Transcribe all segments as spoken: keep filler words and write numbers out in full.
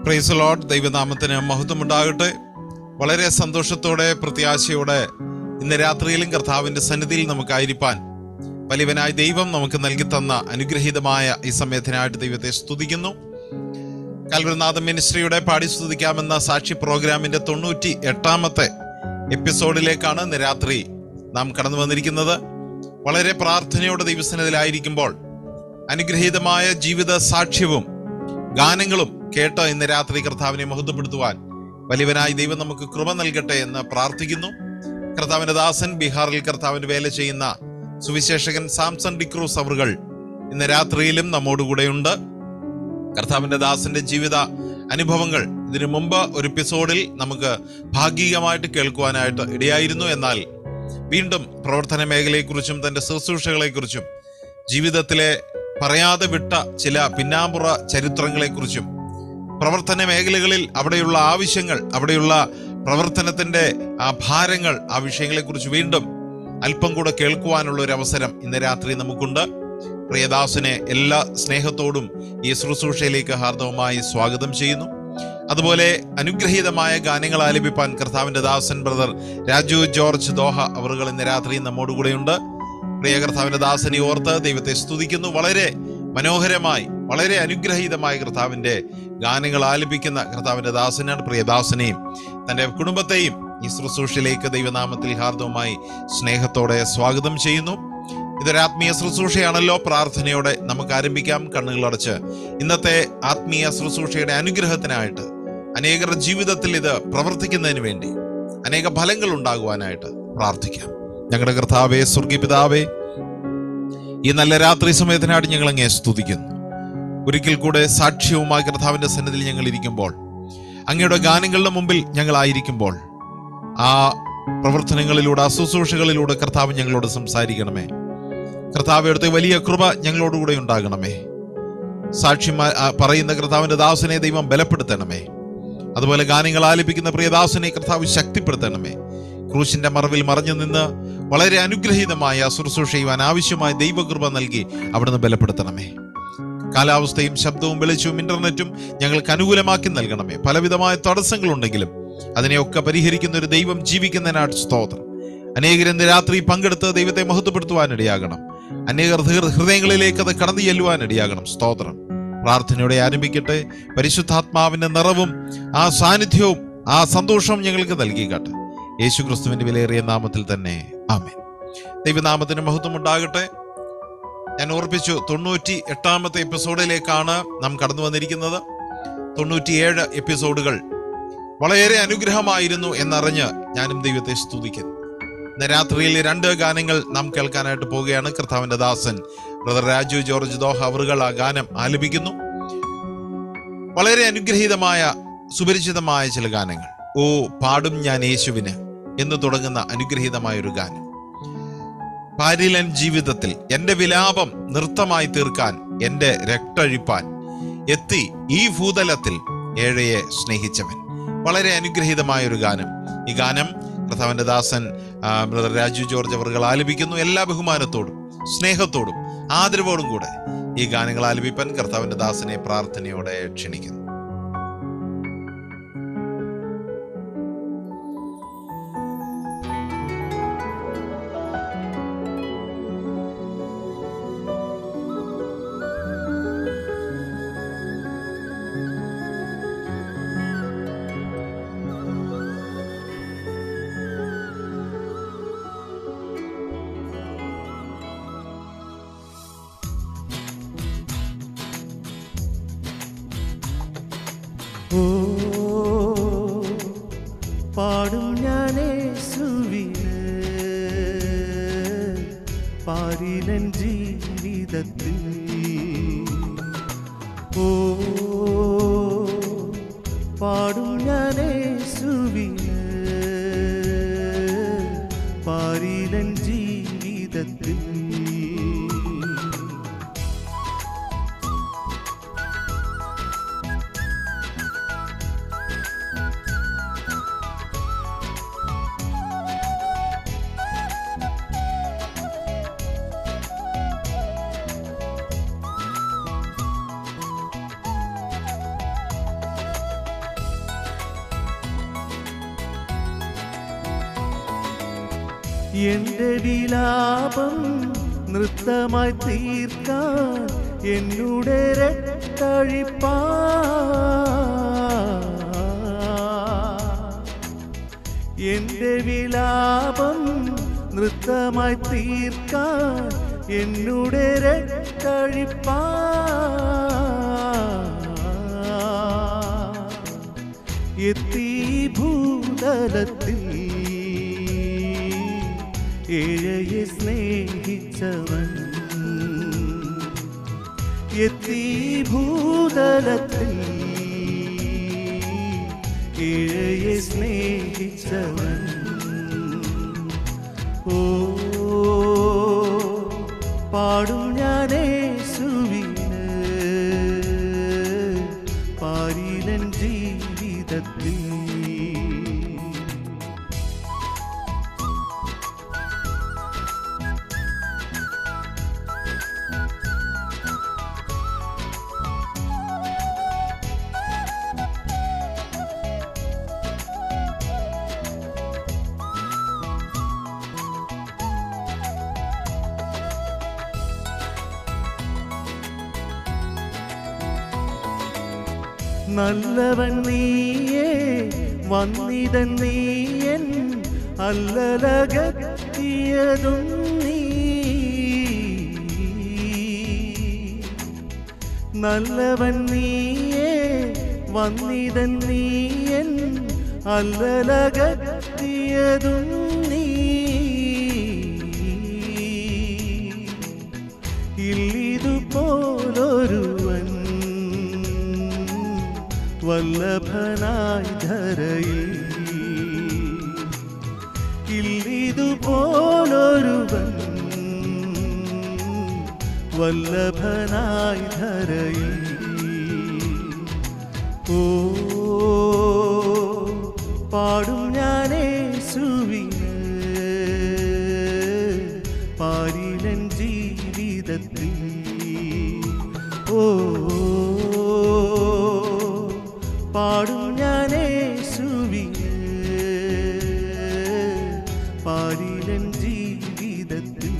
Praise the Lord. ദൈവനാമത്തിന് മഹത്വമുണ്ടാകട്ടെ. വളരെ സന്തോഷത്തോടെ പ്രത്യാശയോടെ ഇന്ന് രാത്രിയിലും കർത്താവിന്റെ സന്നിധിയിൽ നമുക്കായിരിക്കാൻ വലിയവനായ ദൈവം നമുക്ക് നൽകി തന്ന അനുഗ്രഹീതമായ ഈ സമയത്തിനായിട്ട് ദൈവത്തെ സ്തുതിക്കുന്നു. കാൽവരിനാഥ മിനിസ്ട്രിയുടെ പാടി സ്തുതിക്കാമെന്ന സാക്ഷി പ്രോഗ്രാമിന്റെ തൊണ്ണൂറ്റി എട്ടാമത്തെ എപ്പിസോഡിലേക്കാണ് ഇന്ന് രാത്രി നാം കടന്നു വന്നിരിക്കുന്നത്. വളരെ പ്രാർത്ഥനയോടെ ദൈവസന്നിധിയിലായിരിക്കുമ്പോൾ അനുഗ്രഹീതമായ ജീവിത സാക്ഷ്യവും ഗാനങ്ങളും കേട്ട് ഇന്ന് രാത്രി കർത്താവിനെ മഹത്വപ്പെടുത്തുവാൻ വലിയവനായി ദൈവം നമുക്ക് കൃപ നൽകട്ടെ എന്ന് പ്രാർത്ഥിക്കുന്നു. കർത്താവിന്റെ ദാസൻ ബീഹാറിൽ കർത്താവിന്റെ വേല ചെയ്യുന്ന സുവിശേഷകൻ സാംസൺ ഡിക്രൂസ് അവറുകൾ ഇന്ന് രാത്രിയിലും നമ്മോടുകൂടെയുണ്ട്. കർത്താവിന്റെ ദാസന്റെ ജീവിത അനുഭവങ്ങൾ ഇതിനു മുമ്പ് ഒരു എപ്പിസോഡിൽ നമുക്ക് ഭാഗികമായിട്ട് കേൾക്കുവാനായിട്ട് ഇടയായിരുന്നു. എന്നാൽ വീണ്ടും പ്രവർത്തന മേഖലയെക്കുറിച്ചും തന്റെ ശുശ്രൂഷകളെക്കുറിച്ചും ജീവിതത്തിലെ പറയാതെ വിട്ട ചില പിന്നാമ്പുറ ചരിത്രങ്ങളെക്കുറിച്ചും പ്രവർത്തന മേഖലകളിൽ അവിടെയുള്ള ആവശ്യങ്ങൾ, അവിടെയുള്ള പ്രവർത്തനത്തിന്റെ ആ ഭാരങ്ങൾ, ആ വിഷയങ്ങളെക്കുറിച്ച് വീണ്ടും അല്പം കൂടെ കേൾക്കുവാനുള്ള ഒരു അവസരം ഇന്ന് രാത്രി നമുക്കുണ്ട്. പ്രിയദാസനെ എല്ലാ സ്നേഹത്തോടും ഈ ശുശ്രൂഷയിലേക്ക് ഹാർദവമായി സ്വാഗതം ചെയ്യുന്നു. അതുപോലെ അനുഗ്രഹീതമായ ഗാനങ്ങൾ ആലപിപ്പാൻ കർത്താവിന്റെ ദാസൻ ബ്രദർ രാജു ജോർജ് ദോഹ അവറുകൾ ഇന്ന് രാത്രി നമ്മോടുകൂടെയുണ്ട്. പ്രിയ കർത്താവിന്റെ ദാസനെ ഓർത്ത് ദൈവത്തെ സ്തുതിക്കുന്നു. വളരെ മനോഹരമായി, വളരെ അനുഗ്രഹീതമായ കർത്താവിന്റെ ഗാനങ്ങൾ ആലപിക്കുന്ന കർത്താവിന്റെ ദാസനാണ്. പ്രിയദാസനെയും തന്റെ കുടുംബത്തെയും ഈ ശുശ്രൂഷയിലേക്ക് ദൈവനാമത്തിൽ ഹാർദവമായി സ്നേഹത്തോടെ സ്വാഗതം ചെയ്യുന്നു. ഇതൊരു ആത്മീയ ശുശ്രൂഷയാണല്ലോ. പ്രാർത്ഥനയോടെ നമുക്ക് ആരംഭിക്കാം. കണ്ണുകളടച്ച് ഇന്നത്തെ ആത്മീയ ശുശ്രൂഷയുടെ അനുഗ്രഹത്തിനായിട്ട്, അനേകരുടെ ജീവിതത്തിൽ ഇത് പ്രവർത്തിക്കുന്നതിന് വേണ്ടി, അനേക ഫലങ്ങൾ ഉണ്ടാകുവാനായിട്ട് പ്രാർത്ഥിക്കാം. ഞങ്ങളുടെ കർത്താവേ, സ്വർഗീയ പിതാവേ, ഈ നല്ല രാത്രി സമയത്തിനായിട്ട് ഞങ്ങൾ അങ്ങേ സ്തുതിക്കുന്നു. ഒരിക്കൽ കൂടെ സാക്ഷ്യവുമായി കർത്താവിന്റെ സന്നിധിയിൽ ഞങ്ങൾ ഇരിക്കുമ്പോൾ, അങ്ങയുടെ ഗാനങ്ങളുടെ മുമ്പിൽ ഞങ്ങളായിരിക്കുമ്പോൾ, ആ പ്രവർത്തനങ്ങളിലൂടെ, ആ ശുശ്രൂഷകളിലൂടെ കർത്താവ് ഞങ്ങളോട് സംസാരിക്കണമേ. കർത്താവ് എടുത്ത വലിയ കൃപ ഞങ്ങളോടുകൂടെ ഉണ്ടാകണമേ. സാക്ഷി പറയുന്ന കർത്താവിന്റെ ദാസനെ ദൈവം ബലപ്പെടുത്തണമേ. അതുപോലെ ഗാനങ്ങൾ ആലപിക്കുന്ന പ്രിയദാസനെ കർത്താവ് ശക്തിപ്പെടുത്തണമേ. ക്രൂശിന്റെ മറവിൽ മറഞ്ഞു നിന്ന് വളരെ അനുഗ്രഹീതമായ ശുശ്രൂഷ ചെയ്യുവാൻ ആവശ്യമായ ദൈവകൃപ നൽകി അവിടുന്ന് ബലപ്പെടുത്തണമേ. കാലാവസ്ഥയും ശബ്ദവും വെളിച്ചവും ഇന്റർനെറ്റും ഞങ്ങൾക്ക് അനുകൂലമാക്കി നൽകണമേ. പലവിധമായ തടസ്സങ്ങളുണ്ടെങ്കിലും അതിനെയൊക്കെ പരിഹരിക്കുന്ന ഒരു ദൈവം ജീവിക്കുന്നതിനായിട്ട് സ്തോത്രം. അനേകരിന്ന് രാത്രി പങ്കെടുത്ത് ദൈവത്തെ മഹത്വപ്പെടുത്തുവാനിടയാകണം. അനേകർ ഹൃദയങ്ങളിലേക്ക് അത് കടന്നു ചെല്ലുവാനിടയാകണം. സ്തോത്രം. പ്രാർത്ഥനയോടെ ആരംഭിക്കട്ടെ. പരിശുദ്ധാത്മാവിന്റെ നിറവും ആ സാന്നിധ്യവും ആ സന്തോഷവും ഞങ്ങൾക്ക് നൽകിക്കട്ടെ. യേശു ക്രിസ്തുവിന്റെ വിലയേറിയ നാമത്തിൽ തന്നെ ആമേൻ. ദൈവനാമത്തിന് മഹത്വം ഉണ്ടാകട്ടെ. ഞാൻ ഓർപ്പിച്ചു, തൊണ്ണൂറ്റി എട്ടാമത്തെ എപ്പിസോഡിലേക്കാണ് നാം കടന്നു വന്നിരിക്കുന്നത്. തൊണ്ണൂറ്റിയേഴ് എപ്പിസോഡുകൾ വളരെ അനുഗ്രഹമായിരുന്നു എന്നറിഞ്ഞ് ഞാനും ദൈവത്തെ സ്തുതിക്കുന്നു. ഇന്ന് രാത്രിയിൽ രണ്ട് ഗാനങ്ങൾ നാം കേൾക്കാനായിട്ട് പോവുകയാണ്. കർത്താവിന്റെ ദാസൻ ബ്രദർ രാജു ജോർജ് ദോഹ അവറുകൾ ആ ഗാനം ആലപിക്കുന്നു. വളരെ അനുഗ്രഹീതമായ സുപരിചിതമായ ചില ഗാനങ്ങൾ. ഓ പാടും ഞാൻ യേശുവിന് എന്ന് തുടങ്ങുന്ന അനുഗ്രഹീതമായ ഒരു ഗാനം. പാരിലൻ ജീവിതത്തിൽ എന്റെ വിലാപം നൃത്തമായി തീർക്കാൻ, എന്റെ രക്തഴിപ്പാൻ എത്തി ഈ ഭൂതലത്തിൽ ഏഴയെ സ്നേഹിച്ചവൻ. വളരെ അനുഗ്രഹീതമായ ഒരു ഗാനം. ഈ ഗാനം കർത്താവിന്റെ ദാസൻ ബ്രദർ രാജു ജോർജ് അവറുകൾ ആലപിക്കുന്നു. എല്ലാ ബഹുമാനത്തോടും സ്നേഹത്തോടും ആദരവോടും കൂടെ ഈ ഗാനങ്ങൾ ആലപിപ്പാൻ കർത്താവിന്റെ ദാസനെ പ്രാർത്ഥനയോടെ ക്ഷണിക്കുന്നു. ഓ പാടും ഞാൻ യേശുവിന് പാരിലൻ ജീവിതത്തിൽ. ഓ പാടും ഞാൻ യേശുവിന് പാരിലൻ ജീവിതത്തിൽ. എന്റെ വിലാപം നൃത്തമായി തീർക്കാൻ എന്നുടെ രക്തഴിപ്പാ എന്റെ വിലാപം നൃത്തമായി തീർക്കാൻ എന്നുടെ രക്തഴിപ്പാ എത്തി ഭൂതലത്തിൽ ഏഴയെ സ്നേഹിച്ചവൻ എത്തി ഭൂതലത്തിൽ ഏഴയെ സ്നേഹിച്ചവൻ ഓ പാടും ഞാനേശുവിന് പാരിലൻ ജീവിതത്തിൽ നല്ലവൻ നീയേ വന്നിതൻ നീയൻ അല്ലലകത്തിയതും നീ നല്ലവൻ നീയേ വന്നിതൻ നീയൻ അല്ലലകത്തിയതും നീ ഇല്ലിതുപോലൊരുവൻ വല്ലഭനായി ധരയിൽ ഇല്ലിതുപോലൊരുവൻ വല്ലഭനായി ധരയിൽ ഓ പാടും ഞാനേശുവിന് പാരിലൻ ജീവിതത്തിൽ ഓ പാടും ഞാനേശുവിന് പാരിലൻ ജീവിതത്തിൽ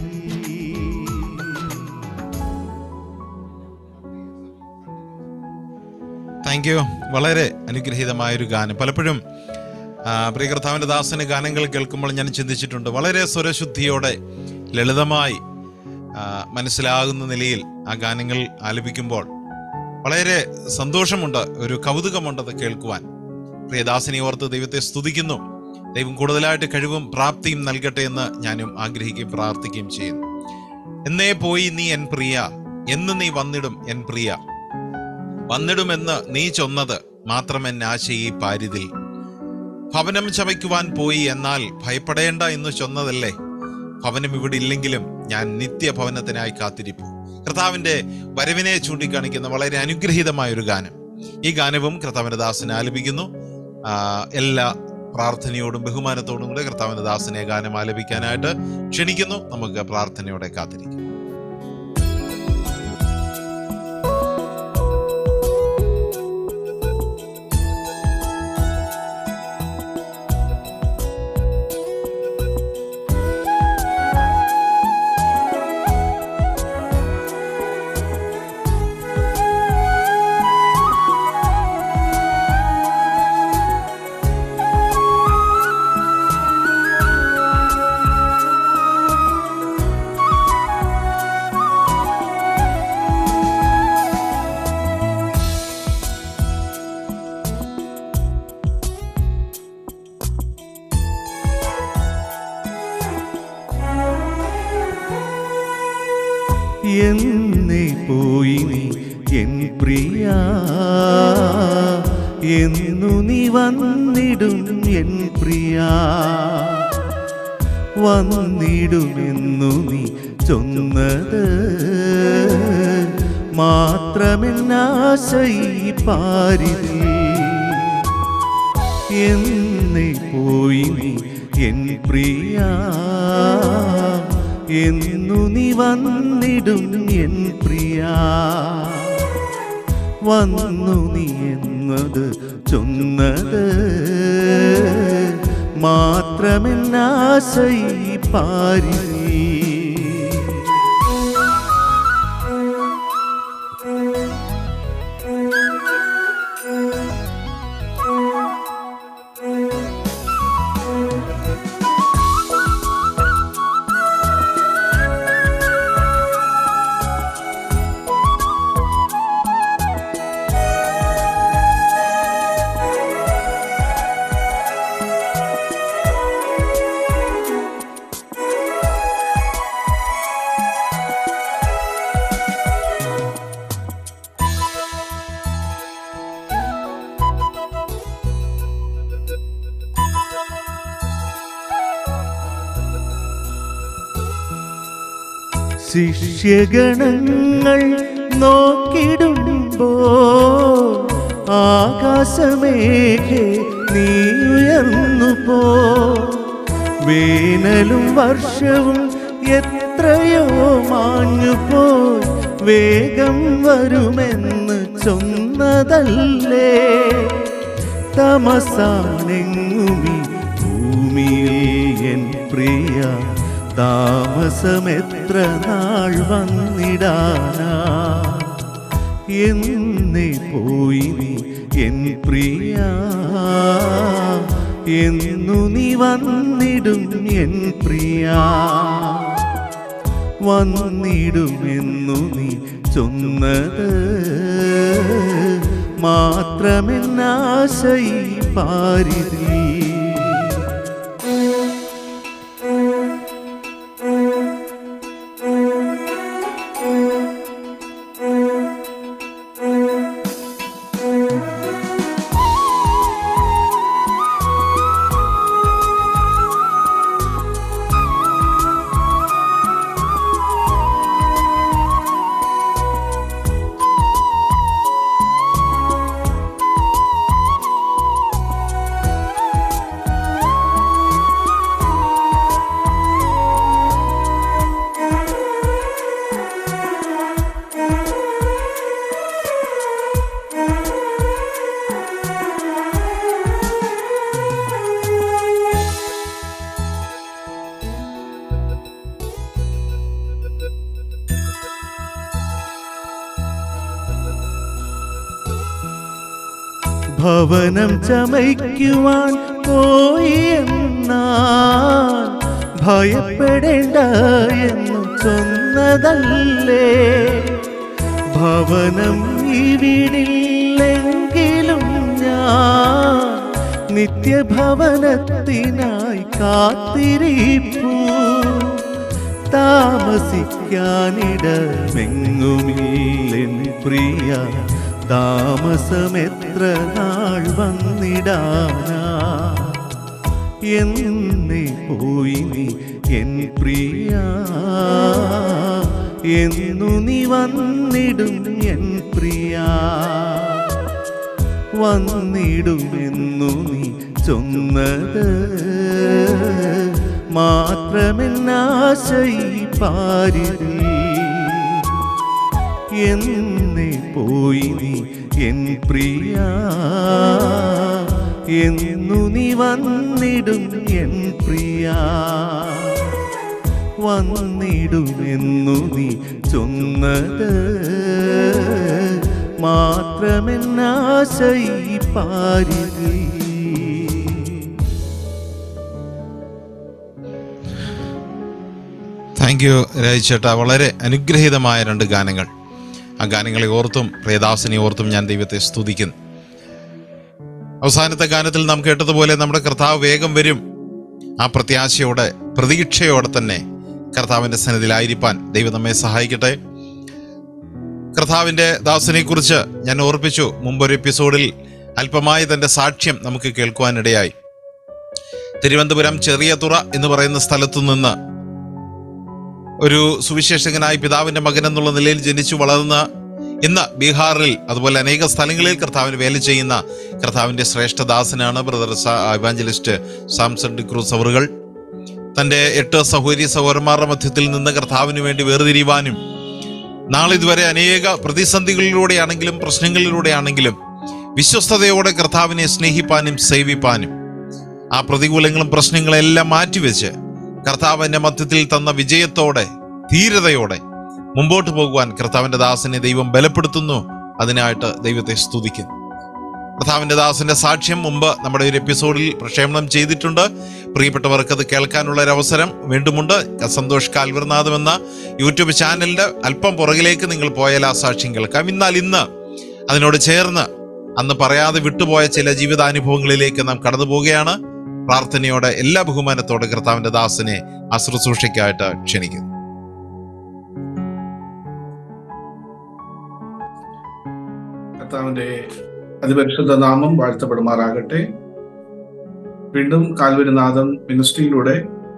താങ്ക് യു. വളരെ അനുഗ്രഹീതമായൊരു ഗാനം. പലപ്പോഴും പ്രിയ കർത്താവിൻ്റെ ദാസന് ഗാനങ്ങൾ കേൾക്കുമ്പോൾ ഞാൻ ചിന്തിച്ചിട്ടുണ്ട്, വളരെ സ്വരശുദ്ധിയോടെ ലളിതമായി മനസ്സിലാകുന്ന നിലയിൽ ആ ഗാനങ്ങൾ ആലപിക്കുമ്പോൾ വളരെ സന്തോഷമുണ്ട്, ഒരു കൗതുകമുണ്ട് അത് കേൾക്കുവാൻ. പ്രിയദാസനെ ഓർത്ത് ദൈവത്തെ സ്തുതിക്കുന്നു. ദൈവം കൂടുതലായിട്ട് കഴിവും പ്രാപ്തിയും നൽകട്ടെ എന്ന് ഞാനും ആഗ്രഹിക്കുകയും പ്രാർത്ഥിക്കുകയും ചെയ്യുന്നു. എന്നേ പോയി നീ എൻ പ്രിയ, എന്ന് നീ വന്നിടും എൻ പ്രിയ, വന്നിടുമെന്ന് നീ ചൊന്നത് മാത്രമെൻ ആശയി പാരിതിൽ. ഭവനം ചവയ്ക്കുവാൻ പോയി, എന്നാൽ ഭയപ്പെടേണ്ട എന്ന് ചൊന്നതല്ലേ. ഭവനം ഇവിടെ ഇല്ലെങ്കിലും ഞാൻ നിത്യഭവനത്തിനായി കാത്തിരിപ്പു. കർത്താവിന്റെ വരവിനെ ചൂണ്ടിക്കാണിക്കുന്ന വളരെ അനുഗ്രഹീതമായ ഒരു ഗാനം. ഈ ഗാനവും കർത്താവിന്റെ ദാസനെ ആലപിക്കുന്നു. എല്ലാ പ്രാർത്ഥനയോടും ബഹുമാനത്തോടും കൂടെ കർത്താവിന്റെ ദാസനെ ഗാനം ആലപിക്കാനായിട്ട് ക്ഷണിക്കുന്നു. നമുക്ക് പ്രാർത്ഥനയോടെ കാത്തിരിക്കാം. എന്നേ പോയി നീ എൻ പ്രിയ, എന്നു നീ വന്നിടും എൻ പ്രിയ, വന്നിടുമെന്നു നീ ചൊന്നത് മാത്രമെന്നാശയി പാരിതിൽ. എന്നേ പോയി നീ എൻ പ്രിയ, എന്നു നീ വന്നിടും എൻ പ്രിയ, വന്നു നീ എന്നത് ചൊന്നത് മാത്രമെന്നാശയി പാരിതി. ശിഷ്യഗണങ്ങൾ നോക്കിടുമ്പോ ആകാശമേഘേ നീ ഉയർന്നു പോ. വേനലും വർഷവും എത്രയോ മാഞ്ഞു പോയി വേഗം വരുമെന്ന് ചൊന്നതല്ലേ. തമസാണെങ്ങുമീ ഭൂമിയിൽ എൻ പ്രിയ, താമസമെത്ര നാൾ വന്നിടാനാ. എന്നേ പോയി നീ എൻ പ്രിയ, എന്നു നീ വന്നിടും എൻ പ്രിയ. വന്നിടുമെന്നു നീ ചൊന്നത് മാത്രമെന്നാശൈ പാരിതി. ഭവനം ചമയ്ക്കുവാൻ പോയി എന്നാൽ ഭയപ്പെടേണ്ട എന്നു ചൊന്നതല്ലേ. ഭവനം ഇവിടില്ലെങ്കിലും ഞാൻ നിത്യഭവനത്തിനായി കാത്തിരിപ്പു. താമസിക്കാനിടമെങ്ങുമില്ലെൻ പ്രിയ, താമസമെത്ര നാൾ വന്നിടാനാ. എന്നേ പോയി നീ എൻ പ്രിയ, എന്നു നീ വന്നിടും എൻ പ്രിയ. വന്നിടുമെന്നു നീ ചൊന്നത് മാത്രമെന്നാശൈ പാരിതി. എന്നേ പോയി നീ എൻ പ്രിയ, എന്നു നീ വന്നിടും എൻ പ്രിയ. വന്നിടുമെന്നു നീ ചൊന്നത് മാത്രമെന്നാശൈ പാരിതി. Thank you രാജേഷേട്ടാ. വളരെ അനുഗ്രഹീതമായ രണ്ട് ഗാനങ്ങൾ. ആ ഗാനങ്ങളെ ഓർത്തും പ്രിയദാസിനെ ഓർത്തും ഞാൻ ദൈവത്തെ സ്തുതിക്കുന്നു. അവസാനത്തെ ഗാനത്തിൽ നാം കേട്ടതുപോലെ നമ്മുടെ കർത്താവ് വേഗം വരും. ആ പ്രത്യാശയോടെ പ്രതീക്ഷയോടെ തന്നെ കർത്താവിൻ്റെ സന്നിധിയിലായിരിക്കാൻ ദൈവം നമ്മെ സഹായിക്കട്ടെ. കർത്താവിൻ്റെ ദാസനെ കുറിച്ച് ഞാൻ ഓർപ്പിച്ചു മുമ്പൊരു എപ്പിസോഡിൽ. അല്പമായി തൻ്റെ സാക്ഷ്യം നമുക്ക് കേൾക്കുവാനിടയായി. തിരുവനന്തപുരം ചെറിയതുറ എന്ന് പറയുന്ന സ്ഥലത്തു നിന്ന് ഒരു സുവിശേഷകനായി പിതാവിൻ്റെ മകൻ എന്നുള്ള നിലയിൽ ജനിച്ചു വളർന്ന ഇന്ന് ബീഹാറിൽ അതുപോലെ അനേക സ്ഥലങ്ങളിൽ കർത്താവിന് വേല ചെയ്യുന്ന കർത്താവിൻ്റെ ശ്രേഷ്ഠദാസനാണ് ബ്രദർ ഇവാഞ്ചലിസ്റ്റ് സാംസൺ ഡിക്രൂസ് അവറുകൾ. തൻ്റെ എട്ട് സഹോദരി സഹോദരന്മാരുടെ മധ്യത്തിൽ നിന്ന് കർത്താവിന് വേണ്ടി വേർതിരിവാനും നാളിതുവരെ അനേക പ്രതിസന്ധികളിലൂടെയാണെങ്കിലും പ്രശ്നങ്ങളിലൂടെയാണെങ്കിലും വിശ്വസ്തയോടെ കർത്താവിനെ സ്നേഹിപ്പാനും സേവിപ്പാനും ആ പ്രതികൂലങ്ങളും പ്രശ്നങ്ങളെല്ലാം മാറ്റിവെച്ച് കർത്താവിന്റെ മധ്യത്തിൽ തന്ന വിജയത്തോടെ, ധീരതയോടെ മുമ്പോട്ട് പോകുവാൻ കർത്താവിന്റെ ദാസനെ ദൈവം ബലപ്പെടുത്തുന്നു. അതിനായിട്ട് ദൈവത്തെ സ്തുതിക്കുന്നു. കർത്താവിന്റെ ദാസന്റെ സാക്ഷ്യം മുമ്പ് നമ്മുടെ ഒരു എപ്പിസോഡിൽ പ്രക്ഷേപണം ചെയ്തിട്ടുണ്ട്. പ്രിയപ്പെട്ടവർക്ക് അത് കേൾക്കാനുള്ള ഒരു അവസരം വീണ്ടുമുണ്ട്. സന്തോഷ് കാൽവർനാഥം എന്ന യൂട്യൂബ് ചാനലിന്റെ അല്പം പുറകിലേക്ക് നിങ്ങൾ പോയാൽ ആ സാക്ഷ്യം കേൾക്കാം. എന്നാൽ ഇന്ന് അതിനോട് ചേർന്ന് അന്ന് പറയാതെ വിട്ടുപോയ ചില ജീവിതാനുഭവങ്ങളിലേക്ക് നാം കടന്നു പോവുകയാണ്. പ്രാർത്ഥനയോടെ എല്ലാ ബഹുമാനത്തോടെ കർത്താവിന്റെ ദാസനെ ആ ശുശ്രൂഷയ്ക്കായിട്ട് ക്ഷണിക്കുന്നു. കർത്താവിന്റെ അതിപരിശുദ്ധ നാമം വാഴ്ത്തപ്പെടുമാറാകട്ടെ. വീണ്ടും കാൽവരിനാഥം മിനിസ്ട്രിയിലൂടെ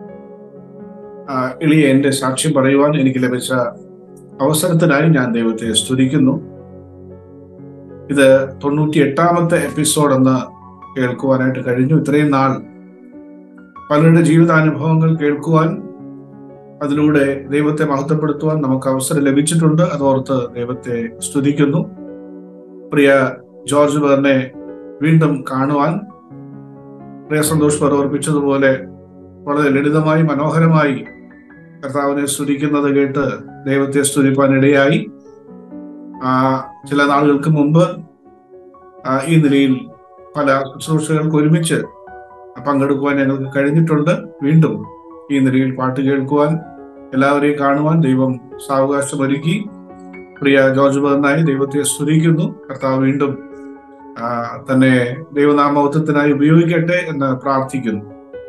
എളിയ എന്റെ സാക്ഷ്യം പറയുവാൻ എനിക്ക് ലഭിച്ച അവസരത്തിനായി ഞാൻ ദൈവത്തെ സ്തുതിക്കുന്നു. ഇത് തൊണ്ണൂറ്റി എട്ടാമത്തെ എപ്പിസോഡെന്ന് കേൾക്കുവാനായിട്ട് കഴിഞ്ഞു. ഇത്രയും നാൾ പലരുടെ ജീവിതാനുഭവങ്ങൾ കേൾക്കുവാൻ, അതിലൂടെ ദൈവത്തെ മഹത്വപ്പെടുത്തുവാൻ നമുക്ക് അവസരം ലഭിച്ചിട്ടുണ്ട്. അതോർത്ത് ദൈവത്തെ സ്തുതിക്കുന്നു. പ്രിയ ജോർജ് ബെറിനെ വീണ്ടും കാണുവാൻ പ്രിയ സന്തോഷ് ബെർ ഓർപ്പിച്ചതുപോലെ വളരെ ലളിതമായി മനോഹരമായി കർത്താവിനെ സ്തുതിക്കുന്നത് കേട്ട് ദൈവത്തെ സ്തുതിപ്പാൻ ഇടയായി. ആ ചില നാളുകൾക്ക് മുമ്പ് ഈ നിലയിൽ പല ശുശ്രൂഷകൾക്ക് ഒരുമിച്ച് പങ്കെടുക്കുവാൻ ഞങ്ങൾക്ക് കഴിഞ്ഞിട്ടുണ്ട്. വീണ്ടും ഈ നിലയിൽ പാട്ട് കേൾക്കുവാൻ, എല്ലാവരെയും കാണുവാൻ ദൈവം സാവകാശം ഒരുക്കി. പ്രിയ ജോർജ് ബെറിനായി ദൈവത്തെ സ്തുതിക്കുന്നു. കർത്താവ് വീണ്ടും തന്നെ ദൈവനാമത്വത്തിനായി ഉപയോഗിക്കട്ടെ എന്ന് പ്രാർത്ഥിക്കുന്നു.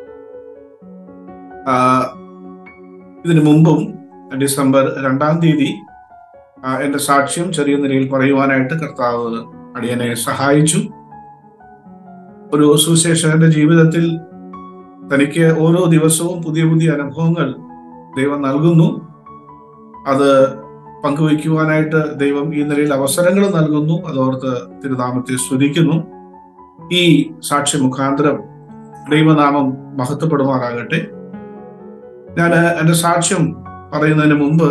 ഇതിനു മുമ്പും ഡിസംബർ രണ്ടാം തീയതി എന്റെ സാക്ഷ്യം ചെറിയ നിലയിൽ പറയുവാനായിട്ട് കർത്താവ് അടിയനെ സഹായിച്ചു. ഒരു സുവിശേഷകന്റെ ജീവിതത്തിൽ തനിക്ക് ഓരോ ദിവസവും പുതിയ പുതിയ അനുഭവങ്ങൾ ദൈവം നൽകുന്നു. അത് പങ്കുവയ്ക്കുവാനായിട്ട് ദൈവം ഈ നിലയിൽ അവസരങ്ങൾ നൽകുന്നു. അതോർത്ത് തിരുനാമത്തെ സ്തുതിക്കുന്നു. ഈ സാക്ഷ്യ മുഖാന്തരം ദൈവനാമം മഹത്വപ്പെടുമാറാകട്ടെ. ഞാൻ എൻ്റെ സാക്ഷ്യം പറയുന്നതിന് മുമ്പ്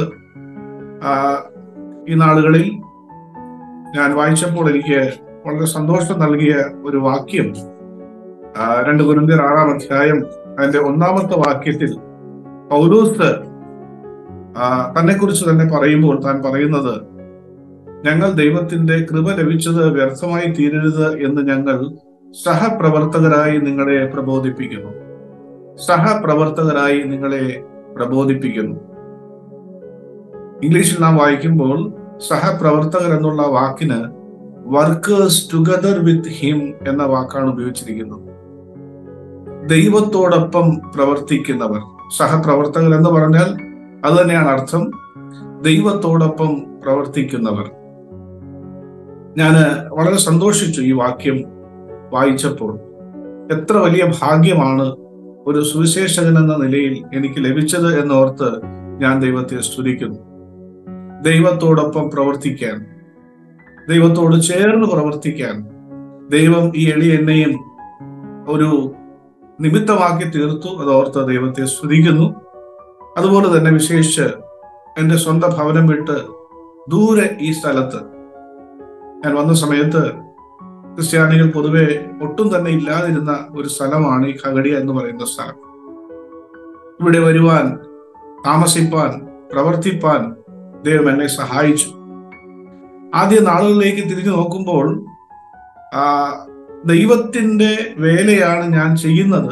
ഈ നാളുകളിൽ ഞാൻ വായിച്ചപ്പോൾ എനിക്ക് വളരെ സന്തോഷം നൽകിയ ഒരു വാക്യം, രണ്ട് കൊരിന്ത്യർ ആറാം അധ്യായം അതിന്റെ ഒന്നാമത്തെ വാക്യത്തിൽ പൗലോസ് തന്നെ കുറിച്ച് തന്നെ പറയുമ്പോൾ താൻ പറയുന്നത്, ഞങ്ങൾ ദൈവത്തിന്റെ കൃപ ലഭിച്ചത് വ്യർത്ഥമായി തീരരുത് എന്ന് ഞങ്ങൾ സഹപ്രവർത്തകരായി നിങ്ങളെ പ്രബോധിപ്പിക്കുന്നു. സഹപ്രവർത്തകരായി നിങ്ങളെ പ്രബോധിപ്പിക്കുന്നു. ഇംഗ്ലീഷിൽ നാം വായിക്കുമ്പോൾ സഹപ്രവർത്തകർ എന്നുള്ള വാക്കിന് വർക്കേഴ്സ് ടുഗദർ വിത്ത് ഹിം എന്ന വാക്കാണ് ഉപയോഗിച്ചിരിക്കുന്നത്. ദൈവത്തോടൊപ്പം പ്രവർത്തിക്കുന്നവർ. സഹപ്രവർത്തകർ എന്ന് പറഞ്ഞാൽ അത് തന്നെയാണ് അർത്ഥം, ദൈവത്തോടൊപ്പം പ്രവർത്തിക്കുന്നവർ. ഞാൻ വളരെ സന്തോഷിച്ചു ഈ വാക്യം വായിച്ചപ്പോൾ. എത്ര വലിയ ഭാഗ്യമാണ് ഒരു സുവിശേഷകൻ എന്ന നിലയിൽ എനിക്ക് ലഭിച്ചത് എന്നോർത്ത് ഞാൻ ദൈവത്തെ സ്തുതിക്കുന്നു. ദൈവത്തോടൊപ്പം പ്രവർത്തിക്കാൻ, ദൈവത്തോട് ചേർന്ന് പ്രവർത്തിക്കാൻ ദൈവം ഈ എളിയ എന്നെയും ഒരു നിമിത്തമാക്കി തീർത്തു. അതോർത്ത് ദൈവത്തെ സ്തുതിക്കുന്നു. അതുപോലെ തന്നെ വിശേഷിച്ച് എൻ്റെ സ്വന്തം ഭവനം വിട്ട് ദൂരെ ഈ സ്ഥലത്ത് ഞാൻ വന്ന സമയത്ത് ക്രിസ്ത്യാനികൾ പൊതുവെ ഒട്ടും തന്നെ ഇല്ലാതിരുന്ന ഒരു സ്ഥലമാണ് ഈ ഖഗടിയ എന്ന് പറയുന്ന സ്ഥലം. ഇവിടെ വരുവാൻ, താമസിപ്പാൻ, പ്രവർത്തിപ്പാൻ ദൈവം എന്നെ സഹായിച്ചു. ആദ്യ നാളുകളിലേക്ക് തിരിഞ്ഞു നോക്കുമ്പോൾ ആ ദൈവത്തിന്റെ വേലയാണ് ഞാൻ ചെയ്യുന്നത്,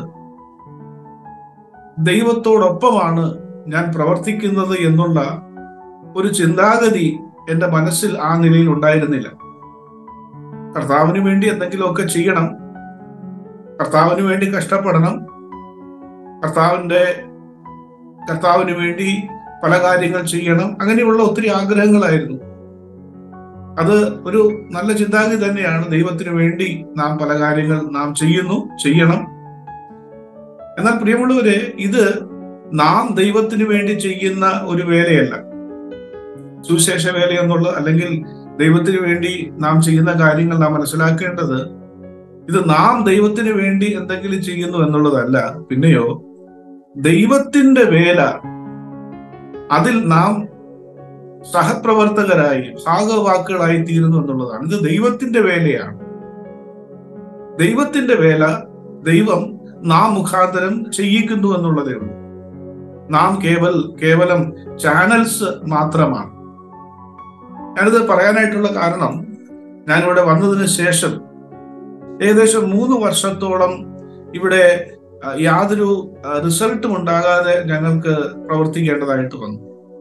ദൈവത്തോടൊപ്പമാണ് ഞാൻ പ്രവർത്തിക്കുന്നത് എന്നുള്ള ഒരു ചിന്താഗതി എൻ്റെ മനസ്സിൽ ആ നിലയിൽ ഉണ്ടായിരുന്നില്ല. കർത്താവിന് വേണ്ടി എന്തെങ്കിലുമൊക്കെ ചെയ്യണം, കർത്താവിന് വേണ്ടി കഷ്ടപ്പെടണം, കർത്താവിൻ്റെ കർത്താവിന് വേണ്ടി പല കാര്യങ്ങൾ ചെയ്യണം, അങ്ങനെയുള്ള ഒത്തിരി ആഗ്രഹങ്ങളായിരുന്നു. അത് ഒരു നല്ല ചിന്താഗതി തന്നെയാണ്. ദൈവത്തിന് വേണ്ടി നാം പല കാര്യങ്ങൾ നാം ചെയ്യുന്നു, ചെയ്യണം. എന്നാൽ പ്രിയമുള്ളവരെ, ഇത് നാം ദൈവത്തിന് വേണ്ടി ചെയ്യുന്ന ഒരു വേലയല്ല. സുവിശേഷ വേല എന്നുള്ള, അല്ലെങ്കിൽ ദൈവത്തിന് വേണ്ടി നാം ചെയ്യുന്ന കാര്യങ്ങൾ നാം മനസ്സിലാക്കേണ്ടത്, ഇത് നാം ദൈവത്തിന് വേണ്ടി എന്തെങ്കിലും ചെയ്യുന്നു എന്നുള്ളതല്ല. പിന്നെയോ ദൈവത്തിന്റെ വേല, അതിൽ നാം സഹപ്രവർത്തകരായി ഭാഗവാക്കുകളായി തീരുന്നു എന്നുള്ളതാണ്. ഇത് ദൈവത്തിന്റെ വേലയാണ്. ദൈവത്തിന്റെ വേല ദൈവം നാം മുഖാന്തരം ചെയ്യിക്കുന്നു എന്നുള്ളതേ ഉള്ളൂ. നാം കേവൽ കേവലം ചാനൽസ് മാത്രമാണ്. ഞാനിത് പറയാനായിട്ടുള്ള കാരണം, ഞാനിവിടെ വന്നതിന് ശേഷം ഏകദേശം മൂന്ന് വർഷത്തോളം ഇവിടെ യാതൊരു റിസൾട്ടും ഉണ്ടാകാതെ ഞങ്ങൾക്ക് പ്രവർത്തിക്കേണ്ടതായിട്ട് വന്നു.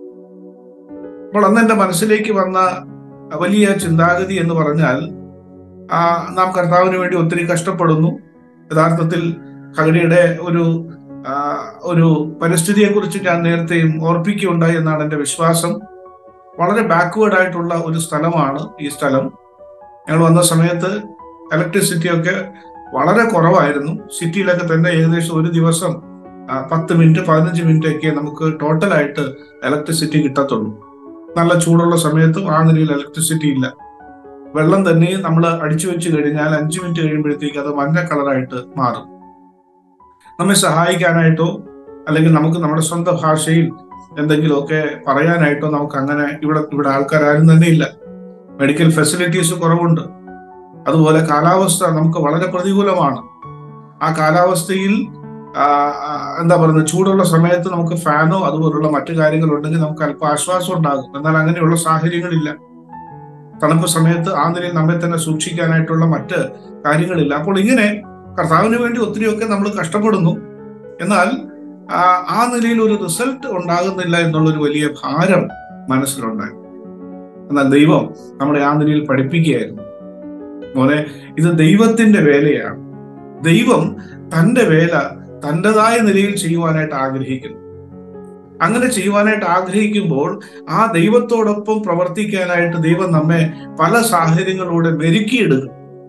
അപ്പോൾ അന്ന് എൻ്റെ മനസ്സിലേക്ക് വന്ന വലിയ ചിന്താഗതി എന്ന് പറഞ്ഞാൽ, ആ നാം കർത്താവിന് വേണ്ടി ഒത്തിരി കഷ്ടപ്പെടുന്നു. യഥാർത്ഥത്തിൽ ഖഗടിയുടെ ഒരു ഒരു പരിസ്ഥിതിയെ കുറിച്ച് ഞാൻ നേരത്തെയും ഓർപ്പിക്കുകയുണ്ടായി എന്നാണ് എൻ്റെ വിശ്വാസം. വളരെ ബാക്ക്വേർഡ് ആയിട്ടുള്ള ഒരു സ്ഥലമാണ് ഈ സ്ഥലം. ഞങ്ങൾ വന്ന സമയത്ത് ഇലക്ട്രിസിറ്റി ഒക്കെ വളരെ കുറവായിരുന്നു. സിറ്റിയിലൊക്കെ തന്നെ ഏകദേശം ഒരു ദിവസം പത്ത് മിനിറ്റ് പതിനഞ്ച് മിനിറ്റ് ഒക്കെ നമുക്ക് ടോട്ടലായിട്ട് ഇലക്ട്രിസിറ്റി കിട്ടത്തുള്ളൂ. നല്ല ചൂടുള്ള സമയത്തും ആ നിലയിൽ ഇലക്ട്രിസിറ്റി ഇല്ല. വെള്ളം തന്നെ നമ്മൾ അടിച്ചു വെച്ച് കഴിഞ്ഞാൽ അഞ്ചു മിനിറ്റ് കഴിയുമ്പോഴത്തേക്ക് അത് മഞ്ഞ കളറായിട്ട് മാറും. നമ്മെ സഹായിക്കാനായിട്ടോ അല്ലെങ്കിൽ നമുക്ക് നമ്മുടെ സ്വന്തം ഭാഷയിൽ എന്തെങ്കിലുമൊക്കെ പറയാനായിട്ടോ നമുക്ക് അങ്ങനെ ഇവിടെ ഇവിടെ ആൾക്കാരും തന്നെ ഇല്ല. മെഡിക്കൽ ഫെസിലിറ്റീസ് കുറവുണ്ട്. അതുപോലെ കാലാവസ്ഥ നമുക്ക് വളരെ പ്രതികൂലമാണ്. ആ കാലാവസ്ഥയിൽ എന്താ പറയുന്നത്, ചൂടുള്ള സമയത്ത് നമുക്ക് ഫാനോ അതുപോലുള്ള മറ്റു കാര്യങ്ങളുണ്ടെങ്കിൽ നമുക്ക് അല്പം ആശ്വാസം ഉണ്ടാകും. എന്നാൽ അങ്ങനെയുള്ള സാഹചര്യങ്ങളില്ല. തണുപ്പ് സമയത്ത് ആ നിലയിൽ നമ്മെ തന്നെ സൂക്ഷിക്കാനായിട്ടുള്ള മറ്റ് കാര്യങ്ങളില്ല. അപ്പോൾ ഇങ്ങനെ കർത്താവിന് വേണ്ടി ഒത്തിരിയൊക്കെ നമ്മൾ കഷ്ടപ്പെടുന്നു. എന്നാൽ ആ നിലയിൽ ഒരു റിസൾട്ട് ഉണ്ടാകുന്നില്ല എന്നുള്ളൊരു വലിയ ഭാരം മനസ്സിലുണ്ടായി. എന്നാൽ ദൈവം നമ്മളെ ആ നിലയിൽ പഠിപ്പിക്കുകയായിരുന്നു. മോനെ, ഇത് ദൈവത്തിന്റെ വേലയാണ്. ദൈവം തന്റെ വേല തൻ്റെതായ നിലയിൽ ചെയ്യുവാനായിട്ട് ആഗ്രഹിക്കുന്നു. അങ്ങനെ ചെയ്യുവാനായിട്ട് ആഗ്രഹിക്കുമ്പോൾ ആ ദൈവത്തോടൊപ്പം പ്രവർത്തിക്കാനായിട്ട് ദൈവം നമ്മെ പല സാഹചര്യങ്ങളിലൂടെ മെരുക്കിയെടുക്കും.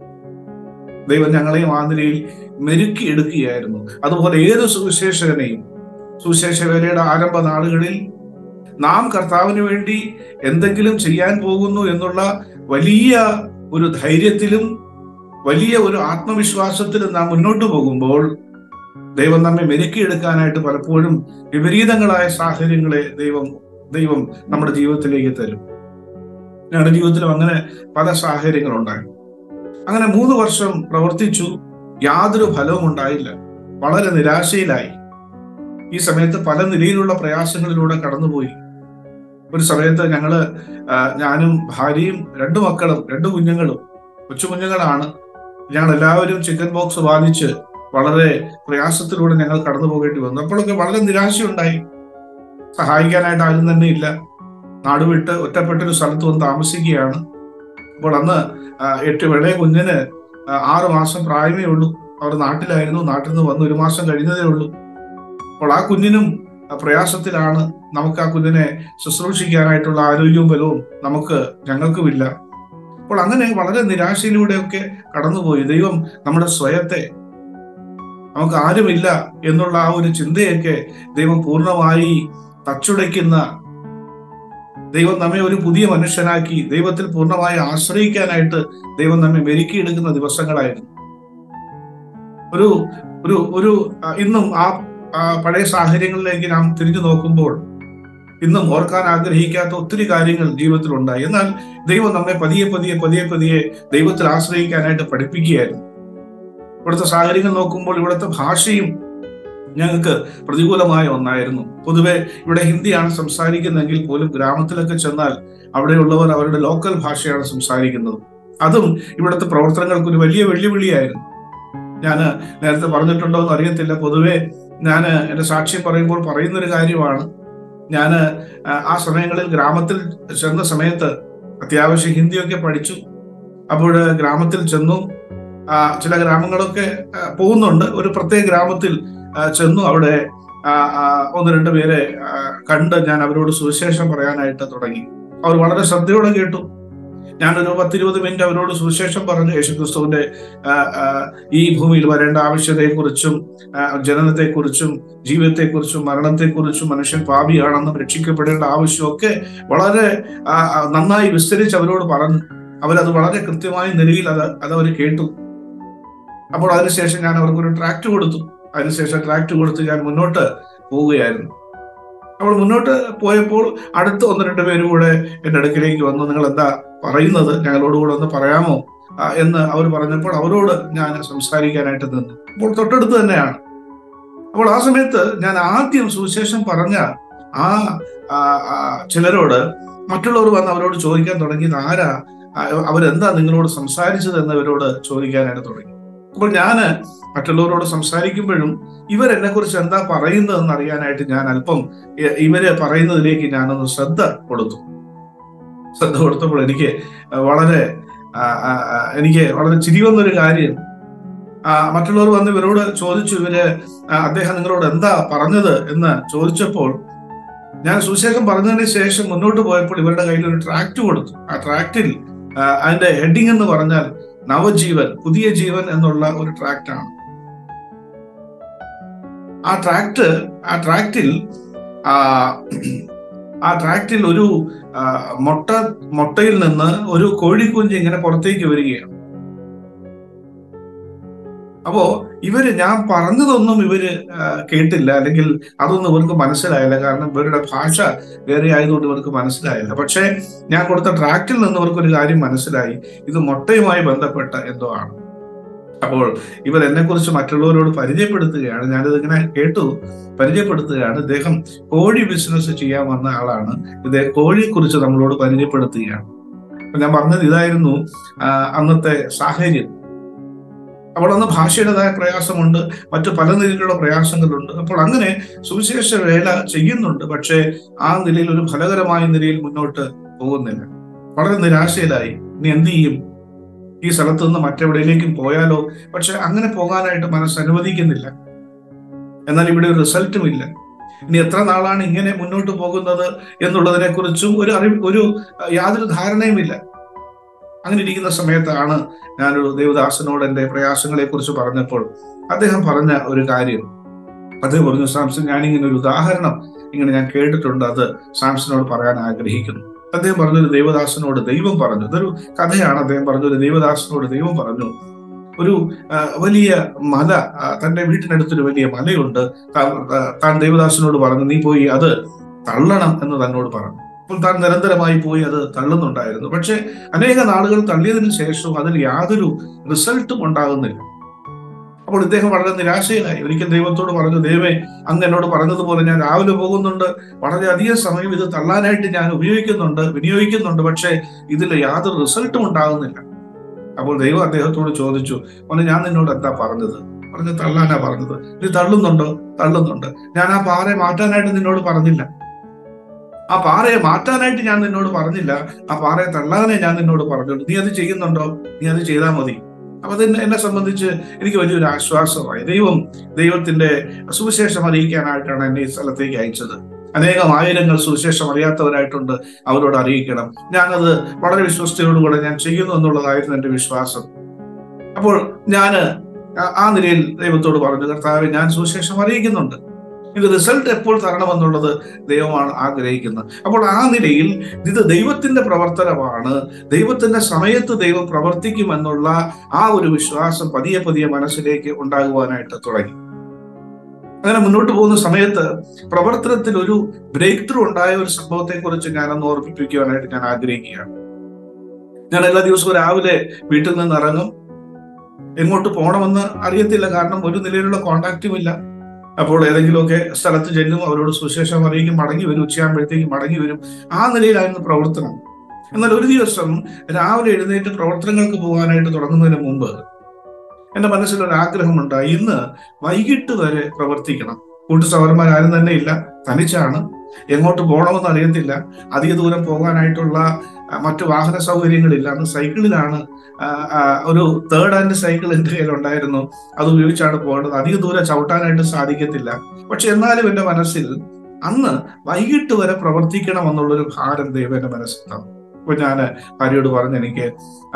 ദൈവം ഞങ്ങളെയും ആ നിലയിൽ മെരുക്കിയെടുക്കുകയായിരുന്നു. അതുപോലെ ഏത് സുവിശേഷകനെയും സുവിശേഷ വേലയുടെ ആരംഭ നാളുകളിൽ നാം കർത്താവിന് വേണ്ടി എന്തെങ്കിലും ചെയ്യാൻ പോകുന്നു എന്നുള്ള വലിയ ഒരു ധൈര്യത്തിലും വലിയ ഒരു ആത്മവിശ്വാസത്തിലും നാം മുന്നോട്ട് പോകുമ്പോൾ ദൈവം നമ്മെ മെരുക്കിയെടുക്കാനായിട്ട് പലപ്പോഴും വിപരീതങ്ങളായ സാഹചര്യങ്ങളെ ദൈവം ദൈവം നമ്മുടെ ജീവിതത്തിലേക്ക് തരും. ഞങ്ങളുടെ ജീവിതത്തിലും അങ്ങനെ പല സാഹചര്യങ്ങളുണ്ടായി. അങ്ങനെ മൂന്ന് വർഷം പ്രവർത്തിച്ചു. യാതൊരു ഫലവും ഉണ്ടായില്ല. വളരെ നിരാശയിലായി. ഈ സമയത്ത് പല നിലയിലുള്ള പ്രയാസങ്ങളിലൂടെ കടന്നുപോയി. ഒരു സമയത്ത് ഞങ്ങള് ഞാനും ഭാര്യയും രണ്ടു മക്കളും രണ്ടു കുഞ്ഞുങ്ങളും കൊച്ചു കുഞ്ഞുങ്ങളാണ്. ഞങ്ങൾ എല്ലാവരും ചിക്കൻ ബോക്സ് ബാധിച്ച് വളരെ പ്രയാസത്തിലൂടെ ഞങ്ങൾ കടന്നു പോകേണ്ടി വന്നു. അപ്പോഴൊക്കെ വളരെ നിരാശയുണ്ടായി. സഹായിക്കാനായിട്ട് ആരും തന്നെ ഇല്ല. നാടുവിട്ട് ഒറ്റപ്പെട്ടൊരു സ്ഥലത്ത് വന്ന് താമസിക്കുകയാണ്. അപ്പോൾ അന്ന് എട്ട് വെളയ കുഞ്ഞിന് ആറു മാസം പ്രായമേ ഉള്ളൂ. അവർ നാട്ടിലായിരുന്നു. നാട്ടിൽ നിന്ന് വന്ന് ഒരു മാസം കഴിഞ്ഞതേ ഉള്ളൂ. അപ്പോൾ ആ കുഞ്ഞിനും പ്രയാസത്തിലാണ്. നമുക്ക് ആ കുഞ്ഞിനെ ശുശ്രൂഷിക്കാനായിട്ടുള്ള ആരോഗ്യവും ബലവും നമുക്ക് ഞങ്ങൾക്കുമില്ല. അപ്പോൾ അങ്ങനെ വളരെ നിരാശയിലൂടെയൊക്കെ കടന്നുപോയി. ദൈവം നമ്മുടെ സ്വയത്തെ, നമുക്ക് ആരുമില്ല എന്നുള്ള ആ ഒരു ചിന്തയൊക്കെ ദൈവം പൂർണ്ണമായി തച്ചുടയ്ക്കുന്ന, ദൈവം നമ്മെ ഒരു പുതിയ മനുഷ്യനാക്കി ദൈവത്തിൽ പൂർണ്ണമായി ആശ്രയിക്കാനായിട്ട് ദൈവം നമ്മെ മെരുക്കിയെടുക്കുന്ന ദിവസങ്ങളായിരുന്നു. ഒരു ഒരു ഒരു ഇന്നും ആ പഴയ സാഹചര്യങ്ങളിലേക്ക് നാം തിരിഞ്ഞു നോക്കുമ്പോൾ ഇന്നും ഓർക്കാൻ ആഗ്രഹിക്കാത്ത ഒത്തിരി കാര്യങ്ങൾ ജീവിതത്തിൽ ഉണ്ടായി. എന്നാൽ ദൈവം നമ്മെ പതിയെ പതിയെ പതിയെ പതിയെ ദൈവത്തിൽ ആശ്രയിക്കാനായിട്ട് പഠിപ്പിക്കുകയായിരുന്നു. ഇവിടുത്തെ സാഹചര്യങ്ങൾ നോക്കുമ്പോൾ ഇവിടുത്തെ ഭാഷയും ഞങ്ങൾക്ക് പ്രതികൂലമായ ഒന്നായിരുന്നു. പൊതുവെ ഇവിടെ ഹിന്ദിയാണ് സംസാരിക്കുന്നതെങ്കിൽ പോലും ഗ്രാമത്തിലൊക്കെ ചെന്നാൽ അവിടെയുള്ളവർ അവരുടെ ലോക്കൽ ഭാഷയാണ് സംസാരിക്കുന്നത്. അതും ഇവിടുത്തെ പ്രവർത്തനങ്ങൾക്ക് ഒരു വലിയ വെല്ലുവിളിയായിരുന്നു. ഞാൻ നേരത്തെ പറഞ്ഞിട്ടുണ്ടോ എന്ന് അറിയത്തില്ല. പൊതുവെ ഞാൻ എൻ്റെ സാക്ഷ്യം പറയുമ്പോൾ പറയുന്നൊരു കാര്യമാണ്. ഞാൻ ആ സമയങ്ങളിൽ ഗ്രാമത്തിൽ ചെന്ന സമയത്ത് അത്യാവശ്യം ഹിന്ദിയൊക്കെ പഠിച്ചു. അപ്പോൾ ഗ്രാമത്തിൽ ചെന്നു. ചില ഗ്രാമങ്ങളൊക്കെ പോകുന്നുണ്ട്. ഒരു പ്രത്യേക ഗ്രാമത്തിൽ ചെന്നു. അവിടെ ഒന്ന് രണ്ട് പേരെ കണ്ട് ഞാൻ അവരോട് സുവിശേഷം പറയാനായിട്ട് തുടങ്ങി. അവർ വളരെ ശ്രദ്ധയോടെ കേട്ടു. ഞാനൊരു പത്തിരുപത് മിനിറ്റ് അവരോട് സുവിശേഷം പറഞ്ഞു. യേശുക്രിസ്തുവിന്റെ ഈ ഭൂമിയിൽ വരേണ്ട ആവശ്യതയെക്കുറിച്ചും ജനനത്തെക്കുറിച്ചും ജീവിതത്തെക്കുറിച്ചും മരണത്തെക്കുറിച്ചും മനുഷ്യൻ പാപിയാണെന്നും രക്ഷിക്കപ്പെടേണ്ട ആവശ്യമൊക്കെ വളരെ നന്നായി വിസ്തരിച്ച് അവരോട് പറഞ്ഞു. അവരത് വളരെ കൃത്യമായ നിലയിൽ അത് അതവർ കേട്ടു. അപ്പോൾ അതിനുശേഷം ഞാൻ അവർക്കൊരു ട്രാക്ട് കൊടുത്തു. അതിനുശേഷം ട്രാക്ട് കൊടുത്ത് ഞാൻ മുന്നോട്ട് പോവുകയായിരുന്നു. അപ്പോൾ മുന്നോട്ട് പോയപ്പോൾ അടുത്ത ഒന്ന് രണ്ട് പേരും കൂടെ എൻ്റെ അടുക്കിലേക്ക് വന്നു. നിങ്ങൾ എന്താ പറയുന്നത്, ഞങ്ങളോടുകൂടെ ഒന്ന് പറയാമോ എന്ന് അവർ പറഞ്ഞപ്പോൾ അവരോട് ഞാൻ സംസാരിക്കാനായിട്ട് നിന്നു. അപ്പോൾ തൊട്ടടുത്ത് തന്നെയാണ്. അപ്പോൾ ആ സമയത്ത് ഞാൻ ആദ്യം സുവിശേഷം പറഞ്ഞ ആ ചിലരോട് മറ്റുള്ളവർ വന്ന് അവരോട് ചോദിക്കാൻ തുടങ്ങിയത് ആരാ, അവരെന്താ നിങ്ങളോട് സംസാരിച്ചത് എന്നവരോട് ചോദിക്കാനായിട്ട് തുടങ്ങി. അപ്പോൾ ഞാന് മറ്റുള്ളവരോട് സംസാരിക്കുമ്പോഴും ഇവരെന്നെ കുറിച്ച് എന്താ പറയുന്നതെന്ന് അറിയാനായിട്ട് ഞാൻ അല്പം ഇവര് പറയുന്നതിലേക്ക് ഞാനൊന്ന് ശ്രദ്ധ കൊടുത്തു. ശ്രദ്ധ കൊടുത്തപ്പോൾ എനിക്ക് വളരെ എനിക്ക് വളരെ ചിരി വന്നൊരു കാര്യം, മറ്റുള്ളവർ വന്ന് ഇവരോട് ചോദിച്ചു, ഇവര് അദ്ദേഹം നിങ്ങളോട് എന്താ പറഞ്ഞത് എന്ന് ചോദിച്ചപ്പോൾ ഞാൻ സുവിശേഷം പറഞ്ഞതിന് ശേഷം മുന്നോട്ട് പോയപ്പോൾ ഇവരുടെ കയ്യിൽ ഒരു ട്രാക്ട് കൊടുത്തു. ആ ട്രാക്റ്റിൽ അതിന്റെ ഹെഡിങ് എന്ന് പറഞ്ഞാൽ നവജീവൻ, പുതിയ ജീവൻ എന്നുള്ള ഒരു ട്രാക്റ്റാണ്. ആ ട്രാക്ട് ആ ട്രാക്റ്റിൽ ആ ആ ട്രാക്റ്റിൽ ഒരു മൊട്ട മൊട്ടയിൽ നിന്ന് ഒരു കോഴിക്കുഞ്ഞ് ഇങ്ങനെ പുറത്തേക്ക് വരികയാണ്. അപ്പോ ഇവര് ഞാൻ പറഞ്ഞതൊന്നും ഇവര് കേട്ടില്ല, അല്ലെങ്കിൽ അതൊന്നും ഇവർക്ക് മനസ്സിലായില്ല. കാരണം ഇവരുടെ ഭാഷ വേറെ ആയതുകൊണ്ട് ഇവർക്ക് മനസ്സിലായില്ല. പക്ഷെ ഞാൻ കൊടുത്ത ട്രാക്റ്റിൽ നിന്ന് ഇവർക്കൊരു കാര്യം മനസ്സിലായി, ഇത് മുട്ടയുമായി ബന്ധപ്പെട്ട എന്തോ ആണ്. അപ്പോൾ ഇവർ എന്നെ കുറിച്ച് മറ്റുള്ളവരോട് പരിചയപ്പെടുത്തുകയാണ്. ഞാനിത് ഇങ്ങനെ കേട്ടു, പരിചയപ്പെടുത്തുകയാണ്. ഇദ്ദേഹം കോഴി ബിസിനസ് ചെയ്യാൻ വന്ന ആളാണ്, ഇദ്ദേഹം കോഴിയെ കുറിച്ച് നമ്മളോട് പരിചയപ്പെടുത്തുകയാണ്. അപ്പൊ ഞാൻ പറഞ്ഞത് ഇതായിരുന്നു അന്നത്തെ സാഹചര്യം. അപ്പോൾ അന്ന് ഭാഷയുടേതായ പ്രയാസമുണ്ട്, മറ്റു പല നിലയിലുള്ള പ്രയാസങ്ങളുണ്ട്. അപ്പോൾ അങ്ങനെ സുവിശേഷ വേല ചെയ്യുന്നുണ്ട്, പക്ഷേ ആ നിലയിൽ ഒരു ഫലകരമായ നിലയിൽ മുന്നോട്ട് പോകുന്നില്ല. വളരെ നിരാശയിലായി. ഇനി എന്ത് ചെയ്യും? ഈ സ്ഥലത്ത് നിന്ന് മറ്റെവിടെയിലേക്കും പോയാലോ? പക്ഷെ അങ്ങനെ പോകാനായിട്ട് മനസ്സ് അനുവദിക്കുന്നില്ല. എന്നാൽ ഇവിടെ ഒരു റിസൾട്ടും ഇല്ല. ഇനി എത്ര നാളാണ് ഇങ്ങനെ മുന്നോട്ട് പോകുന്നത് എന്നുള്ളതിനെ കുറിച്ചും ഒരു അറിവ് ഒരു യാതൊരു ധാരണയുമില്ല. അങ്ങനെ ഇരിക്കുന്ന സമയത്താണ് ഞാനൊരു ദേവദാസനോട് എൻ്റെ പ്രയാസങ്ങളെ കുറിച്ച് പറഞ്ഞപ്പോൾ അദ്ദേഹം പറഞ്ഞ ഒരു കാര്യം, അദ്ദേഹം പറഞ്ഞു, സാംസൺ, ഞാനിങ്ങനെ ഒരു ഉദാഹരണം ഇങ്ങനെ ഞാൻ കേട്ടിട്ടുണ്ട്, അത് സാംസനോട് പറയാൻ ആഗ്രഹിക്കുന്നു. അദ്ദേഹം പറഞ്ഞൊരു ദേവദാസനോട് ദൈവം പറഞ്ഞു, ഇതൊരു കഥയാണ്. അദ്ദേഹം പറഞ്ഞൊരു ദേവദാസനോട് ദൈവം പറഞ്ഞു, ഒരു വലിയ മല, തന്റെ വീട്ടിനടുത്തൊരു വലിയ മലയുണ്ട്. താൻ ദേവദാസനോട് പറഞ്ഞു, നീ പോയി അത് തള്ളണം എന്ന് തന്നോട് പറഞ്ഞു. അപ്പോൾ താൻ നിരന്തരമായി പോയി അത് തള്ളുന്നുണ്ടായിരുന്നു. പക്ഷെ അനേക നാളുകൾ തള്ളിയതിനു ശേഷവും അതിൽ യാതൊരു റിസൾട്ടും ഉണ്ടാകുന്നില്ല. അപ്പോൾ ഇദ്ദേഹം വളരെ നിരാശയിലായി. ഒരിക്കൽ ദൈവത്തോട് പറഞ്ഞു, ദൈവമേ, അങ്ങ് എന്നോട് പറഞ്ഞതുപോലെ ഞാൻ രാവിലെ പോകുന്നുണ്ട്, വളരെയധികം സമയം ഇത് തള്ളാനായിട്ട് ഞാൻ ഉപയോഗിക്കുന്നുണ്ട് വിനിയോഗിക്കുന്നുണ്ട് പക്ഷെ ഇതിൽ യാതൊരു റിസൾട്ടും ഉണ്ടാകുന്നില്ല. അപ്പോൾ ദൈവം അദ്ദേഹത്തോട് ചോദിച്ചു, ഒന്ന് ഞാൻ നിന്നോട് എന്താ പറഞ്ഞത്? പറഞ്ഞു, തള്ളാനാ പറഞ്ഞത്. നീ തള്ളുന്നുണ്ടോ? തള്ളുന്നുണ്ട്. ഞാൻ ആ പാറയെ മാറ്റാനായിട്ട് നിന്നോട് പറഞ്ഞില്ല. ആ പാറയെ മാറ്റാനായിട്ട് ഞാൻ നിന്നോട് പറഞ്ഞില്ല, ആ പാറയെ തള്ളാനേ ഞാൻ നിന്നോട് പറഞ്ഞുള്ളൂ. നീ അത് ചെയ്യുന്നുണ്ടോ? നീ അത് ചെയ്താൽ മതി. അപ്പൊ അത് എന്നെ സംബന്ധിച്ച് എനിക്ക് വലിയൊരു ആശ്വാസമായി. ദൈവം ദൈവത്തിന്റെ സുവിശേഷം അറിയിക്കാനായിട്ടാണ് എന്നെ ഈ സ്ഥലത്തേക്ക് അയച്ചത്. അനേകം ആയിരങ്ങൾ സുവിശേഷം അറിയാത്തവരായിട്ടുണ്ട്, അവരോട് അറിയിക്കണം. ഞാനത് വളരെ വിശ്വസ്തയോടുകൂടെ ഞാൻ ചെയ്യുന്നു എന്നുള്ളതായിരുന്നു എൻ്റെ വിശ്വാസം. അപ്പോൾ ഞാൻ ആ നിലയിൽ ദൈവത്തോട് പറഞ്ഞു, കർത്താവേ, ഞാൻ സുവിശേഷം അറിയിക്കുന്നുണ്ട്, ഇത് റിസൾട്ട് എപ്പോൾ തരണമെന്നുള്ളത് ദൈവമാണ് ആഗ്രഹിക്കുന്നത്. അപ്പോൾ ആ നിലയിൽ ഇത് ദൈവത്തിന്റെ പ്രവർത്തനമാണ്, ദൈവത്തിന്റെ സമയത്ത് ദൈവം പ്രവർത്തിക്കുമെന്നുള്ള ആ ഒരു വിശ്വാസം പതിയെ പതിയെ മനസ്സിലേക്ക് ഉണ്ടാകുവാനായിട്ട് തുടങ്ങി. അങ്ങനെ മുന്നോട്ട് പോകുന്ന സമയത്ത് പ്രവർത്തനത്തിൽ ഒരു ബ്രേക്ക് ത്രൂ ഉണ്ടായ ഒരു സംഭവത്തെ കുറിച്ച് ഞാനൊന്ന് ഓർമ്മിപ്പിക്കുവാനായിട്ട് ഞാൻ ആഗ്രഹിക്കുകയാണ്. ഞാൻ എല്ലാ ദിവസവും രാവിലെ വീട്ടിൽ നിന്ന് ഇറങ്ങും. എങ്ങോട്ട് പോകണമെന്ന് അറിയത്തില്ല, കാരണം ഒരു നിലയിലുള്ള കോണ്ടാക്റ്റും ഇല്ല. അപ്പോൾ ഏതെങ്കിലുമൊക്കെ സ്ഥലത്ത് ചെല്ലും, അവരോട് സുവിശേഷം അറിയിക്കും, മടങ്ങി വരും, ഉച്ചയാകുമ്പോഴത്തേക്ക് മടങ്ങി വരും. ആ നിലയിലായിരുന്നു പ്രവർത്തനം. എന്നാൽ ഒരു ദിവസം രാവിലെ എഴുന്നേറ്റ് പ്രവർത്തനങ്ങൾക്ക് പോകാനായിട്ട് തുടങ്ങുന്നതിന് മുമ്പ് എൻ്റെ മനസ്സിലൊരു ആഗ്രഹമുണ്ടായി, ഇന്ന് വൈകിട്ട് വരെ പ്രവർത്തിക്കണം. കൂട്ടു സഹോദരന്മാരും തന്നെ ഇല്ല, തനിച്ചാണ്. എങ്ങോട്ട് പോകണമെന്ന് അറിയത്തില്ല, അധിക ദൂരം പോകാനായിട്ടുള്ള മറ്റു വാഹന സൗകര്യങ്ങളില്ല. അന്ന് സൈക്കിളിലാണ്, ഒരു തേർഡ് ഹാൻഡ് സൈക്കിൾ എൻ്റെ കയ്യിലുണ്ടായിരുന്നു, അത് ഉപയോഗിച്ചാണ് പോകേണ്ടത്. അധിക ദൂരം ചവിട്ടാനായിട്ട് സാധിക്കത്തില്ല. പക്ഷെ എന്നാലും എൻ്റെ മനസ്സിൽ അന്ന് വൈകിട്ട് വരെ പ്രവർത്തിക്കണം എന്നുള്ളൊരു ഭാരം ദൈവം എൻ്റെ മനസ്സിൽ തന്നു. അപ്പൊ ഞാൻ ഭാര്യയോട് പറഞ്ഞു, എനിക്ക്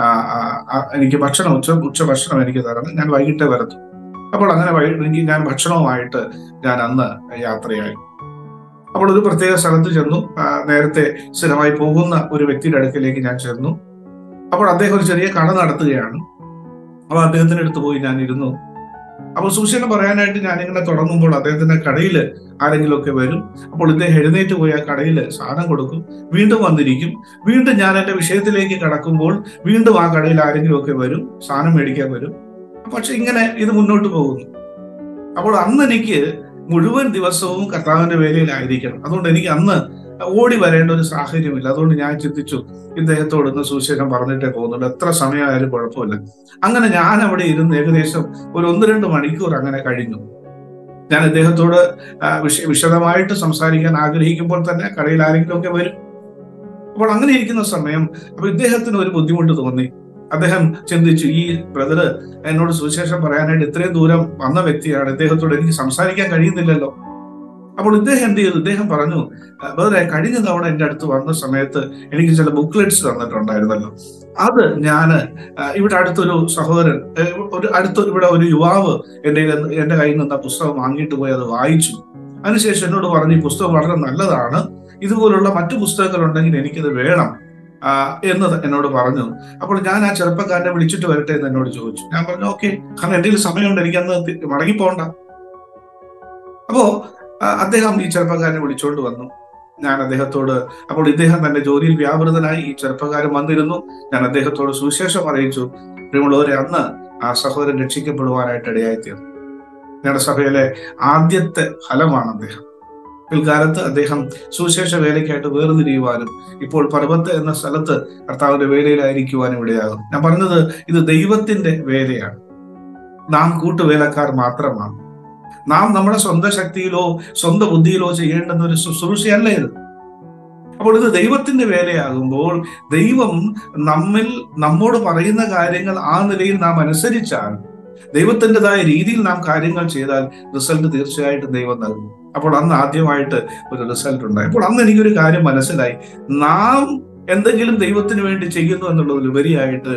എനിക്ക് ഭക്ഷണം ഉച്ച ഉച്ച ഭക്ഷണം എനിക്ക് തരണം, ഞാൻ വൈകിട്ടേ വരത്തു. അപ്പോൾ അങ്ങനെ വൈകിട്ട് ഞാൻ ഭക്ഷണവുമായിട്ട് ഞാൻ അന്ന് യാത്രയായി. അപ്പോൾ ഒരു പ്രത്യേക സ്ഥലത്ത് ചെന്നു. നേരത്തെ സ്ഥിരമായി പോകുന്ന ഒരു വ്യക്തിയുടെ അടുക്കലേക്ക് ഞാൻ ചെന്നു. അപ്പോൾ അദ്ദേഹം ഒരു ചെറിയ കട നടത്തുകയാണ്. അപ്പോൾ അദ്ദേഹത്തിന്റെ അടുത്ത് പോയി ഞാൻ ഇരുന്നു. അപ്പോൾ സുവിശേഷം പറയാനായിട്ട് ഞാനിങ്ങനെ തുടങ്ങുമ്പോൾ അദ്ദേഹത്തിന്റെ കടയിൽ ആരെങ്കിലുമൊക്കെ വരും. അപ്പോൾ ഇദ്ദേഹം എഴുന്നേറ്റ് പോയി ആ കടയിൽ സാധനം കൊടുക്കും, വീണ്ടും വന്നിരിക്കും. വീണ്ടും ഞാൻ എൻ്റെ വിഷയത്തിലേക്ക് കടക്കുമ്പോൾ വീണ്ടും ആ കടയിൽ ആരെങ്കിലുമൊക്കെ വരും, സാധനം മേടിക്കാൻ വരും. പക്ഷെ ഇങ്ങനെ ഇത് മുന്നോട്ട് പോകുന്നു. അപ്പോൾ അന്ന് എനിക്ക് മുഴുവൻ ദിവസവും കർത്താവിന്റെ വേലയിലായിരിക്കണം. അതുകൊണ്ട് എനിക്ക് അന്ന് ഓടി വരേണ്ട ഒരു സാഹചര്യമില്ല. അതുകൊണ്ട് ഞാൻ ചിന്തിച്ചു, ഇദ്ദേഹത്തോട് ഇന്ന് സുവിശേഷം പറഞ്ഞിട്ടേ പോകുന്നുള്ളൂ, എത്ര സമയമായാലും കുഴപ്പമില്ല. അങ്ങനെ ഞാൻ അവിടെ ഇരുന്ന് ഏകദേശം ഒരു ഒന്ന് രണ്ട് മണിക്കൂർ അങ്ങനെ കഴിഞ്ഞു. ഞാൻ ഇദ്ദേഹത്തോട് വിശ വിശദമായിട്ട് സംസാരിക്കാൻ ആഗ്രഹിക്കുമ്പോൾ തന്നെ കടയിൽ ആരെങ്കിലും ഒക്കെ വരും. അപ്പോൾ അങ്ങനെ ഇരിക്കുന്ന സമയം അപ്പൊ ഇദ്ദേഹത്തിന് ഒരു ബുദ്ധിമുട്ട് തോന്നി. അദ്ദേഹം ചിന്തിച്ചു, ഈ ബ്രദർ എന്നോട് സുവിശേഷം പറയാനായിട്ട് ഇത്രയും ദൂരം വന്ന വ്യക്തിയാണ്, ഇദ്ദേഹത്തോട് എനിക്ക് സംസാരിക്കാൻ കഴിയുന്നില്ലല്ലോ. അപ്പോൾ ഇദ്ദേഹം എന്ത് ചെയ്തു? ഇദ്ദേഹം പറഞ്ഞു, ബ്രദറെ, കഴിഞ്ഞ തവണ എൻ്റെ അടുത്ത് വന്ന സമയത്ത് എനിക്ക് ചില ബുക്ക്ലെറ്റ്സ് തന്നിട്ടുണ്ടായിരുന്നല്ലോ, അത് ഞാൻ ഇവിടെ അടുത്തൊരു സഹോദരൻ, ഒരു അടുത്ത ഇവിടെ ഒരു യുവാവ് എൻ്റെ എൻ്റെ കയ്യിൽ നിന്ന് ആ പുസ്തകം വാങ്ങിയിട്ട് പോയി അത് വായിച്ചു. അതിനുശേഷം എന്നോട് പറഞ്ഞു, ഈ പുസ്തകം വളരെ നല്ലതാണ്, ഇതുപോലുള്ള മറ്റു പുസ്തകങ്ങൾ ഉണ്ടെങ്കിൽ എനിക്കത് വേണം ആ എന്ന് എന്നോട് പറഞ്ഞു. അപ്പോൾ ഞാൻ ആ ചെറുപ്പക്കാരനെ വിളിച്ചിട്ട് വരട്ടെ എന്ന് എന്നോട് ചോദിച്ചു. ഞാൻ പറഞ്ഞു ഓക്കെ, കാരണം എൻ്റെ സമയമുണ്ട്, എനിക്കന്ന് മടങ്ങിപ്പോണ്ട. അപ്പോ അദ്ദേഹം ഈ ചെറുപ്പക്കാരനെ വിളിച്ചോണ്ട് വന്നു. ഞാൻ അദ്ദേഹത്തോട്, അപ്പോൾ ഇദ്ദേഹം തന്റെ ജോലിയിൽ വ്യാപൃതനായി, ഈ ചെറുപ്പക്കാരൻ വന്നിരുന്നു. ഞാൻ അദ്ദേഹത്തോട് സുവിശേഷം അറിയിച്ചു. പ്രിയമുള്ളവരെ, അന്ന് ആ സഹോദരൻ രക്ഷിക്കപ്പെടുവാനായിട്ട് ഇടയായിത്തീർന്നു. ഞങ്ങളുടെ സഭയിലെ ആദ്യത്തെ ഫലമാണ് അദ്ദേഹം. പിൽക്കാലത്ത് അദ്ദേഹം സുവിശേഷ വേലയ്ക്കായിട്ട് വേർതിരിയുവാനും ഇപ്പോൾ പർവ്വത്ത് എന്ന സ്ഥലത്ത് കർത്താവിന്റെ വേലയിലായിരിക്കുവാനും ഇടയാകും. ഞാൻ പറഞ്ഞത്, ഇത് ദൈവത്തിന്റെ വേലയാണ്. നാം കൂട്ടുവേലക്കാർ മാത്രമാണ്. നാം നമ്മുടെ സ്വന്തം ശക്തിയിലോ സ്വന്തം ബുദ്ധിയിലോ ചെയ്യേണ്ടുന്ന ഒരു ശുശ്രൂഷയല്ല ഇത്. അപ്പോൾ ഇത് ദൈവത്തിന്റെ വേലയാകുമ്പോൾ ദൈവം നമ്മിൽ നമ്മോട് പറയുന്ന കാര്യങ്ങൾ ആ നിലയിൽ നാം അനുസരിച്ചാൽ, ദൈവത്തിൻ്റെതായ രീതിയിൽ നാം കാര്യങ്ങൾ ചെയ്താൽ റിസൾട്ട് തീർച്ചയായിട്ടും ദൈവം നൽകും. അപ്പോൾ അന്ന് ആദ്യമായിട്ട് ഒരു റിസൾട്ട് ഉണ്ടായി. അപ്പോൾ അന്ന് എനിക്കൊരു കാര്യം മനസ്സിലായി, നാം എന്തെങ്കിലും ദൈവത്തിന് വേണ്ടി ചെയ്യുന്നു എന്നുള്ളതിലുപരിയായിട്ട്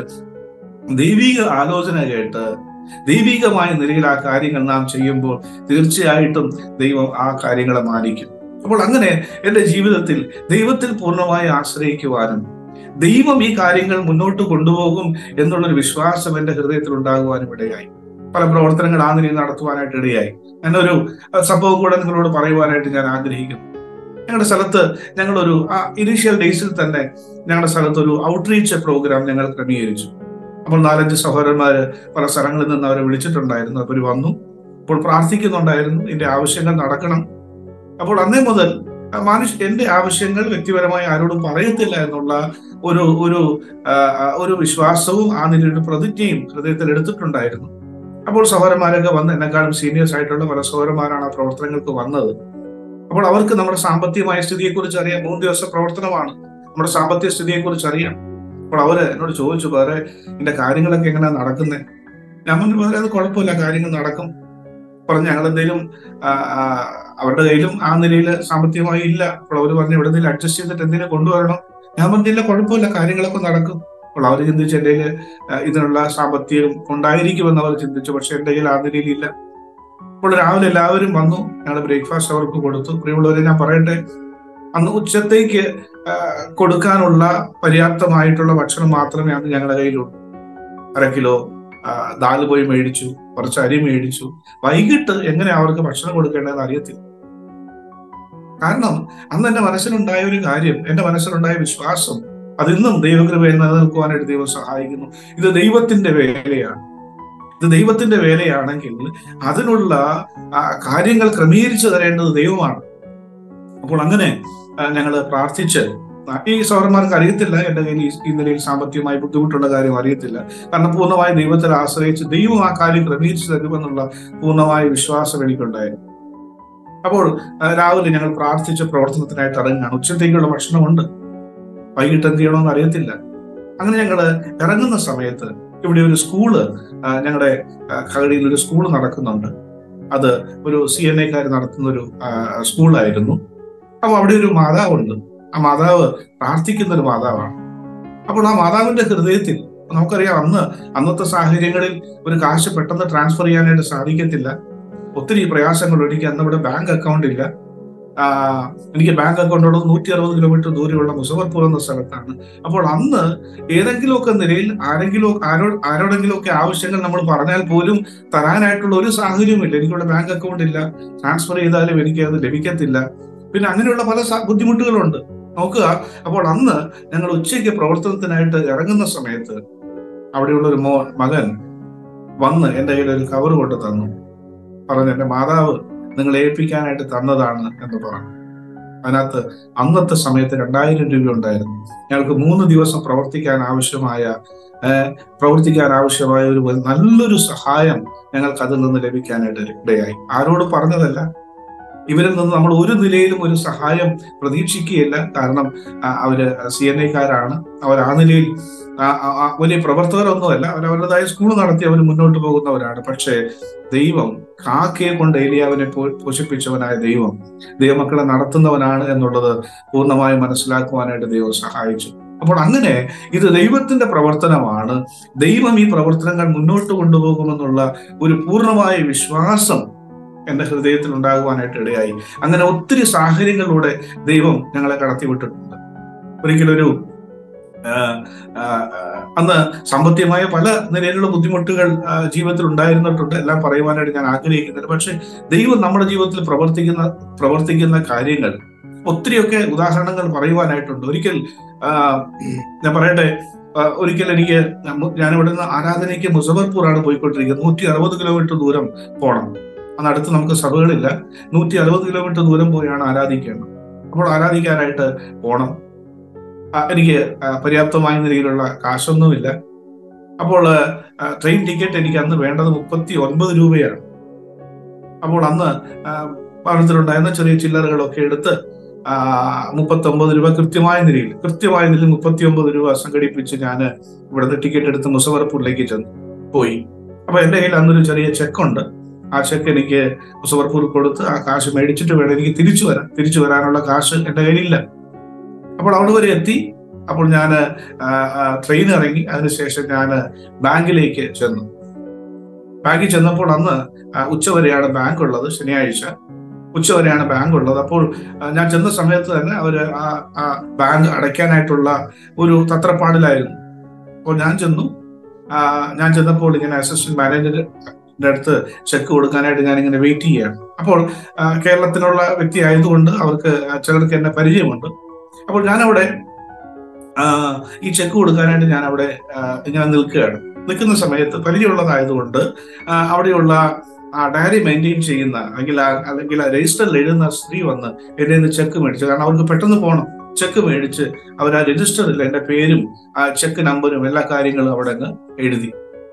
ദൈവിക ആലോചന കേട്ട് ദൈവികമായ നിലയിൽ ആ കാര്യങ്ങൾ നാം ചെയ്യുമ്പോൾ തീർച്ചയായിട്ടും ദൈവം ആ കാര്യങ്ങളെ മാനിക്കും. അപ്പോൾ അങ്ങനെ എൻ്റെ ജീവിതത്തിൽ ദൈവത്തിൽ പൂർണ്ണമായി ആശ്രയിക്കുവാനും ദൈവം ഈ കാര്യങ്ങൾ മുന്നോട്ട് കൊണ്ടുപോകും എന്നുള്ളൊരു വിശ്വാസം എൻ്റെ ഹൃദയത്തിൽ ഉണ്ടാകുവാനും ഇടയായി. പല പ്രവർത്തനങ്ങൾ ആ നിലയിൽ നടത്തുവാനായിട്ട് ഇടയായി. എന്നൊരു സംഭവം കൂടെ നിങ്ങളോട് പറയുവാനായിട്ട് ഞാൻ ആഗ്രഹിക്കുന്നു. ഞങ്ങളുടെ സ്ഥലത്ത് ഞങ്ങളൊരു ആ ഇനീഷ്യൽ ഡേയ്സിൽ തന്നെ ഞങ്ങളുടെ സ്ഥലത്ത് ഒരു ഔട്ട്റീച്ച് പ്രോഗ്രാം ഞങ്ങൾ ക്രമീകരിച്ചു. അപ്പോൾ നാലഞ്ച് സഹോദരന്മാര് പല സ്ഥലങ്ങളിൽ നിന്ന് അവരെ വിളിച്ചിട്ടുണ്ടായിരുന്നു. അവർ വന്നു, അപ്പോൾ പ്രാർത്ഥിക്കുന്നുണ്ടായിരുന്നു, എന്റെ ആവശ്യങ്ങൾ നടക്കണം. അപ്പോൾ അന്നേ മുതൽ മനുഷ്യ എന്റെ ആവശ്യങ്ങൾ വ്യക്തിപരമായി ആരോടും പറയത്തില്ല എന്നുള്ള ഒരു ഒരു ഒരു വിശ്വാസവും ആ നിലയുടെ പ്രതിജ്ഞയും ഹൃദയത്തിൽ എടുത്തിട്ടുണ്ടായിരുന്നു. അപ്പോൾ സഹോദരന്മാരൊക്കെ വന്ന്, എന്നെക്കാളും സീനിയേഴ്സ് ആയിട്ടുള്ള പല സഹോദരന്മാരാണ് ആ പ്രവർത്തനങ്ങൾക്ക് വന്നത്. അപ്പോൾ അവർക്ക് നമ്മുടെ സാമ്പത്തികമായ സ്ഥിതിയെക്കുറിച്ച് അറിയാം. മൂന്ന് ദിവസം പ്രവർത്തനമാണ്, നമ്മുടെ സാമ്പത്തിക സ്ഥിതിയെക്കുറിച്ച് അറിയാം. അപ്പോൾ അവര് എന്നോട് ചോദിച്ചു, വേറെ എന്റെ കാര്യങ്ങളൊക്കെ എങ്ങനെയാ നടക്കുന്നത്? ഞാൻ പറഞ്ഞു, വേറെ അത് കുഴപ്പമില്ല, കാര്യങ്ങൾ നടക്കും. പറഞ്ഞു, ഞങ്ങൾ എന്തെങ്കിലും അവരുടെ കയ്യിലും ആ നിലയിൽ സാമ്പത്തികമായി ഇല്ല. അപ്പോൾ അവർ പറഞ്ഞു, എവിടെ നിന്നെങ്കിലും അഡ്ജസ്റ്റ് ചെയ്തിട്ട് എന്തെങ്കിലും കൊണ്ടുവരണം. ഞാൻ പറഞ്ഞില്ല, കുഴപ്പമില്ല, കാര്യങ്ങളൊക്കെ നടക്കും. അപ്പോൾ അവർ ചിന്തിച്ചു എൻ്റെ കയ്യിൽ ഇതിനുള്ള സാമ്പത്തികം ഉണ്ടായിരിക്കുമെന്ന് അവർ ചിന്തിച്ചു. പക്ഷെ എൻ്റെ കയ്യിൽ ആ നിലയിലില്ല. അപ്പോൾ രാവിലെ എല്ലാവരും വന്നു, ഞങ്ങൾ ബ്രേക്ക്ഫാസ്റ്റ് അവർക്ക് കൊടുത്തു. പ്രിയമുള്ളവരെ, ഞാൻ പറയട്ടെ, അന്ന് ഉച്ചത്തേക്ക് കൊടുക്കാനുള്ള പര്യാപ്തമായിട്ടുള്ള ഭക്ഷണം മാത്രമേ അന്ന് ഞങ്ങളുടെ കയ്യിലുള്ളൂ. അര കിലോ ദാല് പോയി മേടിച്ചു, കുറച്ച് അരി മേടിച്ചു. വൈകിട്ട് എങ്ങനെ അവർക്ക് ഭക്ഷണം കൊടുക്കേണ്ടതെന്ന് അറിയത്തില്ല. കാരണം അന്ന് എന്റെ മനസ്സിലുണ്ടായ ഒരു കാര്യം, എന്റെ മനസ്സിലുണ്ടായ വിശ്വാസം, അതിന്നും ദൈവകൃപയിൽ നിലനിൽക്കുവാനായിട്ട് ദൈവം സഹായിക്കുന്നു. ഇത് ദൈവത്തിന്റെ വേലയാണ്. ഇത് ദൈവത്തിന്റെ വേലയാണെങ്കിൽ അതിനുള്ള കാര്യങ്ങൾ ക്രമീകരിച്ചു തരേണ്ടത് ദൈവമാണ്. അപ്പോൾ അങ്ങനെ ഞങ്ങൾ പ്രാർത്ഥിച്ച്, ഈ സഹോദരന്മാർക്ക് അറിയത്തില്ല എൻ്റെ കയ്യിൽ ഈ നിലയിൽ സാമ്പത്തികമായി ബുദ്ധിമുട്ടുള്ള കാര്യം അറിയത്തില്ല. കാരണം പൂർണ്ണമായി ദൈവത്തിൽ ആശ്രയിച്ച് ദൈവം ആ കാര്യം ക്രമീകരിച്ചു തരുമെന്നുള്ള പൂർണ്ണമായ വിശ്വാസം എനിക്കുണ്ടായിരുന്നു. അപ്പോൾ രാവിലെ ഞങ്ങൾ പ്രാർത്ഥിച്ച് പ്രവർത്തനത്തിനായിട്ട് ഇറങ്ങുകയാണ്. ഉച്ചത്തേക്കുള്ള ഭക്ഷണമുണ്ട്, വൈകിട്ട് എന്ത് ചെയ്യണമെന്ന് അറിയത്തില്ല. അങ്ങനെ ഞങ്ങൾ ഇറങ്ങുന്ന സമയത്ത് ഇവിടെ ഒരു സ്കൂള്, ഞങ്ങളുടെ കകടിയിൽ ഒരു സ്കൂള് നടക്കുന്നുണ്ട്. അത് ഒരു സി എൻ എക്കാർ നടത്തുന്ന ഒരു സ്കൂളായിരുന്നു. അപ്പൊ അവിടെ ഒരു മാതാവുണ്ട്. ആ മാതാവ് പ്രാർത്ഥിക്കുന്ന ഒരു മാതാവാണ്. അപ്പോൾ ആ മാതാവിന്റെ ഹൃദയത്തിൽ, നമുക്കറിയാം അന്ന് അന്നത്തെ സാഹചര്യങ്ങളിൽ ഒരു കാശ് പെട്ടെന്ന് ട്രാൻസ്ഫർ ചെയ്യാനായിട്ട് സാധിക്കത്തില്ല. ഒത്തിരി പ്രയാസങ്ങൾ. എനിക്ക് അന്ന് ഇവിടെ ബാങ്ക് അക്കൗണ്ട് ഇല്ല. ആഹ് എനിക്ക് ബാങ്ക് അക്കൗണ്ട് ഉള്ളത് നൂറ്റി അറുപത് കിലോമീറ്റർ ദൂരെയുള്ള മുസഫർപൂർ എന്ന സ്ഥലത്താണ്. അപ്പോൾ അന്ന് ഏതെങ്കിലുമൊക്കെ നിലയിൽ ആരെങ്കിലും ആരോ ആരോടെങ്കിലും ഒക്കെ ആവശ്യങ്ങൾ നമ്മൾ പറഞ്ഞാൽ പോലും തരാനായിട്ടുള്ള ഒരു സാഹചര്യമില്ല. എനിക്കിവിടെ ബാങ്ക് അക്കൗണ്ട് ഇല്ല, ട്രാൻസ്ഫർ ചെയ്താലും എനിക്ക് അത് ലഭിക്കത്തില്ല. പിന്നെ അങ്ങനെയുള്ള പല ബുദ്ധിമുട്ടുകളുണ്ട്. നോക്കുക, അപ്പോൾ അന്ന് ഞങ്ങൾ ഉച്ചയ്ക്ക് പ്രവർത്തനത്തിനായിട്ട് ഇറങ്ങുന്ന സമയത്ത് അവിടെയുള്ള ഒരു മോ മകൻ വന്ന് എൻ്റെ കയ്യിൽ ഒരു കവർ കൊണ്ട് തന്നു. പറഞ്ഞു, എൻ്റെ മാതാവ് നിങ്ങളെ ഏൽപ്പിക്കാനായിട്ട് തന്നതാണ് എന്ന് പറഞ്ഞു. അതിനകത്ത് അന്നത്തെ സമയത്ത് രണ്ടായിരം രൂപ ഉണ്ടായിരുന്നു. ഞങ്ങൾക്ക് മൂന്ന് ദിവസം പ്രവർത്തിക്കാൻ ആവശ്യമായ ഏർ പ്രവർത്തിക്കാൻ ആവശ്യമായ ഒരു നല്ലൊരു സഹായം ഞങ്ങൾക്ക് അതിൽ നിന്ന് ലഭിക്കാനായിട്ട് ഇടയായി. ആരോട് പറഞ്ഞതല്ല, ഇവരിൽ നിന്ന് നമ്മൾ ഒരു നിലയിലും ഒരു സഹായം പ്രതീക്ഷിക്കുകയില്ല. കാരണം അവര് സി എൻ ഐക്കാരാണ്. അവർ ആ നിലയിൽ വലിയ പ്രവർത്തകരൊന്നുമല്ല. അവരവരുടേതായ സ്കൂൾ നടത്തി അവർ മുന്നോട്ട് പോകുന്നവരാണ്. പക്ഷേ ദൈവം കാക്കയെ കൊണ്ട് ഏലിയാവിനെ പോഷിപ്പിച്ചവനായ ദൈവം ദൈവമക്കളെ നടത്തുന്നവനാണ് എന്നുള്ളത് പൂർണ്ണമായും മനസ്സിലാക്കുവാനായിട്ട് ദൈവം സഹായിച്ചു. അപ്പോൾ അങ്ങനെ ഇത് ദൈവത്തിന്റെ പ്രവർത്തനമാണ്. ദൈവം ഈ പ്രവർത്തനങ്ങൾ മുന്നോട്ട് കൊണ്ടുപോകുമെന്നുള്ള ഒരു പൂർണ്ണമായ വിശ്വാസം എന്റെ ഹൃദയത്തിൽ ഉണ്ടാകുവാനായിട്ട് ഇടയായി. അങ്ങനെ ഒത്തിരി സാഹചര്യങ്ങളിലൂടെ ദൈവം ഞങ്ങളെ കടത്തിവിട്ടിട്ടുണ്ട്. ഒരിക്കലൊരു അന്ന് സാമ്പത്തികമായ പല നിലയിലുള്ള ബുദ്ധിമുട്ടുകൾ ജീവിതത്തിൽ ഉണ്ടായിരുന്നിട്ടുണ്ട്. എല്ലാം പറയുവാനായിട്ട് ഞാൻ ആഗ്രഹിക്കുന്നില്ല. പക്ഷെ ദൈവം നമ്മുടെ ജീവിതത്തിൽ പ്രവർത്തിക്കുന്ന പ്രവർത്തിക്കുന്ന കാര്യങ്ങൾ ഒത്തിരിയൊക്കെ ഉദാഹരണങ്ങൾ പറയുവാനായിട്ടുണ്ട്. ഒരിക്കൽ ഞാൻ പറയട്ടെ, ഒരിക്കൽ എനിക്ക് ഞാൻ ഇവിടെ നിന്ന് ആരാധനയ്ക്ക് മുസഫർപൂറാണ് പോയിക്കൊണ്ടിരിക്കുന്നത്. നൂറ്റി അറുപത് കിലോമീറ്റർ ദൂരം പോകണം. അന്ന് അടുത്ത് നമുക്ക് സഭകളില്ല. നൂറ്റി അറുപത് കിലോമീറ്റർ ദൂരം പോയാണ് ആരാധിക്കേണ്ടത്. അപ്പോൾ ആരാധിക്കാനായിട്ട് പോകണം. എനിക്ക് പര്യാപ്തമായ നിലയിലുള്ള കാശൊന്നുമില്ല. അപ്പോൾ ട്രെയിൻ ടിക്കറ്റ് എനിക്ക് അന്ന് വേണ്ടത് മുപ്പത്തി ഒൻപത് രൂപയാണ്. അപ്പോൾ അന്ന് ഭവനത്തിലുണ്ടായിരുന്ന ചെറിയ ചില്ലറകളൊക്കെ എടുത്ത് മുപ്പത്തി ഒമ്പത് രൂപ കൃത്യമായ നിലയിൽ കൃത്യമായ നിലയിൽ മുപ്പത്തി ഒമ്പത് രൂപ സംഘടിപ്പിച്ച് ഞാൻ ഇവിടുന്ന് ടിക്കറ്റ് എടുത്ത് മുസഫർപൂരിലേക്ക് ചെന്ന് പോയി. അപ്പൊ എന്റെ കയ്യിൽ അന്നൊരു ചെറിയ ചെക്കുണ്ട്. ആ ചെക്ക് എനിക്ക് മുസഫർപൂർ കൊടുത്ത് ആ കാശ് മേടിച്ചിട്ട് വേണം എനിക്ക് തിരിച്ചു വരാൻ. തിരിച്ചു വരാനുള്ള കാശ് എന്റെ കയ്യിലില്ല. അപ്പോൾ അവിടെ വരെ എത്തി. അപ്പോൾ ഞാൻ ട്രെയിൻ ഇറങ്ങി. അതിനുശേഷം ഞാൻ ബാങ്കിലേക്ക് ചെന്നു. ബാങ്കിൽ ചെന്നപ്പോൾ അന്ന് ഉച്ചവരെയാണ് ബാങ്ക് ഉള്ളത്. ശനിയാഴ്ച ഉച്ചവരെയാണ് ബാങ്ക് ഉള്ളത്. അപ്പോൾ ഞാൻ ചെന്ന സമയത്ത് തന്നെ അവര് ആ ബാങ്ക് അടയ്ക്കാനായിട്ടുള്ള ഒരു തത്രപ്പാടിലായിരുന്നു. അപ്പോൾ ഞാൻ ചെന്നു. ഞാൻ ചെന്നപ്പോൾ ഇങ്ങനെ അസിസ്റ്റന്റ് മാനേജറിന്റെ അടുത്ത് ചെക്ക് കൊടുക്കാനായിട്ട് ഞാൻ ഇങ്ങനെ വെയിറ്റ് ചെയ്യുകയാണ്. അപ്പോൾ കേരളത്തിലുള്ള വ്യക്തി ആയതുകൊണ്ട് അവർക്ക് ചിലർക്ക് എന്നെ പരിചയമുണ്ട്. അപ്പോൾ ഞാനവിടെ ഈ ചെക്ക് കൊടുക്കാനായിട്ട് ഞാൻ അവിടെ ഇങ്ങനെ നിൽക്കുകയാണ്. നിൽക്കുന്ന സമയത്ത് പരിചയമുള്ളതായതുകൊണ്ട് അവിടെയുള്ള ആ ഡയറി മെയിൻറ്റെയിൻ ചെയ്യുന്ന അല്ലെങ്കിൽ അല്ലെങ്കിൽ രജിസ്റ്ററിൽ എഴുതുന്ന സ്ത്രീ വന്ന് എന്നെ നിന്ന് ചെക്ക് മേടിച്ചു. കാരണം അവർക്ക് പെട്ടെന്ന് പോകണം. ചെക്ക് മേടിച്ച് അവർ ആ രജിസ്റ്ററിൽ എന്റെ പേരും ആ ചെക്ക് നമ്പരും എല്ലാ കാര്യങ്ങളും അവിടെ അങ്ങ് എഴുതി.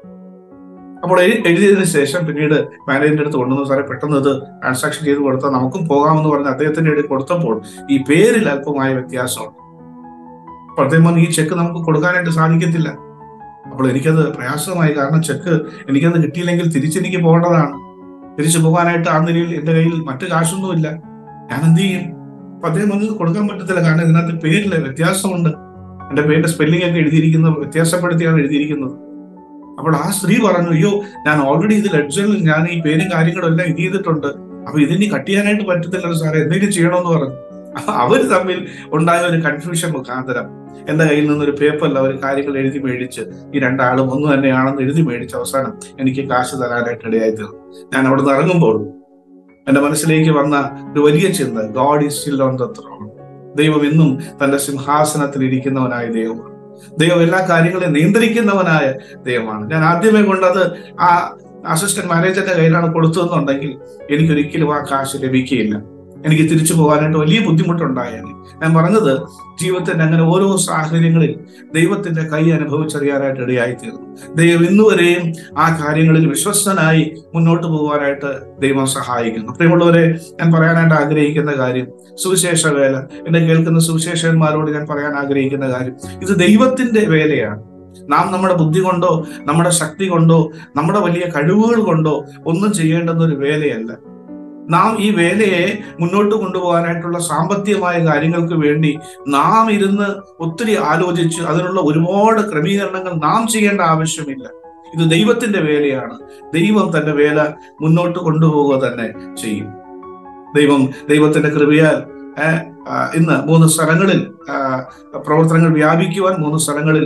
അപ്പോൾ എഴുതിയതിനു ശേഷം പിന്നീട് മാനേജറിന്റെ അടുത്ത് കൊണ്ടുവന്നു, സാറേ പെട്ടെന്ന് ഇത് ട്രാൻസാക്ഷൻ ചെയ്ത് കൊടുത്താൽ നമുക്കും പോകാമെന്ന് പറഞ്ഞ് അദ്ദേഹത്തിന്റെ ഇടയിൽ കൊടുത്തപ്പോൾ ഈ പേരിൽ അല്പമായ വ്യത്യാസമുണ്ട്. അപ്പോൾ അദ്ദേഹം പറഞ്ഞു, ഈ ചെക്ക് നമുക്ക് കൊടുക്കാനായിട്ട് സാധിക്കത്തില്ല. അപ്പോൾ എനിക്കത് പ്രയാസമായി. കാരണം ചെക്ക് എനിക്കത് കിട്ടിയില്ലെങ്കിൽ തിരിച്ചെനിക്ക് പോകേണ്ടതാണ്. തിരിച്ചു പോകാനായിട്ട് ആ നിലയിൽ എന്റെ കയ്യിൽ മറ്റു കാശൊന്നുമില്ല. ഞാൻ എന്ത് ചെയ്യും? അപ്പൊ അദ്ദേഹം ഒന്നും കൊടുക്കാൻ പറ്റത്തില്ല. കാരണം ഇതിനകത്ത് പേരില് വ്യത്യാസമുണ്ട്. എന്റെ പേരിന്റെ സ്പെല്ലിംഗ് ഒക്കെ എഴുതിയിരിക്കുന്നത് വ്യത്യാസപ്പെടുത്തിയാണ് എഴുതിയിരിക്കുന്നത്. അപ്പോൾ ആ സ്ത്രീ പറഞ്ഞു, അയ്യോ ഞാൻ ഓൾറെഡി ഇത് ലെഡ്ജറിൽ ഞാൻ ഈ പേരും കാര്യങ്ങളും എല്ലാം ഇത് ചെയ്തിട്ടുണ്ട്. അപ്പൊ ഇതിനി കട്ട് ചെയ്യാനായിട്ട് പറ്റത്തില്ലല്ലോ സാറേ, എന്തെങ്കിലും ചെയ്യണമെന്ന് പറഞ്ഞു. അവർ തമ്മിൽ ഉണ്ടായ ഒരു കൺഫ്യൂഷൻ മുഖാന്തരം എന്റെ കയ്യിൽ നിന്നൊരു പേപ്പറിൽ അവർ കാര്യങ്ങൾ എഴുതി മേടിച്ച് ഈ രണ്ടാളും ഒന്ന് തന്നെയാണെന്ന് എഴുതി മേടിച്ച് അവസാനം എനിക്ക് കാശ് തരാനായിട്ട് ഇടയായി തീർന്നു. ഞാൻ അവിടെ നിന്ന് ഇറങ്ങുമ്പോൾ എന്റെ മനസ്സിലേക്ക് വന്ന ഒരു വലിയ ചിന്ത, God is still on the throne. ദൈവം ഇന്നും തന്റെ സിംഹാസനത്തിൽ ഇരിക്കുന്നവനായ ദൈവമാണ്. ദൈവം എല്ലാ കാര്യങ്ങളെയും നിയന്ത്രിക്കുന്നവനായ ദൈവമാണ്. ഞാൻ ആദ്യമേ കൊണ്ടത് ആ അസിസ്റ്റന്റ് മാനേജറിന്റെ കയ്യിലാണ് കൊടുത്തതെന്നുണ്ടെങ്കിൽ എനിക്കൊരിക്കലും ആ കാശ് ലഭിക്കുകയില്ല. എനിക്ക് തിരിച്ചു പോകാനായിട്ട് വലിയ ബുദ്ധിമുട്ടുണ്ടായാണ്. ഞാൻ പറഞ്ഞത്, ജീവിതത്തിന്റെ അങ്ങനെ ഓരോ സാഹചര്യങ്ങളിൽ ദൈവത്തിന്റെ കൈ അനുഭവിച്ചറിയാനായിട്ട് ഇടയായിത്തീർന്നു. ദൈവം ഇന്നുവരെയും ആ കാര്യങ്ങളിൽ വിശ്വസ്തനായി മുന്നോട്ട് പോകാനായിട്ട് ദൈവം സഹായിക്കുന്നു. പ്രിയമുള്ളവരെ, ഞാൻ പറയാനായിട്ട് ആഗ്രഹിക്കുന്ന കാര്യം, സുവിശേഷ വേല, എന്നെ കേൾക്കുന്ന സുവിശേഷന്മാരോട് ഞാൻ പറയാൻ ആഗ്രഹിക്കുന്ന കാര്യം, ഇത് ദൈവത്തിന്റെ വേലയാണ്. നാം നമ്മുടെ ബുദ്ധി കൊണ്ടോ നമ്മുടെ ശക്തി കൊണ്ടോ നമ്മുടെ വലിയ കഴിവുകൾ കൊണ്ടോ ഒന്നും ചെയ്യേണ്ടുന്ന ഒരു വേലയല്ല. നാം ഈ വേലയെ മുന്നോട്ട് കൊണ്ടുപോകാനായിട്ടുള്ള സാമ്പത്തികമായ കാര്യങ്ങൾക്ക് വേണ്ടി നാം ഇരുന്ന് ഒത്തിരി ആലോചിച്ച് അതിനുള്ള ഒരുപാട് ക്രമീകരണങ്ങൾ നാം ചെയ്യേണ്ട ആവശ്യമില്ല. ഇത് ദൈവത്തിന്റെ വേലയാണ്. ദൈവം തന്റെ വേല മുന്നോട്ട് കൊണ്ടുപോവുക തന്നെ ചെയ്യും. ദൈവം ദൈവത്തിന്റെ കൃപയാൽ ഇന്ന് മൂന്ന് സ്ഥലങ്ങളിൽ പ്രവർത്തനങ്ങൾ വ്യാപിക്കുവാൻ, മൂന്ന് സ്ഥലങ്ങളിൽ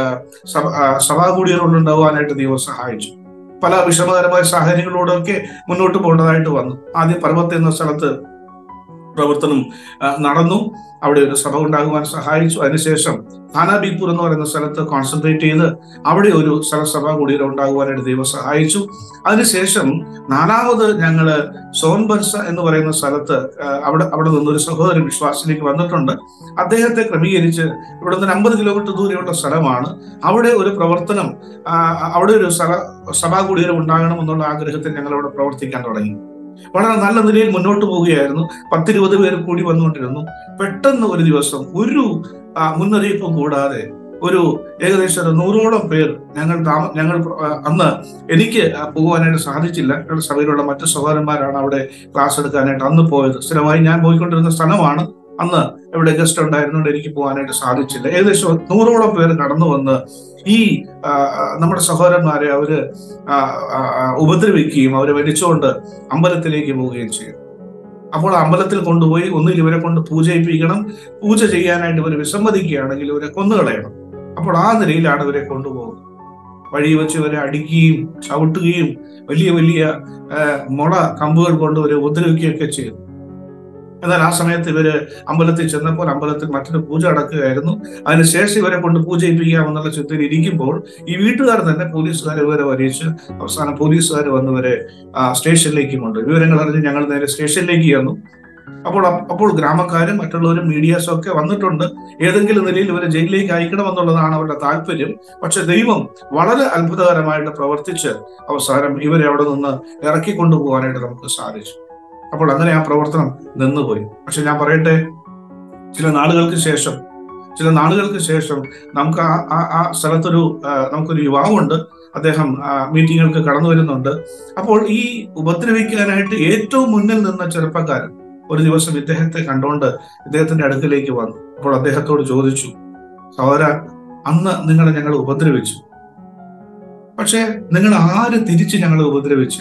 സഭാകൂടികൾ ഉണ്ടാകുവാനായിട്ട് ദൈവം സഹായിച്ചു. പല വിഷമകരമായ സാഹചര്യങ്ങളിലൂടെയൊക്കെ മുന്നോട്ട് പോകേണ്ടതായിട്ട് വന്നു. ആദ്യം പർവ്വത്ത് എന്ന സ്ഥലത്ത് പ്രവർത്തനം നടന്നു. അവിടെ ഒരു സഭ ഉണ്ടാകുവാൻ സഹായിച്ചു. അതിനുശേഷം ഖാനാബിപൂർ എന്ന് പറയുന്ന സ്ഥലത്ത് കോൺസെൻട്രേറ്റ് ചെയ്ത് അവിടെ ഒരു സ്ഥലസഭ കുടീരം ഉണ്ടാകുവാനായിട്ട് ദൈവം സഹായിച്ചു. അതിനുശേഷം നാലാമത് ഞങ്ങള് സോൻബർസ എന്ന് പറയുന്ന സ്ഥലത്ത് അവിടെ അവിടെ നിന്നൊരു സഹോദരൻ വിശ്വാസത്തിലേക്ക് വന്നിട്ടുണ്ട്. അദ്ദേഹത്തെ ക്രമീകരിച്ച് ഇവിടെ നിന്ന് അമ്പത് കിലോമീറ്റർ ദൂരെയുള്ള സ്ഥലമാണ്. അവിടെ ഒരു പ്രവർത്തനം, അവിടെ ഒരു സ്ഥല സഭാ കുടീരം ഉണ്ടാകണം എന്നുള്ള ആഗ്രഹത്തിൽ ഞങ്ങൾ അവിടെ പ്രവർത്തിക്കാൻ തുടങ്ങി. വളരെ നല്ല നിലയിൽ മുന്നോട്ട് പോവുകയായിരുന്നു. പത്തിരുപത് പേര് കൂടി വന്നുകൊണ്ടിരുന്നു. പെട്ടെന്ന് ഒരു ദിവസം ഒരു മുന്നറിയിപ്പും കൂടാതെ ഒരു ഏകദേശം ഒരു നൂറോളം പേർ ഞങ്ങൾ താമ ഞങ്ങൾ അന്ന് എനിക്ക് പോകുവാനായിട്ട് സാധിച്ചില്ല. ഞങ്ങളുടെ സഭയിലുള്ള മറ്റു സഹോദരന്മാരാണ് അവിടെ ക്ലാസ് എടുക്കാനായിട്ട് അന്ന് പോയത്. സ്ഥിരമായി ഞാൻ പോയിക്കൊണ്ടിരുന്ന സ്ഥലമാണ്. അന്ന് ഇവിടെ ഗസ്റ്റ് ഉണ്ടായിരുന്നുകൊണ്ട് എനിക്ക് പോകാനായിട്ട് സാധിച്ചില്ല. ഏകദേശം നൂറോളം പേർ കടന്നു വന്ന് ഈ നമ്മുടെ സഹോദരന്മാരെ അവര് ഉപദ്രവിക്കുകയും അവരെ വലിച്ചുകൊണ്ട് അമ്പലത്തിലേക്ക് പോവുകയും ചെയ്യും. അപ്പോൾ അമ്പലത്തിൽ കൊണ്ടുപോയി ഒന്നിൽ ഇവരെ കൊണ്ട് പൂജയിപ്പിക്കണം. പൂജ ചെയ്യാനായിട്ട് ഇവർ വിസമ്മതിക്കുകയാണെങ്കിൽ ഇവരെ കൊന്നുകളയണം. അപ്പോൾ ആ നിലയിലാണ് ഇവരെ കൊണ്ടുപോകുന്നത്. വഴി വെച്ച് ഇവരെ അടിക്കുകയും ചവിട്ടുകയും വലിയ വലിയ മുള കമ്പുകൾ കൊണ്ട് ഇവരെ ഉപദ്രവിക്കുകയൊക്കെ ചെയ്തു. എന്നാൽ ആ സമയത്ത് ഇവര് അമ്പലത്തിൽ ചെന്നപ്പോൾ അമ്പലത്തിൽ മറ്റൊരു പൂജ നടക്കുകയായിരുന്നു. അതിനുശേഷം ഇവരെ കൊണ്ട് പൂജയിപ്പിക്കാമെന്നുള്ള ചിന്തയിൽ ഇരിക്കുമ്പോൾ ഈ വീട്ടുകാർ തന്നെ പോലീസുകാർ ഇവരെ വരിച്ച് അവസാനം പോലീസുകാർ വന്നവരെ സ്റ്റേഷനിലേക്ക് കൊണ്ടുപോയി. വിവരങ്ങൾ അറിഞ്ഞ് ഞങ്ങൾ നേരെ സ്റ്റേഷനിലേക്ക് ചെന്നു. അപ്പോൾ അപ്പോൾ ഗ്രാമക്കാരും മറ്റുള്ളവരും മീഡിയാസും ഒക്കെ വന്നിട്ടുണ്ട്. ഏതെങ്കിലും നിലയിൽ ഇവരെ ജയിലിലേക്ക് അയക്കണമെന്നുള്ളതാണ് അവരുടെ താല്പര്യം. പക്ഷെ ദൈവം വളരെ അത്ഭുതകരമായിട്ട് പ്രവർത്തിച്ച് അവസാനം ഇവരെ അവിടെ നിന്ന് ഇറക്കിക്കൊണ്ടുപോകാനായിട്ട് നമുക്ക് സാധിച്ചു. അപ്പോൾ അങ്ങനെ ആ പ്രവർത്തനം നിന്നുപോയി. പക്ഷെ ഞാൻ പറയട്ടെ, ചില നാളുകൾക്ക് ശേഷം ചില നാളുകൾക്ക് ശേഷം നമുക്ക് ആ ആ സ്ഥലത്തൊരു നമുക്കൊരു യുവാവുണ്ട്. അദ്ദേഹം മീറ്റിങ്ങുകൾക്ക് കടന്നു വരുന്നുണ്ട്. അപ്പോൾ ഈ ഉപദ്രവിക്കാനായിട്ട് ഏറ്റവും മുന്നിൽ നിന്ന ചെറുപ്പക്കാരൻ ഒരു ദിവസം ഇദ്ദേഹത്തെ കണ്ടുകൊണ്ട് ഇദ്ദേഹത്തിന്റെ അടുക്കലേക്ക് വന്നു. അപ്പോൾ അദ്ദേഹത്തോട് ചോദിച്ചു, സഹോദര, അന്ന് നിങ്ങളെ ഞങ്ങൾ ഉപദ്രവിച്ചു, പക്ഷെ നിങ്ങൾ ആര് തിരിച്ച് ഞങ്ങളെ ഉപദ്രവിച്ചു?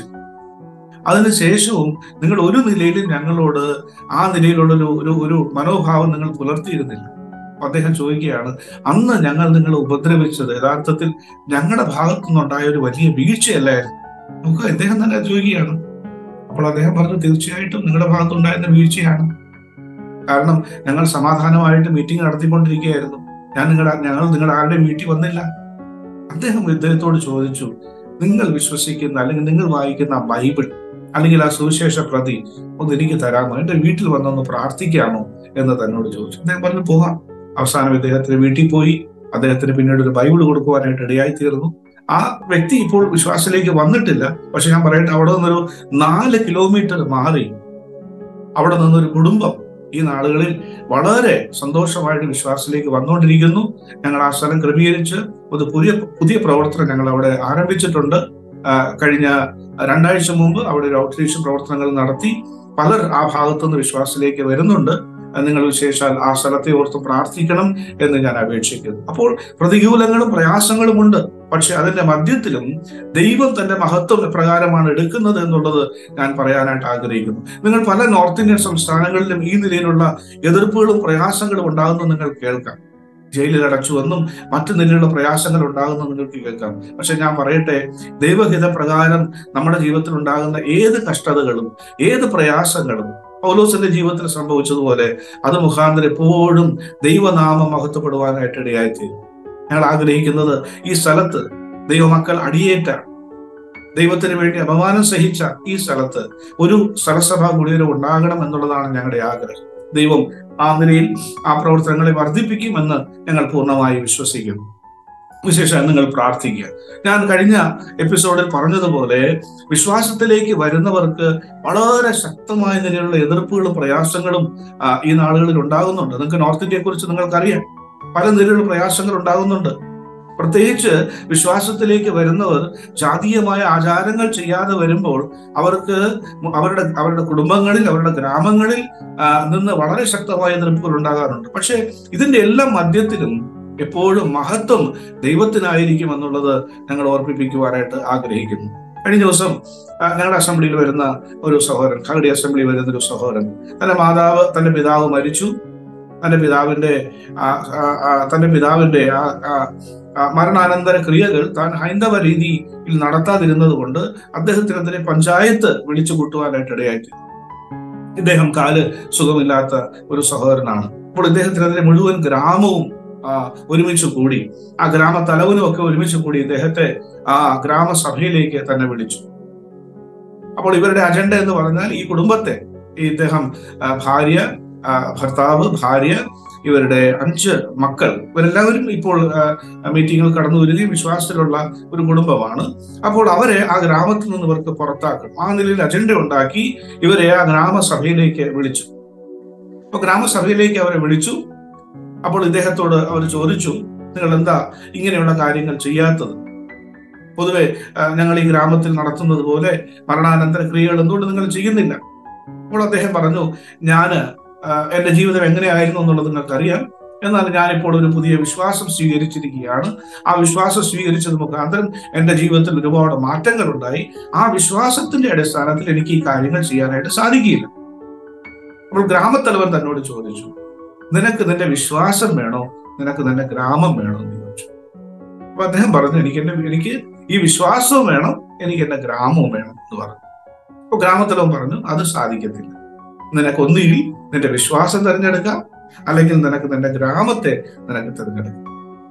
അതിനുശേഷവും നിങ്ങൾ ഒരു നിലയിലും ഞങ്ങളോട് ആ നിലയിലുള്ള ഒരു ഒരു മനോഭാവം നിങ്ങൾ പുലർത്തിയിരുന്നില്ല. അപ്പൊ അദ്ദേഹം ചോദിക്കുകയാണ്, അന്ന് ഞങ്ങൾ നിങ്ങളെ ഉപദ്രവിച്ചത് യഥാർത്ഥത്തിൽ ഞങ്ങളുടെ ഭാഗത്തു നിന്നുണ്ടായ ഒരു വലിയ വീഴ്ചയല്ലായിരുന്നു. നമുക്ക് അദ്ദേഹം തന്നെ ചോദിക്കുകയാണ്. അപ്പോൾ അദ്ദേഹം പറഞ്ഞു, തീർച്ചയായിട്ടും നിങ്ങളുടെ ഭാഗത്തുണ്ടായിരുന്ന വീഴ്ചയാണ്. കാരണം ഞങ്ങൾ സമാധാനമായിട്ട് മീറ്റിംഗ് നടത്തിക്കൊണ്ടിരിക്കുകയായിരുന്നു. ഞാൻ നിങ്ങളുടെ ഞങ്ങൾ നിങ്ങളുടെ ആരുടെയും വീട്ടിൽ വന്നില്ല. അദ്ദേഹം ഇദ്ദേഹത്തോട് ചോദിച്ചു, നിങ്ങൾ വിശ്വസിക്കുന്ന അല്ലെങ്കിൽ നിങ്ങൾ വായിക്കുന്ന ബൈബിൾ അല്ലെങ്കിൽ ആ സുവിശേഷ പ്രതി ഒന്ന് എനിക്ക് തരാമോ? എന്റെ വീട്ടിൽ വന്നൊന്ന് പ്രാർത്ഥിക്കാമോ എന്ന് തന്നോട് ചോദിച്ചു. അദ്ദേഹം പറഞ്ഞു, പോകാം. അവസാനം ഇദ്ദേഹത്തിന് വീട്ടിൽ പോയി. അദ്ദേഹത്തിന് പിന്നീട് ഒരു ബൈബിൾ കൊടുക്കുവാനായിട്ട് ഇടയായി തീർന്നു. ആ വ്യക്തി ഇപ്പോൾ വിശ്വാസത്തിലേക്ക് വന്നിട്ടില്ല. പക്ഷെ ഞാൻ പറയട്ടെ, അവിടെ നിന്നൊരു നാല് കിലോമീറ്റർ മാറി അവിടെ നിന്നൊരു കുടുംബം ഈ നാളുകളിൽ വളരെ സന്തോഷമായിട്ട് വിശ്വാസത്തിലേക്ക് വന്നുകൊണ്ടിരിക്കുന്നു. ഞങ്ങൾ ആ സ്ഥലം ക്രമീകരിച്ച് ഒരു പുതിയ പുതിയ പ്രവർത്തനം ഞങ്ങൾ അവിടെ ആരംഭിച്ചിട്ടുണ്ട്. കഴിഞ്ഞ രണ്ടാഴ്ച മുമ്പ് അവിടെ ഒരു ഔട്ട്റീച്ച് പ്രവർത്തനങ്ങൾ നടത്തി. പലർ ആ ഭാഗത്തുനിന്ന് വിശ്വാസത്തിലേക്ക് വരുന്നുണ്ട്. നിങ്ങൾ വിശേഷാൽ ആ സ്ഥലത്തെ ഓർത്ത് പ്രാർത്ഥിക്കണം എന്ന് ഞാൻ അപേക്ഷിക്കുന്നു. അപ്പോൾ പ്രതികൂലങ്ങളും പ്രയാസങ്ങളും ഉണ്ട്. പക്ഷെ അതിന്റെ മധ്യത്തിലും ദൈവം തന്റെ മഹത്വം പ്രകാരമാണ് എടുക്കുന്നത് എന്നുള്ളത് ഞാൻ പറയാനായിട്ട് ആഗ്രഹിക്കുന്നു. നിങ്ങൾ പല നോർത്ത് ഇന്ത്യൻ സംസ്ഥാനങ്ങളിലും ഈ നിലയിലുള്ള എതിർപ്പുകളും പ്രയാസങ്ങളും ഉണ്ടാകുന്നത് നിങ്ങൾ കേൾക്കാം. ജയിലിൽ അടച്ചുവെന്നും മറ്റു നിലയിലുള്ള പ്രയാസങ്ങൾ ഉണ്ടാകുന്ന നിങ്ങൾക്ക് കേൾക്കാം. പക്ഷെ ഞാൻ പറയട്ടെ, ദൈവഹിത പ്രകാരം നമ്മുടെ ജീവിതത്തിൽ ഉണ്ടാകുന്ന ഏത് കഷ്ടതകളും ഏത് പ്രയാസങ്ങളും പൗലോസിന്റെ ജീവിതത്തിൽ സംഭവിച്ചതുപോലെ അത് മുഖാന്തരം എപ്പോഴും ദൈവനാമം മഹത്വപ്പെടുവാനായിട്ട് ഇടയായിത്തീരും. ഞങ്ങൾ ആഗ്രഹിക്കുന്നത് ഈ സ്ഥലത്ത് ദൈവമക്കൾ അടിയേറ്റ, ദൈവത്തിന് വേണ്ടി അപമാനം സഹിച്ച ഈ സ്ഥലത്ത് ഒരു സ്ഥലസഭാ കുടീരം ഉണ്ടാകണം എന്നുള്ളതാണ് ഞങ്ങളുടെ ആഗ്രഹം. ദൈവം ആ നിലയിൽ ആ പ്രവർത്തനങ്ങളെ വർദ്ധിപ്പിക്കുമെന്ന് ഞങ്ങൾ പൂർണ്ണമായി വിശ്വസിക്കുന്നു. വിശേഷം നിങ്ങൾ പ്രാർത്ഥിക്കുക. ഞാൻ കഴിഞ്ഞ എപ്പിസോഡിൽ പറഞ്ഞതുപോലെ വിശ്വാസത്തിലേക്ക് വരുന്നവർക്ക് വളരെ ശക്തമായ നിലയിലുള്ള എതിർപ്പുകളും പ്രയാസങ്ങളും ഈ നാളുകളിൽ ഉണ്ടാകുന്നുണ്ട്. നിങ്ങൾക്ക് നോർത്ത് ഇന്ത്യയെ കുറിച്ച് നിങ്ങൾക്കറിയാം, പല നിലയിലുള്ള പ്രയാസങ്ങൾ ഉണ്ടാകുന്നുണ്ട്. പ്രത്യേകിച്ച് വിശ്വാസത്തിലേക്ക് വരുന്നവർ ജാതീയമായ ആചാരങ്ങൾ ചെയ്യാതെ വരുമ്പോൾ അവർക്ക് അവരുടെ അവരുടെ കുടുംബങ്ങളിൽ അവരുടെ ഗ്രാമങ്ങളിൽ നിന്ന് വളരെ ശക്തമായ എതിർപ്പുകൾ ഉണ്ടാകാറുണ്ട്. പക്ഷെ ഇതിന്റെ എല്ലാം മധ്യത്തിലും എപ്പോഴും മഹത്വം ദൈവത്തിനായിരിക്കും എന്നുള്ളത് ഞങ്ങൾ ഓർമ്മിപ്പിക്കുവാനായിട്ട് ആഗ്രഹിക്കുന്നു. കഴിഞ്ഞ ദിവസം ഞങ്ങളുടെ അസംബ്ലിയിൽ വരുന്ന ഒരു സഹോദരൻ, ഖാഗടി അസംബ്ലിയിൽ വരുന്ന ഒരു സഹോദരൻ, തന്റെ മാതാവ് തന്റെ പിതാവ് മരിച്ചു. തന്റെ പിതാവിന്റെ തന്റെ പിതാവിന്റെ ആ മരണാനന്തര ക്രിയകൾ താൻ ഹൈന്ദവ രീതിയിൽ നടത്താതിരുന്നത് കൊണ്ട് അദ്ദേഹത്തിനെതിരെ പഞ്ചായത്ത് വിളിച്ചു കൂട്ടുവാനായിട്ട് ഇടയായി. ഇദ്ദേഹം കാല് സുഖമില്ലാത്ത ഒരു സഹോദരനാണ്. അപ്പോൾ ഇദ്ദേഹത്തിനെതിരെ മുഴുവൻ ഗ്രാമവും ആ ഒരുമിച്ച് കൂടി, ആ ഗ്രാമ തലവനും ഒക്കെ ഒരുമിച്ച് കൂടി ഇദ്ദേഹത്തെ ആ ഗ്രാമസഭയിലേക്ക് തന്നെ വിളിച്ചു. അപ്പോൾ ഇവരുടെ അജണ്ട എന്ന് പറഞ്ഞാൽ ഈ കുടുംബത്തെ, ഈ ഇദ്ദേഹം ഭാര്യ, ഭർത്താവ്, ഭാര്യ, ഇവരുടെ അഞ്ച് മക്കൾ, ഇവരെല്ലാവരും ഇപ്പോൾ മീറ്റിങ്ങിൽ കടന്നു വരികയും വിശ്വാസത്തിലുള്ള ഒരു കുടുംബമാണ്. അപ്പോൾ അവരെ ആ ഗ്രാമത്തിൽ നിന്ന് ഇവർക്ക് പുറത്താക്കണം. ആ നിലയിൽ അജണ്ട ഉണ്ടാക്കി ഇവരെ ആ ഗ്രാമസഭയിലേക്ക് വിളിച്ചു. അപ്പൊ ഗ്രാമസഭയിലേക്ക് അവരെ വിളിച്ചു. അപ്പോൾ ഇദ്ദേഹത്തോട് അവർ ചോദിച്ചു, നിങ്ങൾ എന്താ ഇങ്ങനെയുള്ള കാര്യങ്ങൾ ചെയ്യാത്തത്? പൊതുവെ ഞങ്ങൾ ഈ ഗ്രാമത്തിൽ നടത്തുന്നത് പോലെ മരണാനന്തര ക്രിയകൾ എന്തുകൊണ്ട് നിങ്ങൾ ചെയ്യുന്നില്ല? അപ്പോൾ അദ്ദേഹം പറഞ്ഞു, ഞാന് എന്റെ ജീവിതം എങ്ങനെയായിരുന്നു എന്നുള്ളത് നിങ്ങൾക്കറിയാം. എന്നാൽ ഞാനിപ്പോൾ ഒരു പുതിയ വിശ്വാസം സ്വീകരിച്ചിരിക്കുകയാണ്. ആ വിശ്വാസം സ്വീകരിച്ചത് മുഖാന്തരം എന്റെ ജീവിതത്തിൽ ഒരുപാട് മാറ്റങ്ങൾ ഉണ്ടായി. ആ വിശ്വാസത്തിന്റെ അടിസ്ഥാനത്തിൽ എനിക്ക് ഈ കാര്യങ്ങൾ ചെയ്യാനായിട്ട് സാധിക്കില്ല. അപ്പോൾ ഗ്രാമത്തലവൻ തന്നോട് ചോദിച്ചു, നിനക്ക് നിന്റെ വിശ്വാസം വേണോ, നിനക്ക് നിന്റെ ഗ്രാമം വേണോ എന്ന് ചോദിച്ചു. അപ്പൊ അദ്ദേഹം പറഞ്ഞു, എനിക്ക് എന്റെ എനിക്ക് ഈ വിശ്വാസവും വേണം, എനിക്ക് എന്റെ ഗ്രാമവും വേണം എന്ന് പറഞ്ഞു. അപ്പൊ ഗ്രാമത്തലവൻ പറഞ്ഞു, അത് സാധിക്കത്തില്ല. നിനക്ക് ഒന്നുകിൽ നിന്റെ വിശ്വാസം തിരഞ്ഞെടുക്കാം, അല്ലെങ്കിൽ നിനക്ക് നിന്റെ ഗ്രാമത്തെ നിനക്ക് തിരഞ്ഞെടുക്കാം.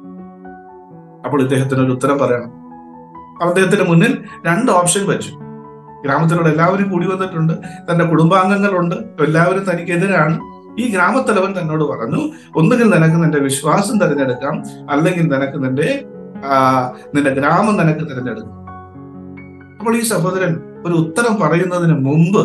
അപ്പോൾ ഇദ്ദേഹത്തിന് ഒരു ഉത്തരം പറയണം. അദ്ദേഹത്തിന്റെ മുന്നിൽ രണ്ട് ഓപ്ഷൻ വെച്ചു. ഗ്രാമത്തിലുള്ള എല്ലാവരും കൂടി വന്നിട്ടുണ്ട്, തന്റെ കുടുംബാംഗങ്ങളുണ്ട്, എല്ലാവരും തനിക്കെതിരാണ്. ഈ ഗ്രാമത്തലവൻ തന്നോട് പറഞ്ഞു, ഒന്നുകിൽ നിനക്ക് നിന്റെ വിശ്വാസം തിരഞ്ഞെടുക്കാം, അല്ലെങ്കിൽ നിനക്ക് നിന്റെ ആ നിന്റെ ഗ്രാമം നിനക്ക് തിരഞ്ഞെടുക്കാം. അപ്പോൾ ഈ സഹോദരൻ ഒരു ഉത്തരം പറയുന്നതിന് മുമ്പ്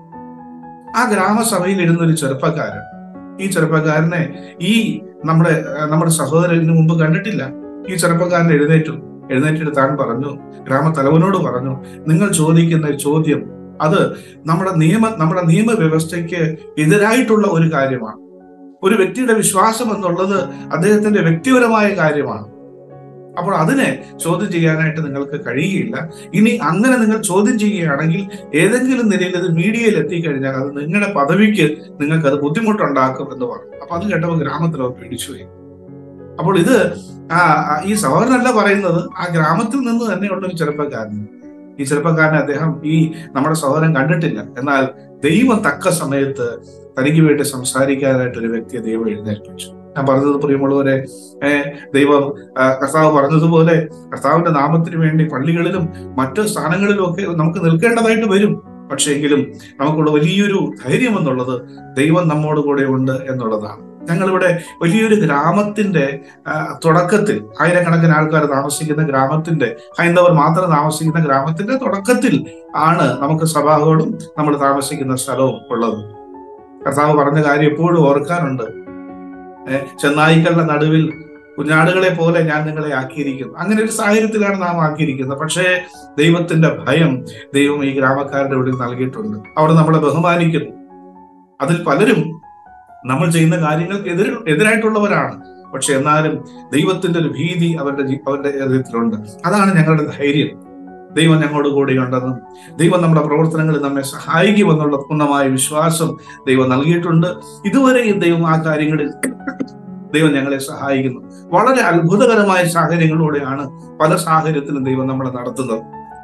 ആ ഗ്രാമസഭയിൽ ഇരുന്ന ഒരു ചെറുപ്പക്കാരൻ, ഈ ചെറുപ്പക്കാരനെ ഈ നമ്മുടെ നമ്മുടെ സഹോദരന് മുമ്പ് കണ്ടിട്ടില്ല. ഈ ചെറുപ്പക്കാരൻ എഴുന്നേറ്റു എഴുന്നേറ്റിട്ട് താൻ പറഞ്ഞു, ഗ്രാമത്തലവനോട് പറഞ്ഞു, നിങ്ങൾ ചോദിക്കുന്ന ചോദ്യം അത് നമ്മുടെ നിയമ നമ്മുടെ നിയമവ്യവസ്ഥയ്ക്ക് എതിരായിട്ടുള്ള ഒരു കാര്യമാണ്. ഒരു വ്യക്തിയുടെ വിശ്വാസം എന്നുള്ളത് അദ്ദേഹത്തിന്റെ വ്യക്തിപരമായ കാര്യമാണ്. അപ്പോൾ അതിനെ ചോദ്യം ചെയ്യാനായിട്ട് നിങ്ങൾക്ക് കഴിയുകയില്ല. ഇനി അങ്ങനെ നിങ്ങൾ ചോദ്യം ചെയ്യുകയാണെങ്കിൽ ഏതെങ്കിലും നിലയിൽ അത് മീഡിയയിൽ എത്തിക്കഴിഞ്ഞാൽ അത് നിങ്ങളുടെ പദവിക്ക് നിങ്ങൾക്ക് അത് ബുദ്ധിമുട്ടുണ്ടാക്കും എന്ന് പറഞ്ഞു. അപ്പൊ അത് കേട്ടപ്പോൾ ഗ്രാമത്തിലോ പേടിച്ചുപോയി. അപ്പോൾ ഇത് ആ ഈ സഹോദരനല്ല പറയുന്നത്, ആ ഗ്രാമത്തിൽ നിന്ന് തന്നെയുള്ള ഒരു ചെറുപ്പക്കാരൻ. ഈ ചെറുപ്പക്കാരനെ അദ്ദേഹം ഈ നമ്മുടെ സഹോദരൻ കണ്ടിട്ടില്ല. എന്നാൽ ദൈവം തക്ക സമയത്ത് തനിക്ക് വേണ്ടി സംസാരിക്കാനായിട്ട് ഒരു വ്യക്തിയെ ദൈവം എഴുന്നേൽപ്പിച്ചു. ഞാൻ പറഞ്ഞത് പ്രിയമുള്ളവരെ, ഏർ ദൈവം കർത്താവ് പറഞ്ഞതുപോലെ കർത്താവിന്റെ നാമത്തിന് വേണ്ടി പള്ളികളിലും മറ്റു സ്ഥാനങ്ങളിലും ഒക്കെ നമുക്ക് നിൽക്കേണ്ടതായിട്ട് വരും. പക്ഷേ എങ്കിലും നമുക്കുള്ള വലിയൊരു ധൈര്യം എന്നുള്ളത് ദൈവം നമ്മോട് കൂടെ ഉണ്ട് എന്നുള്ളതാണ്. ഞങ്ങളിവിടെ വലിയൊരു ഗ്രാമത്തിന്റെ തുടക്കത്തിൽ, ആയിരക്കണക്കിന് ആൾക്കാർ താമസിക്കുന്ന ഗ്രാമത്തിന്റെ, ഹൈന്ദവർ മാത്രം താമസിക്കുന്ന ഗ്രാമത്തിന്റെ തുടക്കത്തിൽ ആണ് നമുക്ക് സഭാകളും നമ്മൾ താമസിക്കുന്ന സ്ഥലവും ഉള്ളത്. കർത്താവ് പറഞ്ഞ കാര്യം എപ്പോഴും ഓർക്കാനുണ്ട്. ചെന്നായ്ക്കളുടെ നടുവിൽ കുഞ്ഞാടുകളെ പോലെ ഞാൻ നിങ്ങളെ ആക്കിയിരിക്കുന്നു. അങ്ങനെ ഒരു സാഹചര്യത്തിലാണ് നാം ആക്കിയിരിക്കുന്നത്. പക്ഷേ ദൈവത്തിന്റെ ഭയം ദൈവം ഈ ഗ്രാമക്കാരുടെ ഉള്ളിൽ നൽകിയിട്ടുണ്ട്. അവർ നമ്മളെ ബഹുമാനിക്കുന്നു. അതിൽ പലരും നമ്മൾ ചെയ്യുന്ന കാര്യങ്ങൾക്ക് എതിർ എതിരായിട്ടുള്ളവരാണ്. പക്ഷെ എന്നാലും ദൈവത്തിന്റെ ഒരു ഭീതി അവരുടെ അവരുടെ ഹൃദയത്തിലുണ്ട്. അതാണ് ഞങ്ങളുടെ ധൈര്യം. ദൈവം ഞങ്ങളോട് കൂടെയുണ്ടെന്നും ദൈവം നമ്മുടെ പ്രവർത്തനങ്ങളിൽ നമ്മെ സഹായിക്കുമെന്നുള്ള പൂർണ്ണമായ വിശ്വാസം ദൈവം നൽകിയിട്ടുണ്ട്. ഇതുവരെയും ദൈവം ആ കാര്യങ്ങളിൽ ദൈവം ഞങ്ങളെ സഹായിക്കുന്നു. വളരെ അത്ഭുതകരമായ സാഹചര്യങ്ങളിലൂടെയാണ് പല സാഹചര്യത്തിലും ദൈവം നമ്മളെ നടത്തുന്നത്.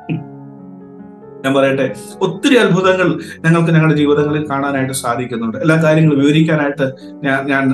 ഞാൻ പറയട്ടെ, ഒത്തിരി അത്ഭുതങ്ങൾ ഞങ്ങൾക്ക് ഞങ്ങളുടെ ജീവിതങ്ങളിൽ കാണാനായിട്ട് സാധിക്കുന്നുണ്ട്. എല്ലാ കാര്യങ്ങളും വിവരിക്കാനായിട്ട് ഞാൻ ഞാൻ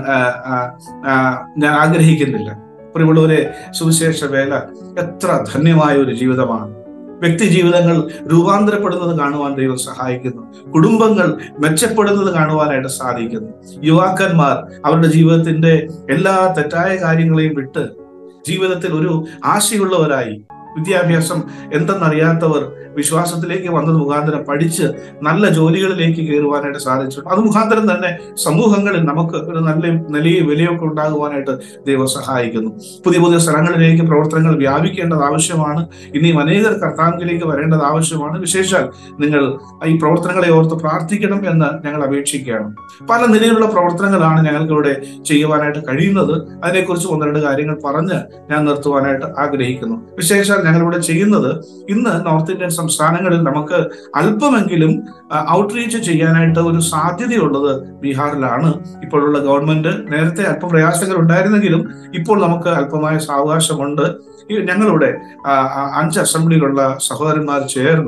ഞാൻ ആഗ്രഹിക്കുന്നില്ല. പ്രിയമുള്ളവരെ, സുവിശേഷ വേല എത്ര ധന്യമായ ഒരു ജീവിതമാണ്. വ്യക്തി ജീവിതങ്ങൾ രൂപാന്തരപ്പെടുന്നത് കാണുവാൻ ദൈവം സഹായിക്കുന്നു. കുടുംബങ്ങൾ മെച്ചപ്പെടുന്നത് കാണുവാനായിട്ട് സാധിക്കുന്നു. യുവാക്കന്മാർ അവരുടെ ജീവിതത്തിന്റെ എല്ലാ തെറ്റായ കാര്യങ്ങളെയും വിട്ട് ജീവിതത്തിൽ ഒരു ആശയുള്ളവരായി, വിദ്യാഭ്യാസം എന്തെന്നറിയാത്തവർ വിശ്വാസത്തിലേക്ക് വന്നത് മുഖാന്തരം പഠിച്ച് നല്ല ജോലികളിലേക്ക് കയറുവാനായിട്ട് സാധിച്ചു. അത് മുഖാന്തരം തന്നെ സമൂഹങ്ങളിൽ നമുക്ക് ഒരു നല്ല നിലയും വിലയൊക്കെ ഉണ്ടാകുവാനായിട്ട് ദൈവം സഹായിക്കുന്നു. പുതിയ പുതിയ സ്ഥലങ്ങളിലേക്ക് പ്രവർത്തനങ്ങൾ വ്യാപിക്കേണ്ടത് ആവശ്യമാണ്. ഇനിയും അനേകർ കർത്താവിലേക്ക് വരേണ്ടത് ആവശ്യമാണ്. വിശേഷാൽ നിങ്ങൾ ഈ പ്രവർത്തനങ്ങളെ ഓർത്ത് പ്രാർത്ഥിക്കണം എന്ന് ഞങ്ങൾ അപേക്ഷിക്കുകയാണ്. പല നിലയിലുള്ള പ്രവർത്തനങ്ങളാണ് ഞങ്ങൾക്കിവിടെ ചെയ്യുവാനായിട്ട് കഴിയുന്നത്. അതിനെക്കുറിച്ച് ഒന്ന് രണ്ട് കാര്യങ്ങൾ പറഞ്ഞ് ഞാൻ നിർത്തുവാനായിട്ട് ആഗ്രഹിക്കുന്നു. വിശേഷാൽ ഞങ്ങളിവിടെ ചെയ്യുന്നത്, ഇന്ന് നോർത്ത് ഇന്ത്യൻ സംസ്ഥാനങ്ങളിൽ നമുക്ക് അല്പമെങ്കിലും ഔട്ട്റീച്ച് ചെയ്യാനായിട്ട് ഒരു സാധ്യതയുള്ളത് ബീഹാറിലാണ്. ഇപ്പോഴുള്ള ഗവൺമെന്റ്, നേരത്തെ അല്പം പ്രയാസങ്ങൾ ഉണ്ടായിരുന്നെങ്കിലും ഇപ്പോൾ നമുക്ക് അല്പമായ സാവകാശമുണ്ട്. ഞങ്ങളിവിടെ അഞ്ച് അസംബ്ലിയിലുള്ള സഹോദരന്മാർ ചേർന്ന്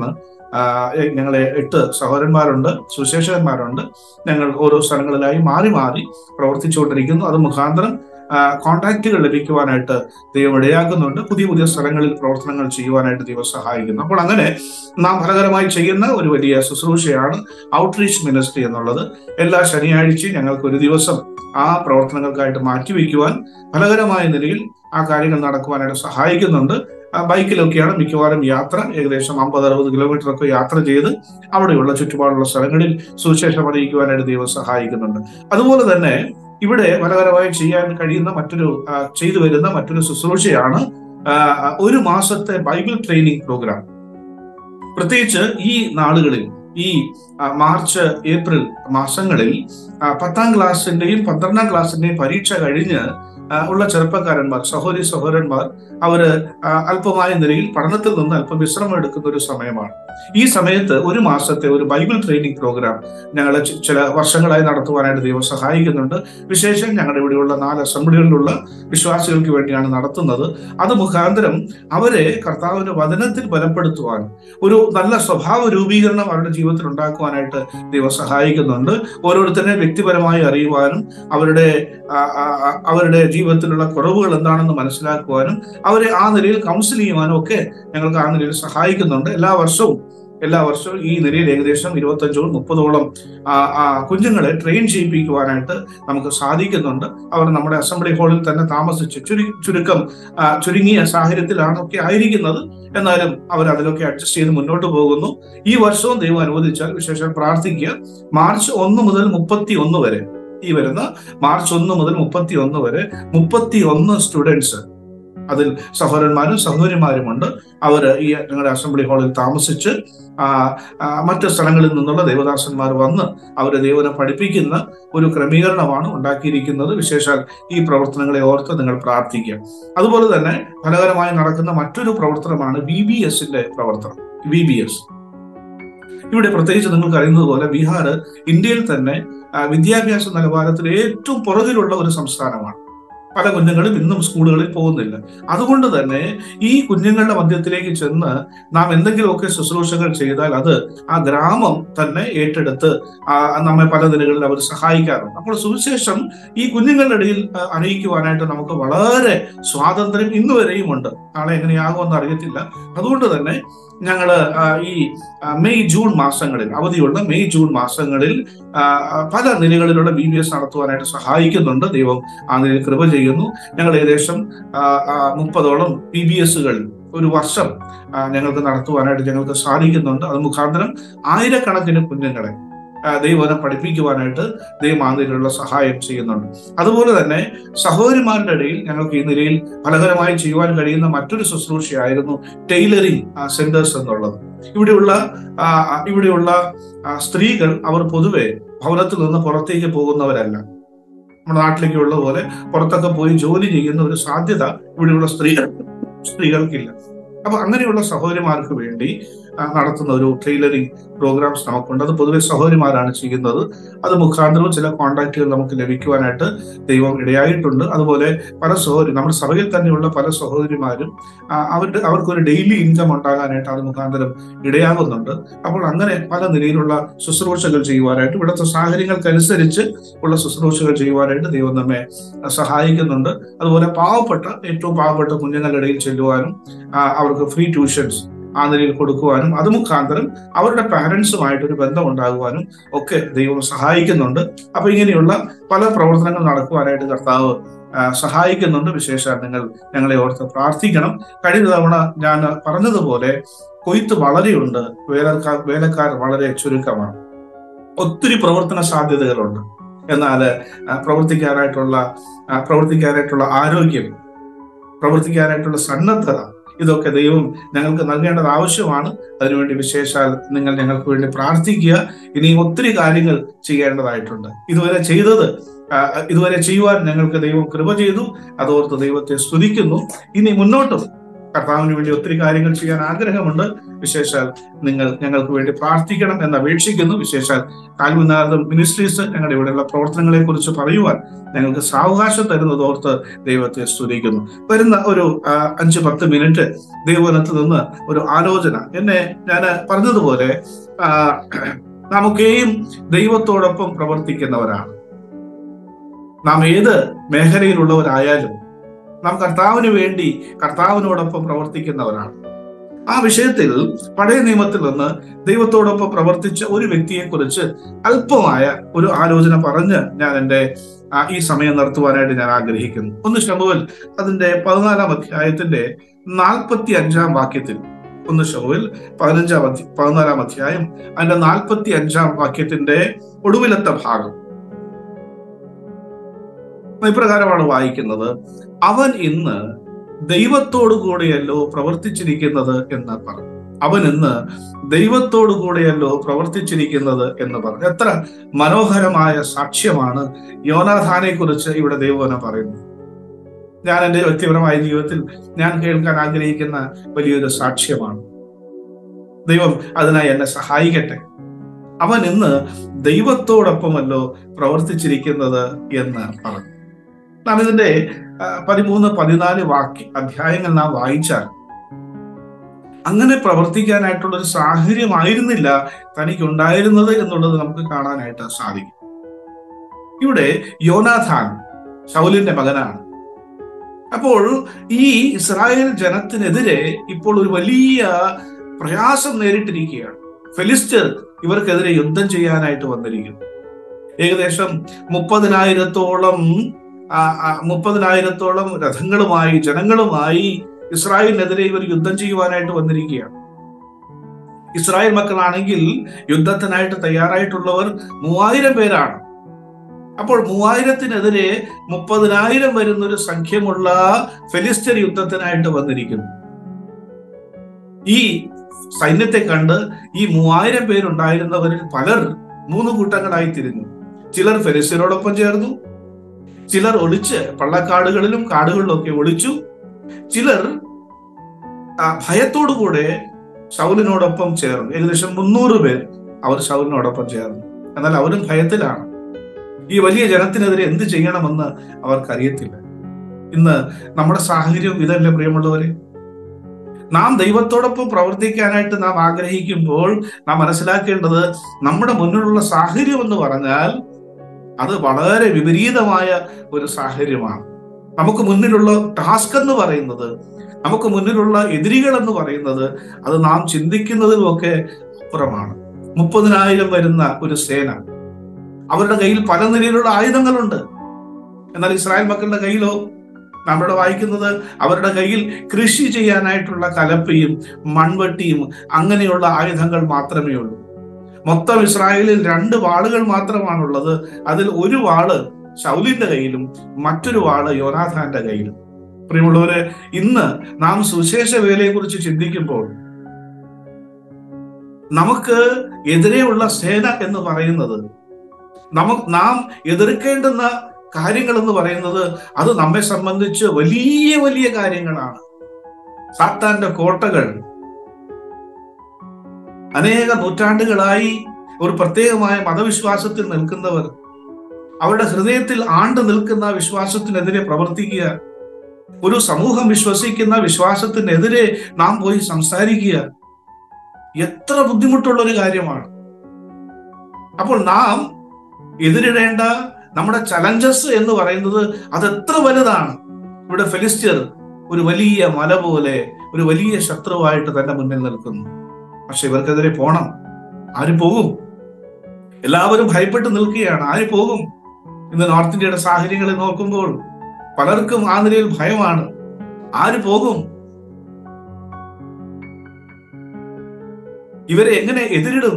ഞങ്ങളെ എട്ട് സഹോദരന്മാരുണ്ട്, സുശേഷകന്മാരുണ്ട്. ഞങ്ങൾ ഓരോ സ്ഥലങ്ങളിലായി മാറി മാറി പ്രവർത്തിച്ചുകൊണ്ടിരിക്കുന്നു. അത് മുഖാന്തരം കോൺടാക്റ്റുകൾ ലഭിക്കുവാനായിട്ട് ദൈവം ഇടയാക്കുന്നുണ്ട്. പുതിയ പുതിയ സ്ഥലങ്ങളിൽ പ്രവർത്തനങ്ങൾ ചെയ്യുവാനായിട്ട് ദൈവം സഹായിക്കുന്നു. അപ്പോൾ അങ്ങനെ നാം ഫലകരമായി ചെയ്യുന്ന ഒരു വലിയ ശുശ്രൂഷയാണ് ഔട്ട്റീച്ച് മിനിസ്ട്രി എന്നുള്ളത്. എല്ലാ ശനിയാഴ്ചയും ഞങ്ങൾക്ക് ഒരു ദിവസം ആ പ്രവർത്തനങ്ങൾക്കായിട്ട് മാറ്റിവെക്കുവാൻ ഫലകരമായ നിലയിൽ ആ കാര്യങ്ങൾ നടക്കുവാനായിട്ട് സഹായിക്കുന്നുണ്ട്. ബൈക്കിലൊക്കെയാണ് മിക്കവാറും യാത്ര. ഏകദേശം അമ്പത് അറുപത് കിലോമീറ്റർ ഒക്കെ യാത്ര ചെയ്ത് അവിടെയുള്ള ചുറ്റുപാടുള്ള സ്ഥലങ്ങളിൽ സുവിശേഷം അറിയിക്കുവാനായിട്ട് ദൈവം സഹായിക്കുന്നുണ്ട്. അതുപോലെ തന്നെ ഇവിടെ ഫലകരമായി ചെയ്യാൻ കഴിയുന്ന മറ്റൊരു ചെയ്തു വരുന്ന മറ്റൊരു ശുശ്രൂഷയാണ് ഒരു മാസത്തെ ബൈബിൾ ട്രെയിനിങ് പ്രോഗ്രാം. പ്രത്യേകിച്ച് ഈ നാളുകളിൽ, ഈ മാർച്ച് ഏപ്രിൽ മാസങ്ങളിൽ പത്താം ക്ലാസ്സിന്റെയും പന്ത്രണ്ടാം ക്ലാസ്സിന്റെയും പരീക്ഷ കഴിഞ്ഞ് ഉള്ള ചെറുപ്പക്കാരന്മാർ, സഹോദരി സഹോദരന്മാർ, അവര് അല്പമായ നിലയിൽ പഠനത്തിൽ നിന്ന് അല്പം വിശ്രമം എടുക്കുന്ന ഒരു സമയമാണ്. ഈ സമയത്ത് ഒരു മാസത്തെ ഒരു ബൈബിൾ ട്രെയിനിങ് പ്രോഗ്രാം ഞങ്ങൾ ചില വർഷങ്ങളായി നടത്തുവാനായിട്ട് ദൈവം സഹായിക്കുന്നുണ്ട്. വിശേഷം ഞങ്ങളുടെ ഇവിടെയുള്ള നാല് അസംബ്ലികളിലുള്ള വിശ്വാസികൾക്ക് വേണ്ടിയാണ് നടത്തുന്നത്. അത് മുഖാന്തരം അവരെ കർത്താവിന്റെ വചനത്തിൽ ബലപ്പെടുത്തുവാൻ, ഒരു നല്ല സ്വഭാവ രൂപീകരണം അവരുടെ ജീവിതത്തിൽ ഉണ്ടാക്കുവാനായിട്ട് ദൈവം സഹായിക്കുന്നുണ്ട്. ഓരോരുത്തരെ വ്യക്തിപരമായി അറിയുവാനും അവരുടെ അവരുടെ ജീവിതത്തിലുള്ള കുറവുകൾ എന്താണെന്ന് മനസ്സിലാക്കുവാനും അവരെ ആ നിലയിൽ കൗൺസിൽ ചെയ്യുവാനും ഒക്കെ ഞങ്ങൾക്ക് ആ നിലയിൽ സഹായിക്കുന്നുണ്ട്. എല്ലാ വർഷവും എല്ലാ വർഷവും ഈ നിലയിൽ ഏകദേശം ഇരുപത്തഞ്ചോളം മുപ്പതോളം കുഞ്ഞുങ്ങളെ ട്രെയിൻ ചെയ്യിപ്പിക്കുവാനായിട്ട് നമുക്ക് സാധിക്കുന്നുണ്ട്. അവർ നമ്മുടെ അസംബ്ലി ഹാളിൽ തന്നെ താമസിച്ച് ചുരു ചുരുക്കം ചുരുങ്ങിയ സാഹചര്യത്തിലാണ് ഒക്കെ ആയിരിക്കുന്നത്. എന്നാലും അവർ അതിലൊക്കെ അഡ്ജസ്റ്റ് ചെയ്ത് മുന്നോട്ട് പോകുന്നു. ഈ വർഷവും ദൈവം അനുവദിച്ചാൽ വിശേഷം പ്രാർത്ഥിക്കുക. മാർച്ച് ഒന്ന് മുതൽ മുപ്പത്തി ഒന്ന് വരെ, ഈ വരുന്ന മാർച്ച് ഒന്ന് മുതൽ മുപ്പത്തി ഒന്ന് വരെ മുപ്പത്തി ഒന്ന് സ്റ്റുഡൻസ്, അതിൽ സഹോദരന്മാരും സഹോദരിമാരുമുണ്ട്. അവർ ഈ ഞങ്ങളുടെ അസംബ്ലി ഹാളിൽ താമസിച്ച് മറ്റു സ്ഥലങ്ങളിൽ നിന്നുള്ള ദേവദാസന്മാർ വന്ന് അവരെ ദൈവനെ പഠിപ്പിക്കുന്ന ഒരു ക്രമീകരണമാണ് ഉണ്ടാക്കിയിരിക്കുന്നത്. വിശേഷാൽ ഈ പ്രവർത്തനങ്ങളെ ഓർത്ത് നിങ്ങൾ പ്രാർത്ഥിക്കുക. അതുപോലെ തന്നെ ഫലകരമായി നടക്കുന്ന മറ്റൊരു പ്രവർത്തനമാണ് വി ബി എസിന്റെ പ്രവർത്തനം. വി ബി എസ് ഇവിടെ പ്രത്യേകിച്ച് നിങ്ങൾക്ക് അറിയുന്നത് പോലെ ബീഹാർ ഇന്ത്യയിൽ തന്നെ വിദ്യാഭ്യാസ നിലവാരത്തിൽ ഏറ്റവും പുറകിലുള്ള ഒരു സംസ്ഥാനമാണ്. പല കുഞ്ഞുങ്ങളും ഇന്നും സ്കൂളുകളിൽ പോകുന്നില്ല. അതുകൊണ്ട് തന്നെ ഈ കുഞ്ഞുങ്ങളുടെ മധ്യത്തിലേക്ക് ചെന്ന് നാം എന്തെങ്കിലുമൊക്കെ ശുശ്രൂഷകൾ ചെയ്താൽ അത് ആ ഗ്രാമം തന്നെ ഏറ്റെടുത്ത് നമ്മെ പല നിലകളിൽ അവർ സഹായിക്കാറുണ്ട്. അപ്പോൾ സുവിശേഷം ഈ കുഞ്ഞുങ്ങളുടെ ഇടയിൽ അറിയിക്കുവാനായിട്ട് നമുക്ക് വളരെ സ്വാതന്ത്ര്യം ഇന്നുവരെയും ഉണ്ട്. നാളെ എങ്ങനെയാകുമെന്ന് അറിയത്തില്ല. അതുകൊണ്ട് തന്നെ ഞങ്ങള് ഈ മെയ് ജൂൺ മാസങ്ങളിൽ, അവധിയുള്ള മെയ് ജൂൺ മാസങ്ങളിൽ പല നിലകളിലുള്ള ബി ബി എസ് നടത്തുവാനായിട്ട് സഹായിക്കുന്നുണ്ട്. ദൈവം ആ നിലയിൽ കൃപ ചെയ്യുന്നു. ഞങ്ങൾ ഏകദേശം മുപ്പതോളം ബി ബി എസുകൾ ഒരു വർഷം ഞങ്ങൾക്ക് നടത്തുവാനായിട്ട് ഞങ്ങൾക്ക് സാധിക്കുന്നുണ്ട്. അത് മുഖാന്തരം ആയിരക്കണക്കിന് കുഞ്ഞുങ്ങളെ ദൈവനെ പഠിപ്പിക്കുവാനായിട്ട് ദൈവം ആ നിലയിലുള്ള സഹായം ചെയ്യുന്നുണ്ട്. അതുപോലെ തന്നെ സഹോദരിമാരുടെ ഇടയിൽ ഞങ്ങൾക്ക് ഈ നിലയിൽ ഫലകരമായി ചെയ്യുവാൻ കഴിയുന്ന മറ്റൊരു ശുശ്രൂഷയായിരുന്നു ടൈലറിംഗ് സെന്റേഴ്സ് എന്നുള്ളത്. ഇവിടെയുള്ള ഇവിടെയുള്ള സ്ത്രീകൾ അവർ പൊതുവെ ഭവനത്തിൽ നിന്ന് പുറത്തേക്ക് പോകുന്നവരല്ല. നമ്മുടെ നാട്ടിലേക്ക് ഉള്ള പോലെ പുറത്തൊക്കെ പോയി ജോലി ചെയ്യുന്ന ഒരു സാധ്യത ഇവിടെയുള്ള സ്ത്രീകൾ സ്ത്രീകൾക്കില്ല. അപ്പൊ അങ്ങനെയുള്ള സഹോദരിമാർക്ക് വേണ്ടി നടത്തുന്ന ഒരു ടൈലറിംഗ് പ്രോഗ്രാംസ് നമുക്കുണ്ട്. അത് പൊതുവെ സഹോദരിമാരാണ് ചെയ്യുന്നത്. അത് മുഖാന്തരവും ചില കോൺടാക്റ്റുകൾ നമുക്ക് ലഭിക്കുവാനായിട്ട് ദൈവം ഇടയായിട്ടുണ്ട്. അതുപോലെ പല സഹോദരി നമ്മുടെ സഭയിൽ തന്നെയുള്ള പല സഹോദരിമാരും അവരുടെ അവർക്കൊരു ഡെയിലി ഇൻകം ഉണ്ടാകാനായിട്ട് അത് മുഖാന്തരം ഇടയാകുന്നുണ്ട്. അപ്പോൾ അങ്ങനെ പല നിലയിലുള്ള ശുശ്രൂഷകൾ ചെയ്യുവാനായിട്ട്, ഇവിടുത്തെ സാഹചര്യങ്ങൾക്കനുസരിച്ച് ഉള്ള ശുശ്രൂഷകൾ ചെയ്യുവാനായിട്ട് ദൈവം നമ്മെ സഹായിക്കുന്നുണ്ട്. അതുപോലെ പാവപ്പെട്ട ഏറ്റവും പാവപ്പെട്ട കുഞ്ഞുങ്ങളുടെ ഇടയിൽ ചെല്ലുവാനും അവർക്ക് ഫ്രീ ട്യൂഷൻസ് ആ നിലയിൽ കൊടുക്കുവാനും അത് മുഖാന്തരം അവരുടെ പാരന്റ്സുമായിട്ടൊരു ബന്ധം ഉണ്ടാകുവാനും ഒക്കെ ദൈവം സഹായിക്കുന്നുണ്ട്. അപ്പൊ ഇങ്ങനെയുള്ള പല പ്രവർത്തനങ്ങൾ നടക്കുവാനായിട്ട് കർത്താവ് സഹായിക്കുന്നുണ്ട്. വിശേഷാൽ നിങ്ങൾ ഞങ്ങളെ ഓർത്ത് പ്രാർത്ഥിക്കണം. കഴിഞ്ഞ തവണ ഞാൻ പറഞ്ഞതുപോലെ കൊയ്ത്ത് വളരെയുണ്ട്, വേലക്കാർ വേലക്കാർ വളരെ ചുരുക്കമാണ്. ഒത്തിരി പ്രവർത്തന സാധ്യതകളുണ്ട്. എന്നാൽ പ്രവർത്തിക്കാനായിട്ടുള്ള പ്രവർത്തിക്കാനായിട്ടുള്ള ആരോഗ്യം, പ്രവർത്തിക്കാനായിട്ടുള്ള സന്നദ്ധത, ഇതൊക്കെ ദൈവം ഞങ്ങൾക്ക് നൽകേണ്ടത് ആവശ്യമാണ്. അതിനുവേണ്ടി വിശേഷാൽ നിങ്ങൾ ഞങ്ങൾക്ക് വേണ്ടി പ്രാർത്ഥിക്കുക. ഇനിയും ഒത്തിരി കാര്യങ്ങൾ ചെയ്യേണ്ടതായിട്ടുണ്ട്. ഇതുവരെ ചെയ്തത് ഇതുവരെ ചെയ്യുവാൻ ഞങ്ങൾക്ക് ദൈവം കൃപ ചെയ്തു. അതോർത്ത് ദൈവത്തെ സ്തുതിക്കുന്നു. ഇനി മുന്നോട്ടും കർത്താവിന് വേണ്ടി ഒത്തിരി കാര്യങ്ങൾ ചെയ്യാൻ ആഗ്രഹമുണ്ട്. വിശേഷാൽ നിങ്ങൾ ഞങ്ങൾക്ക് വേണ്ടി പ്രാർത്ഥിക്കണം എന്ന് അപേക്ഷിക്കുന്നു. വിശേഷാൽ കാൽവിനാഥം മിനിസ്ട്രീസ് ഞങ്ങളുടെ ഇവിടെയുള്ള പ്രവർത്തനങ്ങളെ കുറിച്ച് പറയുവാൻ ഞങ്ങൾക്ക് സാവകാശം തരുന്നതോർത്ത് ദൈവത്തെ സ്തുതിക്കുന്നു. വരുന്ന ഒരു അഞ്ച് പത്ത് മിനിറ്റ് ദൈവവചനത്തിൽ നിന്ന് ഒരു ആലോചന. എന്നെ ഞാൻ പറഞ്ഞതുപോലെ നമുക്കേയും ദൈവത്തോടൊപ്പം പ്രവർത്തിക്കുന്നവരാണ്. നാം ഏത് മേഖലയിലുള്ളവരായാലും നാം കർത്താവിന് വേണ്ടി കർത്താവിനോടൊപ്പം പ്രവർത്തിക്കുന്നവരാണ്. ആ വിഷയത്തിൽ പഴയ നിയമത്തിൽ നിന്ന് ദൈവത്തോടൊപ്പം പ്രവർത്തിച്ച ഒരു വ്യക്തിയെ കുറിച്ച് അല്പമായ ഒരു ആലോചന പറഞ്ഞ് ഞാൻ എൻ്റെ ഈ സമയം നടത്തുവാനായിട്ട് ഞാൻ ആഗ്രഹിക്കുന്നു. ഒന്ന് ശമൂവേൽ അതിന്റെ പതിനാലാം അധ്യായത്തിന്റെ നാൽപ്പത്തി അഞ്ചാം വാക്യത്തിൽ ഒന്ന് ശമൂവേൽ പതിനഞ്ചാം അധ്യ പതിനാലാം അധ്യായം അതിന്റെ നാൽപ്പത്തി അഞ്ചാം വാക്യത്തിന്റെ ഒടുവിലത്തെ ഭാഗം ഇപ്രകാരമാണ് വായിക്കുന്നത്: അവൻ ഇന്ന് ദൈവത്തോടു കൂടെയല്ലോ പ്രവർത്തിച്ചിരിക്കുന്നത് എന്ന് പറഞ്ഞു. അവൻ ഇന്ന് ദൈവത്തോടു കൂടെയല്ലോ പ്രവർത്തിച്ചിരിക്കുന്നത് എന്ന് പറഞ്ഞു. എത്ര മനോഹരമായ സാക്ഷ്യമാണ് യോനാഥാനെ കുറിച്ച് ഇവിടെ ദൈവവചനം പറയുന്നത്. ഞാൻ എൻ്റെ വ്യക്തിപരമായ ജീവിതത്തിൽ ഞാൻ കേൾക്കാൻ ആഗ്രഹിക്കുന്ന വലിയൊരു സാക്ഷ്യമാണ്. ദൈവം അതിനായി എന്നെ സഹായിക്കട്ടെ. അവൻ ഇന്ന് ദൈവത്തോടൊപ്പമല്ലോ പ്രവർത്തിച്ചിരിക്കുന്നത് എന്ന് പറഞ്ഞു. നാം ഇതിന്റെ പതിമൂന്ന് പതിനാല് വാക്യ അധ്യായങ്ങൾ നാം വായിച്ചാൽ അങ്ങനെ പ്രവർത്തിക്കാനായിട്ടുള്ള ഒരു സാഹചര്യമായിരുന്നില്ല തനിക്കുണ്ടായിരുന്നത് എന്നുള്ളത് നമുക്ക് കാണാനായിട്ട് സാധിക്കും. ഇവിടെ യോനാഥാൻ ശൗലിന്റെ മകനാണ്. അപ്പോൾ ഈ ഇസ്രായേൽ ജനത്തിനെതിരെ ഇപ്പോൾ ഒരു വലിയ പ്രയാസം നേരിട്ടിരിക്കുകയാണ്. ഫെലിസ്ത്യർ ഇവർക്കെതിരെ യുദ്ധം ചെയ്യാനായിട്ട് വന്നിരിക്കുന്നു. ഏകദേശം മുപ്പതിനായിരത്തോളം മുപ്പതിനായിരത്തോളം രഥങ്ങളുമായി ജനങ്ങളുമായി ഇസ്രായേലിനെതിരെ ഇവർ യുദ്ധം ചെയ്യുവാനായിട്ട് വന്നിരിക്കുകയാണ്. ഇസ്രായേൽ മക്കളാണെങ്കിൽ യുദ്ധത്തിനായിട്ട് തയ്യാറായിട്ടുള്ളവർ മൂവായിരം പേരാണ്. അപ്പോൾ മൂവായിരത്തിനെതിരെ മുപ്പതിനായിരം വരുന്നൊരു സംഖ്യമുള്ള ഫെലിസ്ത്യർ യുദ്ധത്തിനായിട്ട് വന്നിരിക്കുന്നു. ഈ സൈന്യത്തെ കണ്ട് ഈ മൂവായിരം പേരുണ്ടായിരുന്നവരിൽ പലർ മൂന്ന് കൂട്ടങ്ങളായി തിരിഞ്ഞു. ചിലർ ഫെലിസ്ത്യരോടൊപ്പം ചേർന്നു, ചിലർ ഒളിച്ച് പള്ളക്കാടുകളിലും കാടുകളിലും ഒക്കെ ഒളിച്ചു, ചിലർ ഭയത്തോടുകൂടെ ശൗലിനോടൊപ്പം ചേർന്നു. ഏകദേശം മുന്നൂറ് പേർ അവർ ശൗലിനോടൊപ്പം ചേർന്നു. എന്നാൽ അവരും ഭയത്തിലാണ്. ഈ വലിയ ജനത്തിനെതിരെ എന്ത് ചെയ്യണമെന്ന് അവർക്കറിയത്തില്ല. ഇന്ന് നമ്മുടെ സാഹചര്യം ഇതല്ലേ പ്രിയമുള്ളവരെ? നാം ദൈവത്തോടൊപ്പം പ്രവർത്തിക്കാനായിട്ട് നാം ആഗ്രഹിക്കുമ്പോൾ നാം മനസ്സിലാക്കേണ്ടത് നമ്മുടെ മുന്നിലുള്ള സാഹചര്യം എന്ന് പറഞ്ഞാൽ അത് വളരെ വിപരീതമായ ഒരു സാഹചര്യമാണ്. നമുക്ക് മുന്നിലുള്ള ടാസ്ക് എന്ന് പറയുന്നത്, നമുക്ക് മുന്നിലുള്ള എതിരികൾ എന്ന് പറയുന്നത് അത് നാം ചിന്തിക്കുന്നതിലുമൊക്കെ അപ്പുറമാണ്. മുപ്പതിനായിരം വരുന്ന ഒരു സേന, അവരുടെ കയ്യിൽ പല നിലയിലുള്ള ആയുധങ്ങളുണ്ട്. എന്നാൽ ഇസ്രായേൽ മക്കളുടെ കയ്യിലോ നമ്മുടെ വായിക്കുന്നത് അവരുടെ കയ്യിൽ കൃഷി ചെയ്യാനായിട്ടുള്ള കലപ്പയും മൺവെട്ടിയും അങ്ങനെയുള്ള ആയുധങ്ങൾ മാത്രമേ ഉള്ളൂ. മൊത്തം ഇസ്രായേലിൽ രണ്ട് വാളുകൾ മാത്രമാണുള്ളത്. അതിൽ ഒരു വാള് ശൗലിന്റെ കയ്യിലും മറ്റൊരു വാള് യോനാഥാന്റെ കയ്യിലും. പ്രിയമുള്ളവരെ, ഇന്ന് നാം സുവിശേഷ വേലയെ കുറിച്ച് ചിന്തിക്കുമ്പോൾ നമുക്ക് എതിരെയുള്ള സേന എന്ന് പറയുന്നത്, നമുക്ക് നാം എതിർക്കേണ്ടുന്ന കാര്യങ്ങൾ എന്ന് പറയുന്നത് അത് നമ്മെ സംബന്ധിച്ച് വലിയ വലിയ കാര്യങ്ങളാണ്. സാത്താന്റെ കോട്ടകൾ അനേക നൂറ്റാണ്ടുകളായി ഒരു പ്രത്യേകമായ മതവിശ്വാസത്തിൽ നിൽക്കുന്നവർ അവരുടെ ഹൃദയത്തിൽ ആണ്ട് നിൽക്കുന്ന വിശ്വാസത്തിനെതിരെ പ്രവർത്തിക്കുക, ഒരു സമൂഹം വിശ്വസിക്കുന്ന വിശ്വാസത്തിനെതിരെ നാം പോയി സംസാരിക്കുക, എത്ര ബുദ്ധിമുട്ടുള്ള ഒരു കാര്യമാണ്. അപ്പോൾ നാം എതിരിടേണ്ട നമ്മുടെ ചലഞ്ചസ് എന്ന് പറയുന്നത് അത് എത്ര വലുതാണ്. ഇവിടെ ഫെലിസ്ത്യർ ഒരു വലിയ മല പോലെ ഒരു വലിയ ശത്രുവായിട്ട് തന്റെ മുന്നിൽ നിൽക്കുന്നു. പക്ഷെ ഇവർക്കെതിരെ പോണം. ആര് പോകും? എല്ലാവരും ഭയപ്പെട്ട് നിൽക്കുകയാണ്. ആര് പോകും? ഇന്ന് നോർത്ത് ഇന്ത്യയുടെ സാഹചര്യങ്ങളെ നോക്കുമ്പോൾ പലർക്കും ആ നിലയിൽ ഭയമാണ്. ആര് പോകും? ഇവരെ എങ്ങനെ എതിരിടും?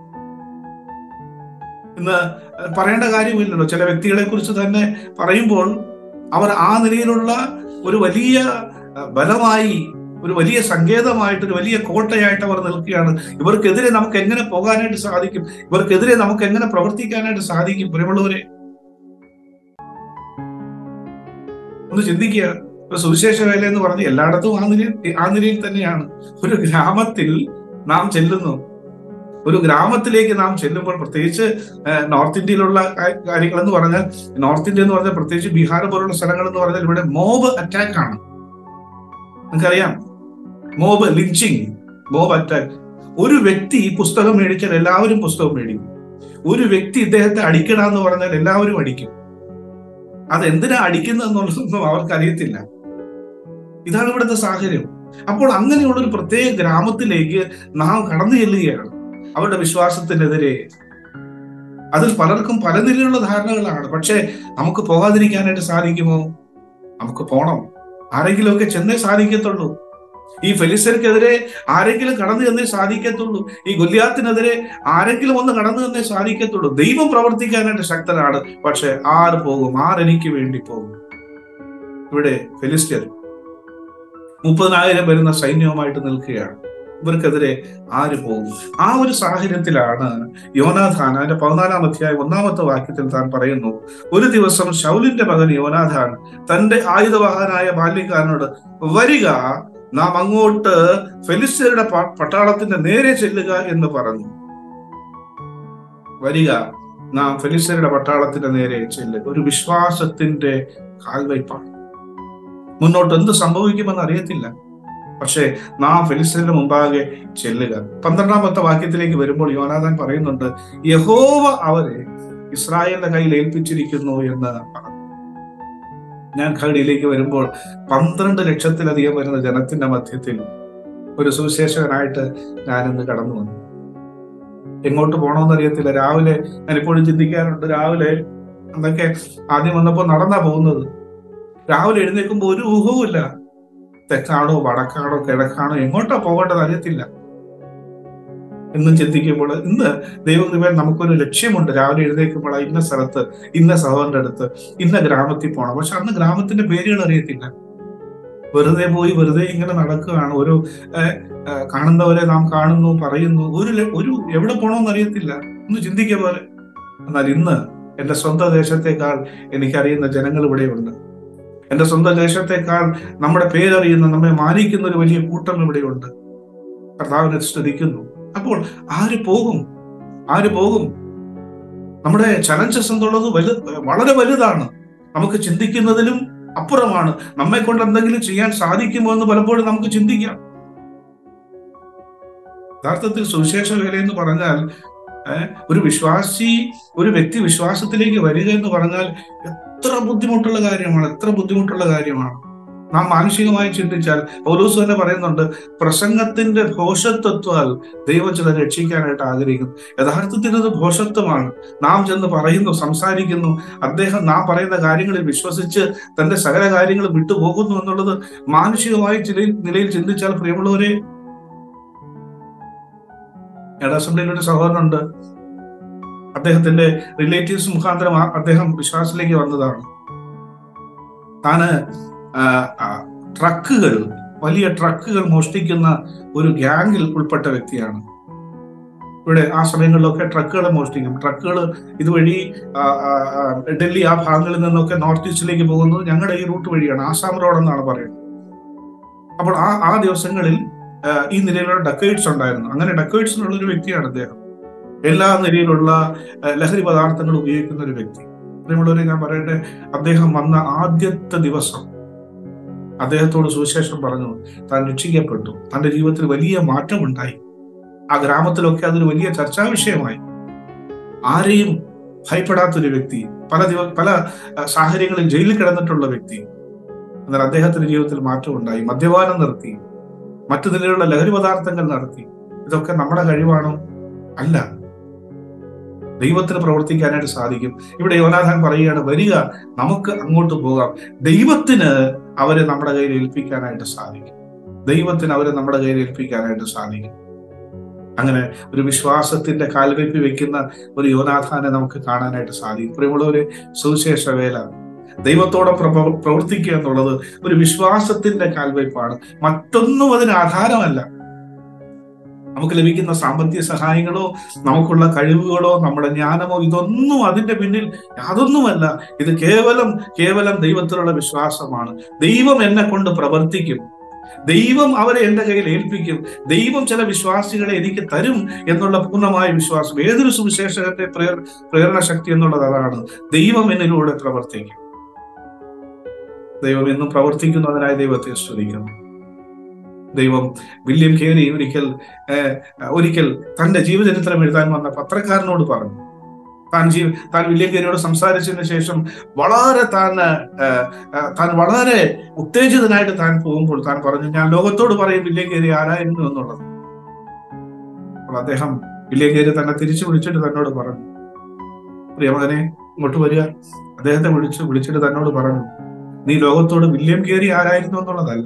ഇന്ന് പറയേണ്ട കാര്യമില്ലല്ലോ. ചില വ്യക്തികളെ കുറിച്ച് തന്നെ പറയുമ്പോൾ അവർ ആ നിലയിലുള്ള ഒരു വലിയ ബലമായി, ഒരു വലിയ സങ്കേതമായിട്ട്, ഒരു വലിയ കോട്ടയായിട്ട് അവർ നിൽക്കുകയാണ്. ഇവർക്കെതിരെ നമുക്ക് എങ്ങനെ പോകാനായിട്ട് സാധിക്കും? ഇവർക്കെതിരെ നമുക്ക് എങ്ങനെ പ്രവർത്തിക്കാനായിട്ട് സാധിക്കും? പ്രിയമുള്ളവരെ, ഒന്ന് ചിന്തിക്കുക. സുവിശേഷ വേല എന്ന് പറഞ്ഞ് എല്ലായിടത്തും ആ നിലയിൽ ആ നിലയിൽ തന്നെയാണ്. ഒരു ഗ്രാമത്തിൽ നാം ചെല്ലുന്നു, ഒരു ഗ്രാമത്തിലേക്ക് നാം ചെല്ലുമ്പോൾ, പ്രത്യേകിച്ച് നോർത്ത് ഇന്ത്യയിലുള്ള കാര്യങ്ങൾ എന്ന് പറഞ്ഞാൽ, നോർത്ത് ഇന്ത്യ എന്ന് പറഞ്ഞാൽ പ്രത്യേകിച്ച് ബീഹാർ പോലുള്ള സ്ഥലങ്ങൾ എന്ന് പറഞ്ഞാൽ ഇവിടെ മോബ് അറ്റാക്ക് ആണ്. നിങ്ങൾക്കറിയാം, മോബ് ലിഞ്ചിങ്, മോബ് അറ്റാക്ക്. ഒരു വ്യക്തി പുസ്തകം മേടിച്ചാൽ എല്ലാവരും പുസ്തകം മേടിക്കും. ഒരു വ്യക്തി ഇദ്ദേഹത്തെ അടിക്കണം എന്ന് പറഞ്ഞാൽ എല്ലാവരും അടിക്കും. അതെന്തിനാ അടിക്കുന്നതെന്നുള്ളതൊന്നും അവർക്കറിയത്തില്ല. ഇതാണ് ഇവിടുത്തെ സാഹചര്യം. അപ്പോൾ അങ്ങനെയുള്ളൊരു പ്രത്യേക ഗ്രാമത്തിലേക്ക് നാം കടന്നു ചെല്ലുകയാണ്, അവരുടെ വിശ്വാസത്തിനെതിരെ. അതിൽ പലർക്കും പല നിലയിലുള്ള ധാരണകളാണ്. പക്ഷെ നമുക്ക് പോകാതിരിക്കാനായിട്ട് സാധിക്കുമോ? നമുക്ക് പോണം. ആരെങ്കിലുമൊക്കെ ചെന്നേ സാധിക്കത്തുള്ളൂ. ഈ ഫെലിസ്ത്യർക്കെതിരെ ആരെങ്കിലും കടന്നു ചെന്നേ സാധിക്കത്തുള്ളൂ. ഈ ഗൊല്യാത്തിനെതിരെ ആരെങ്കിലും ഒന്ന് കടന്നു ചെന്നേ സാധിക്കത്തുള്ളൂ. ദൈവം പ്രവർത്തിക്കാനായിട്ട് ശക്തനാണ്. പക്ഷെ ആര് പോകും? ആരെനിക്ക് വേണ്ടി പോകും? ഇവിടെ ഫെലിസ്ത്യർ മുപ്പതിനായിരം വരുന്ന സൈന്യവുമായിട്ട് നിൽക്കുകയാണ്. ഇവർക്കെതിരെ ആര് പോകും? ആ ഒരു സാഹചര്യത്തിലാണ് യോനാഥാൻ അതിന്റെ പതിനാലാം അധ്യായം ഒന്നാമത്തെ വാക്യത്തിൽ താൻ പറയുന്നു, ഒരു ദിവസം ശൗലിന്റെ മകൻ യോനാഥാൻ തന്റെ ആയുധവാഹനായ ബാല്യക്കാരനോട്, വരിക, നാം അങ്ങോട്ട് ഫെലിസ്ത്യരുടെ പട്ടാളത്തിന്റെ നേരെ ചെല്ലുക എന്ന് പറഞ്ഞു. വരിക, നാം ഫെലിസ്ത്യരുടെ പട്ടാളത്തിന്റെ നേരെ ചെല്ലുക. ഒരു വിശ്വാസത്തിന്റെ കാൽവയ്പാണ്. മുന്നോട്ട് എന്ത് സംഭവിക്കുമെന്ന് അറിയത്തില്ല, പക്ഷെ നാം ഫെലിസ്ത്യരുടെ മുമ്പാകെ ചെല്ലുക. പന്ത്രണ്ടാമത്തെ വാക്യത്തിലേക്ക് വരുമ്പോൾ യോനാഥാൻ പറയുന്നുണ്ട്, യഹോവ അവരെ ഇസ്രായേലിന്റെ കയ്യിൽ ഏൽപ്പിച്ചിരിക്കുന്നു എന്ന് പറഞ്ഞു. ഞാൻ ഖഡിയിലേക്ക് വരുമ്പോൾ പന്ത്രണ്ട് ലക്ഷത്തിലധികം വരുന്ന ജനത്തിന്റെ മധ്യത്തിൽ ഒരു സുവിശേഷകനായിട്ട് ഞാനിന്ന് കടന്നു വന്നു. എങ്ങോട്ട് പോകണമെന്ന് അറിയത്തില്ല. രാവിലെ ഞാൻ ഇപ്പോഴും ചിന്തിക്കാറുണ്ട്, രാവിലെ അന്നൊക്കെ ആദ്യം വന്നപ്പോൾ നടന്നാ പോകുന്നത്. രാവിലെ എഴുന്നേൽക്കുമ്പോൾ ഒരു ഊഹവുമില്ല, തെക്കാണോ വടക്കാണോ കിഴക്കാണോ എങ്ങോട്ടാ പോകേണ്ടത് അറിയത്തില്ല. എന്നും ചിന്തിക്കുമ്പോൾ ഇന്ന് ദൈവകൃപയിൽ നമുക്കൊരു ലക്ഷ്യമുണ്ട്. രാവിലെ എഴുന്നേൽക്കുമ്പോൾ ഇന്ന സ്ഥലത്ത്, ഇന്ന സഹോദരന്റെ അടുത്ത്, ഇന്ന ഗ്രാമത്തിൽ പോകണം. പക്ഷെ അന്ന് ഗ്രാമത്തിന്റെ പേരുകൾ അറിയത്തില്ല. വെറുതെ പോയി വെറുതെ ഇങ്ങനെ നടക്കുകയാണ്. ഒരു കാണുന്നവരെ നാം കാണുന്നു, പറയുന്നു, ഒരു ഒരു എവിടെ പോകണമെന്ന് അറിയത്തില്ല. ഒന്ന് ചിന്തിക്കുക പോലെ. എന്നാൽ ഇന്ന് എന്റെ സ്വന്തം ദേശത്തെക്കാൾ എനിക്കറിയുന്ന ജനങ്ങൾ ഇവിടെയുണ്ട്. എന്റെ സ്വന്തം ദേശത്തെക്കാൾ നമ്മുടെ പേരറിയുന്ന, നമ്മെ മാനിക്കുന്ന ഒരു വലിയ കൂട്ടം ഇവിടെയുണ്ട്. കർത്താവിനെ സ്തുതിക്കുന്നു. അപ്പോൾ ആര് പോകും? ആര് പോകും? നമ്മുടെ ചലഞ്ചസ് എന്നുള്ളത് വലു വളരെ വലുതാണ്. നമുക്ക് ചിന്തിക്കുന്നതിലും അപ്പുറമാണ്. നമ്മെ കൊണ്ട് എന്തെങ്കിലും ചെയ്യാൻ സാധിക്കുമോ എന്ന് പലപ്പോഴും നമുക്ക് ചിന്തിക്കാം. യഥാർത്ഥത്തിൽ സുവിശേഷ വേല എന്ന് പറഞ്ഞാൽ, ഒരു വിശ്വാസി, ഒരു വ്യക്തി വിശ്വാസത്തിലേക്ക് വരിക എന്ന് പറഞ്ഞാൽ എത്ര ബുദ്ധിമുട്ടുള്ള കാര്യമാണ്, എത്ര ബുദ്ധിമുട്ടുള്ള കാര്യമാണ്. നാം മാനുഷികമായി ചിന്തിച്ചാൽ പൗലോസ് തന്നെ പറയുന്നുണ്ട്, പ്രസംഗത്തിന്റെ ഭോഷത്വത്താൽ ദൈവം ചിലരെ രക്ഷിക്കാനായിട്ട് ആഗ്രഹിക്കുന്നു. യഥാർത്ഥത്തിൽ ഇത് ഭോഷത്വമാണ്. നാം ചെന്ന് പറയുന്നു, സംസാരിക്കുന്നു, അദ്ദേഹം നാം പറയുന്ന കാര്യങ്ങളിൽ വിശ്വസിച്ച് തന്റെ സകല കാര്യങ്ങളും വിട്ടുപോകുന്നു എന്നുള്ളത് മാനുഷികമായി ചില നിലയിൽ ചിന്തിച്ചാൽ, പ്രിയമുള്ളവരെ, ഞങ്ങളുടെ അസംബ്ലിയിൽ ഒരു സഹോദരനുണ്ട്. അദ്ദേഹത്തിന്റെ റിലേറ്റീവ്സ് മുഖാന്തരം അദ്ദേഹം വിശ്വാസത്തിലേക്ക് വന്നതാണ്. താന് ട്രക്കുകൾ, വലിയ ട്രക്കുകൾ മോഷ്ടിക്കുന്ന ഒരു ഗ്യാങ്ങിൽ ഉൾപ്പെട്ട വ്യക്തിയാണ്. ഇവിടെ ആ സമയങ്ങളിലൊക്കെ ട്രക്കുകൾ മോഷ്ടിക്കും. ട്രക്കുകൾ ഇതുവഴി ഡൽഹി ആ ഭാഗങ്ങളിൽ നിന്നൊക്കെ നോർത്ത് ഈസ്റ്റിലേക്ക് പോകുന്നത് ഞങ്ങളുടെ ഈ റൂട്ട് വഴിയാണ്, ആസാം റോഡ് എന്നാണ് പറയുന്നത്. അപ്പോൾ ആ ആ ദിവസങ്ങളിൽ ഈ നിലയിലുള്ള ഡക്കൈറ്റ്സ് ഉണ്ടായിരുന്നു. അങ്ങനെ ഡക്കൈറ്റ്സിനുള്ള ഒരു വ്യക്തിയാണ് അദ്ദേഹം. എല്ലാ നിലയിലുള്ള ലഹരി പദാർത്ഥങ്ങൾ ഉപയോഗിക്കുന്ന ഒരു വ്യക്തി. പ്രിയമുള്ളവരെ, ഞാൻ പറയട്ടെ, അദ്ദേഹം വന്ന ആദ്യത്തെ ദിവസം അദ്ദേഹത്തോട് സുവിശേഷം പറഞ്ഞു. താൻ രക്ഷിക്കപ്പെട്ടു. തന്റെ ജീവിതത്തിൽ വലിയ മാറ്റം ഉണ്ടായി. ആ ഗ്രാമത്തിലൊക്കെ അതൊരു വലിയ ചർച്ചാ വിഷയമായി. ആരെയും ഭയപ്പെടാത്തൊരു വ്യക്തി, പല ദിവ പല സാഹചര്യങ്ങളിൽ ജയിലിൽ കിടന്നിട്ടുള്ള വ്യക്തി. എന്നാൽ അദ്ദേഹത്തിന്റെ ജീവിതത്തിൽ മാറ്റം ഉണ്ടായി. മദ്യപാനം നിർത്തി, മറ്റു നിലയിലുള്ള ലഹരി പദാർത്ഥങ്ങൾ നടത്തി. ഇതൊക്കെ നമ്മുടെ കഴിവാണോ? അല്ല. ദൈവത്തിന് പ്രവർത്തിക്കാനായിട്ട് സാധിക്കും. ഇവിടെ യോനാഥാൻ പറയുകയാണ്, വരിക, നമുക്ക് അങ്ങോട്ട് പോകാം. ദൈവത്തിന് അവരെ നമ്മുടെ കയ്യിൽ ഏൽപ്പിക്കാനായിട്ട് സാധിക്കും. ദൈവത്തിന് അവരെ നമ്മുടെ കയ്യിൽ ഏൽപ്പിക്കാനായിട്ട് സാധിക്കും. അങ്ങനെ ഒരു വിശ്വാസത്തിന്റെ കാൽവയ്പ് വെക്കുന്ന ഒരു യോനാഥാനെ നമുക്ക് കാണാനായിട്ട് സാധിക്കും. പ്രിയമുള്ളവരെ, സുവിശേഷ വേല, ദൈവത്തോടെ പ്രവർത്തിക്കുക എന്നുള്ളത് ഒരു വിശ്വാസത്തിന്റെ കാൽവയ്പാണ്. മറ്റൊന്നും അതിന് ആധാരമല്ല. നമുക്ക് ലഭിക്കുന്ന സാമ്പത്തിക സഹായങ്ങളോ നമുക്കുള്ള കഴിവുകളോ നമ്മുടെ ജ്ഞാനമോ ഇതൊന്നും അതിന്റെ പിന്നിൽ യാതൊന്നുമല്ല. ഇത് കേവലം കേവലം ദൈവത്തിലുള്ള വിശ്വാസമാണ്. ദൈവം എന്നെ കൊണ്ട് പ്രവർത്തിക്കും, ദൈവം അവരെ എന്റെ കയ്യിൽ ഏൽപ്പിക്കും, ദൈവം ചില വിശ്വാസികളെ എനിക്ക് തരും എന്നുള്ള പൂർണ്ണമായ വിശ്വാസം. ഏതൊരു സുവിശേഷകന്റെ പ്രേര പ്രേരണ ശക്തി എന്നുള്ളത് അതാണ്. ദൈവം എന്നിലൂടെ പ്രവർത്തിക്കും. ദൈവം എന്നും പ്രവർത്തിക്കുന്നതിനായി ദൈവത്തെ സ്തുതിക്കുന്നു. ദൈവം വില്യം കേരി ഒരിക്കൽ ഒരിക്കൽ തന്റെ ജീവചരിത്രം എഴുതാൻ വന്ന പത്രക്കാരനോട് പറഞ്ഞു, താൻ ജീവ താൻ വില്യം കേരിയോട് സംസാരിച്ചതിന് ശേഷം വളരെ താൻ താൻ വളരെ ഉത്തേജിതനായിട്ട് താൻ പോകുമ്പോൾ താൻ പറഞ്ഞു, ഞാൻ ലോകത്തോട് പറയും വില്യം കേരി ആരായിരുന്നു എന്നുള്ളത്. അപ്പോൾ അദ്ദേഹം വില്യം കേരി തന്നെ തിരിച്ചു വിളിച്ചിട്ട് തന്നോട് പറഞ്ഞു, പ്രിയമകനെ ഇങ്ങോട്ട് വരിക. അദ്ദേഹത്തെ വിളിച്ചു വിളിച്ചിട്ട് തന്നോട് പറഞ്ഞു, നീ ലോകത്തോട് വില്യം കേരി ആരായിരുന്നു എന്നുള്ളതല്ല,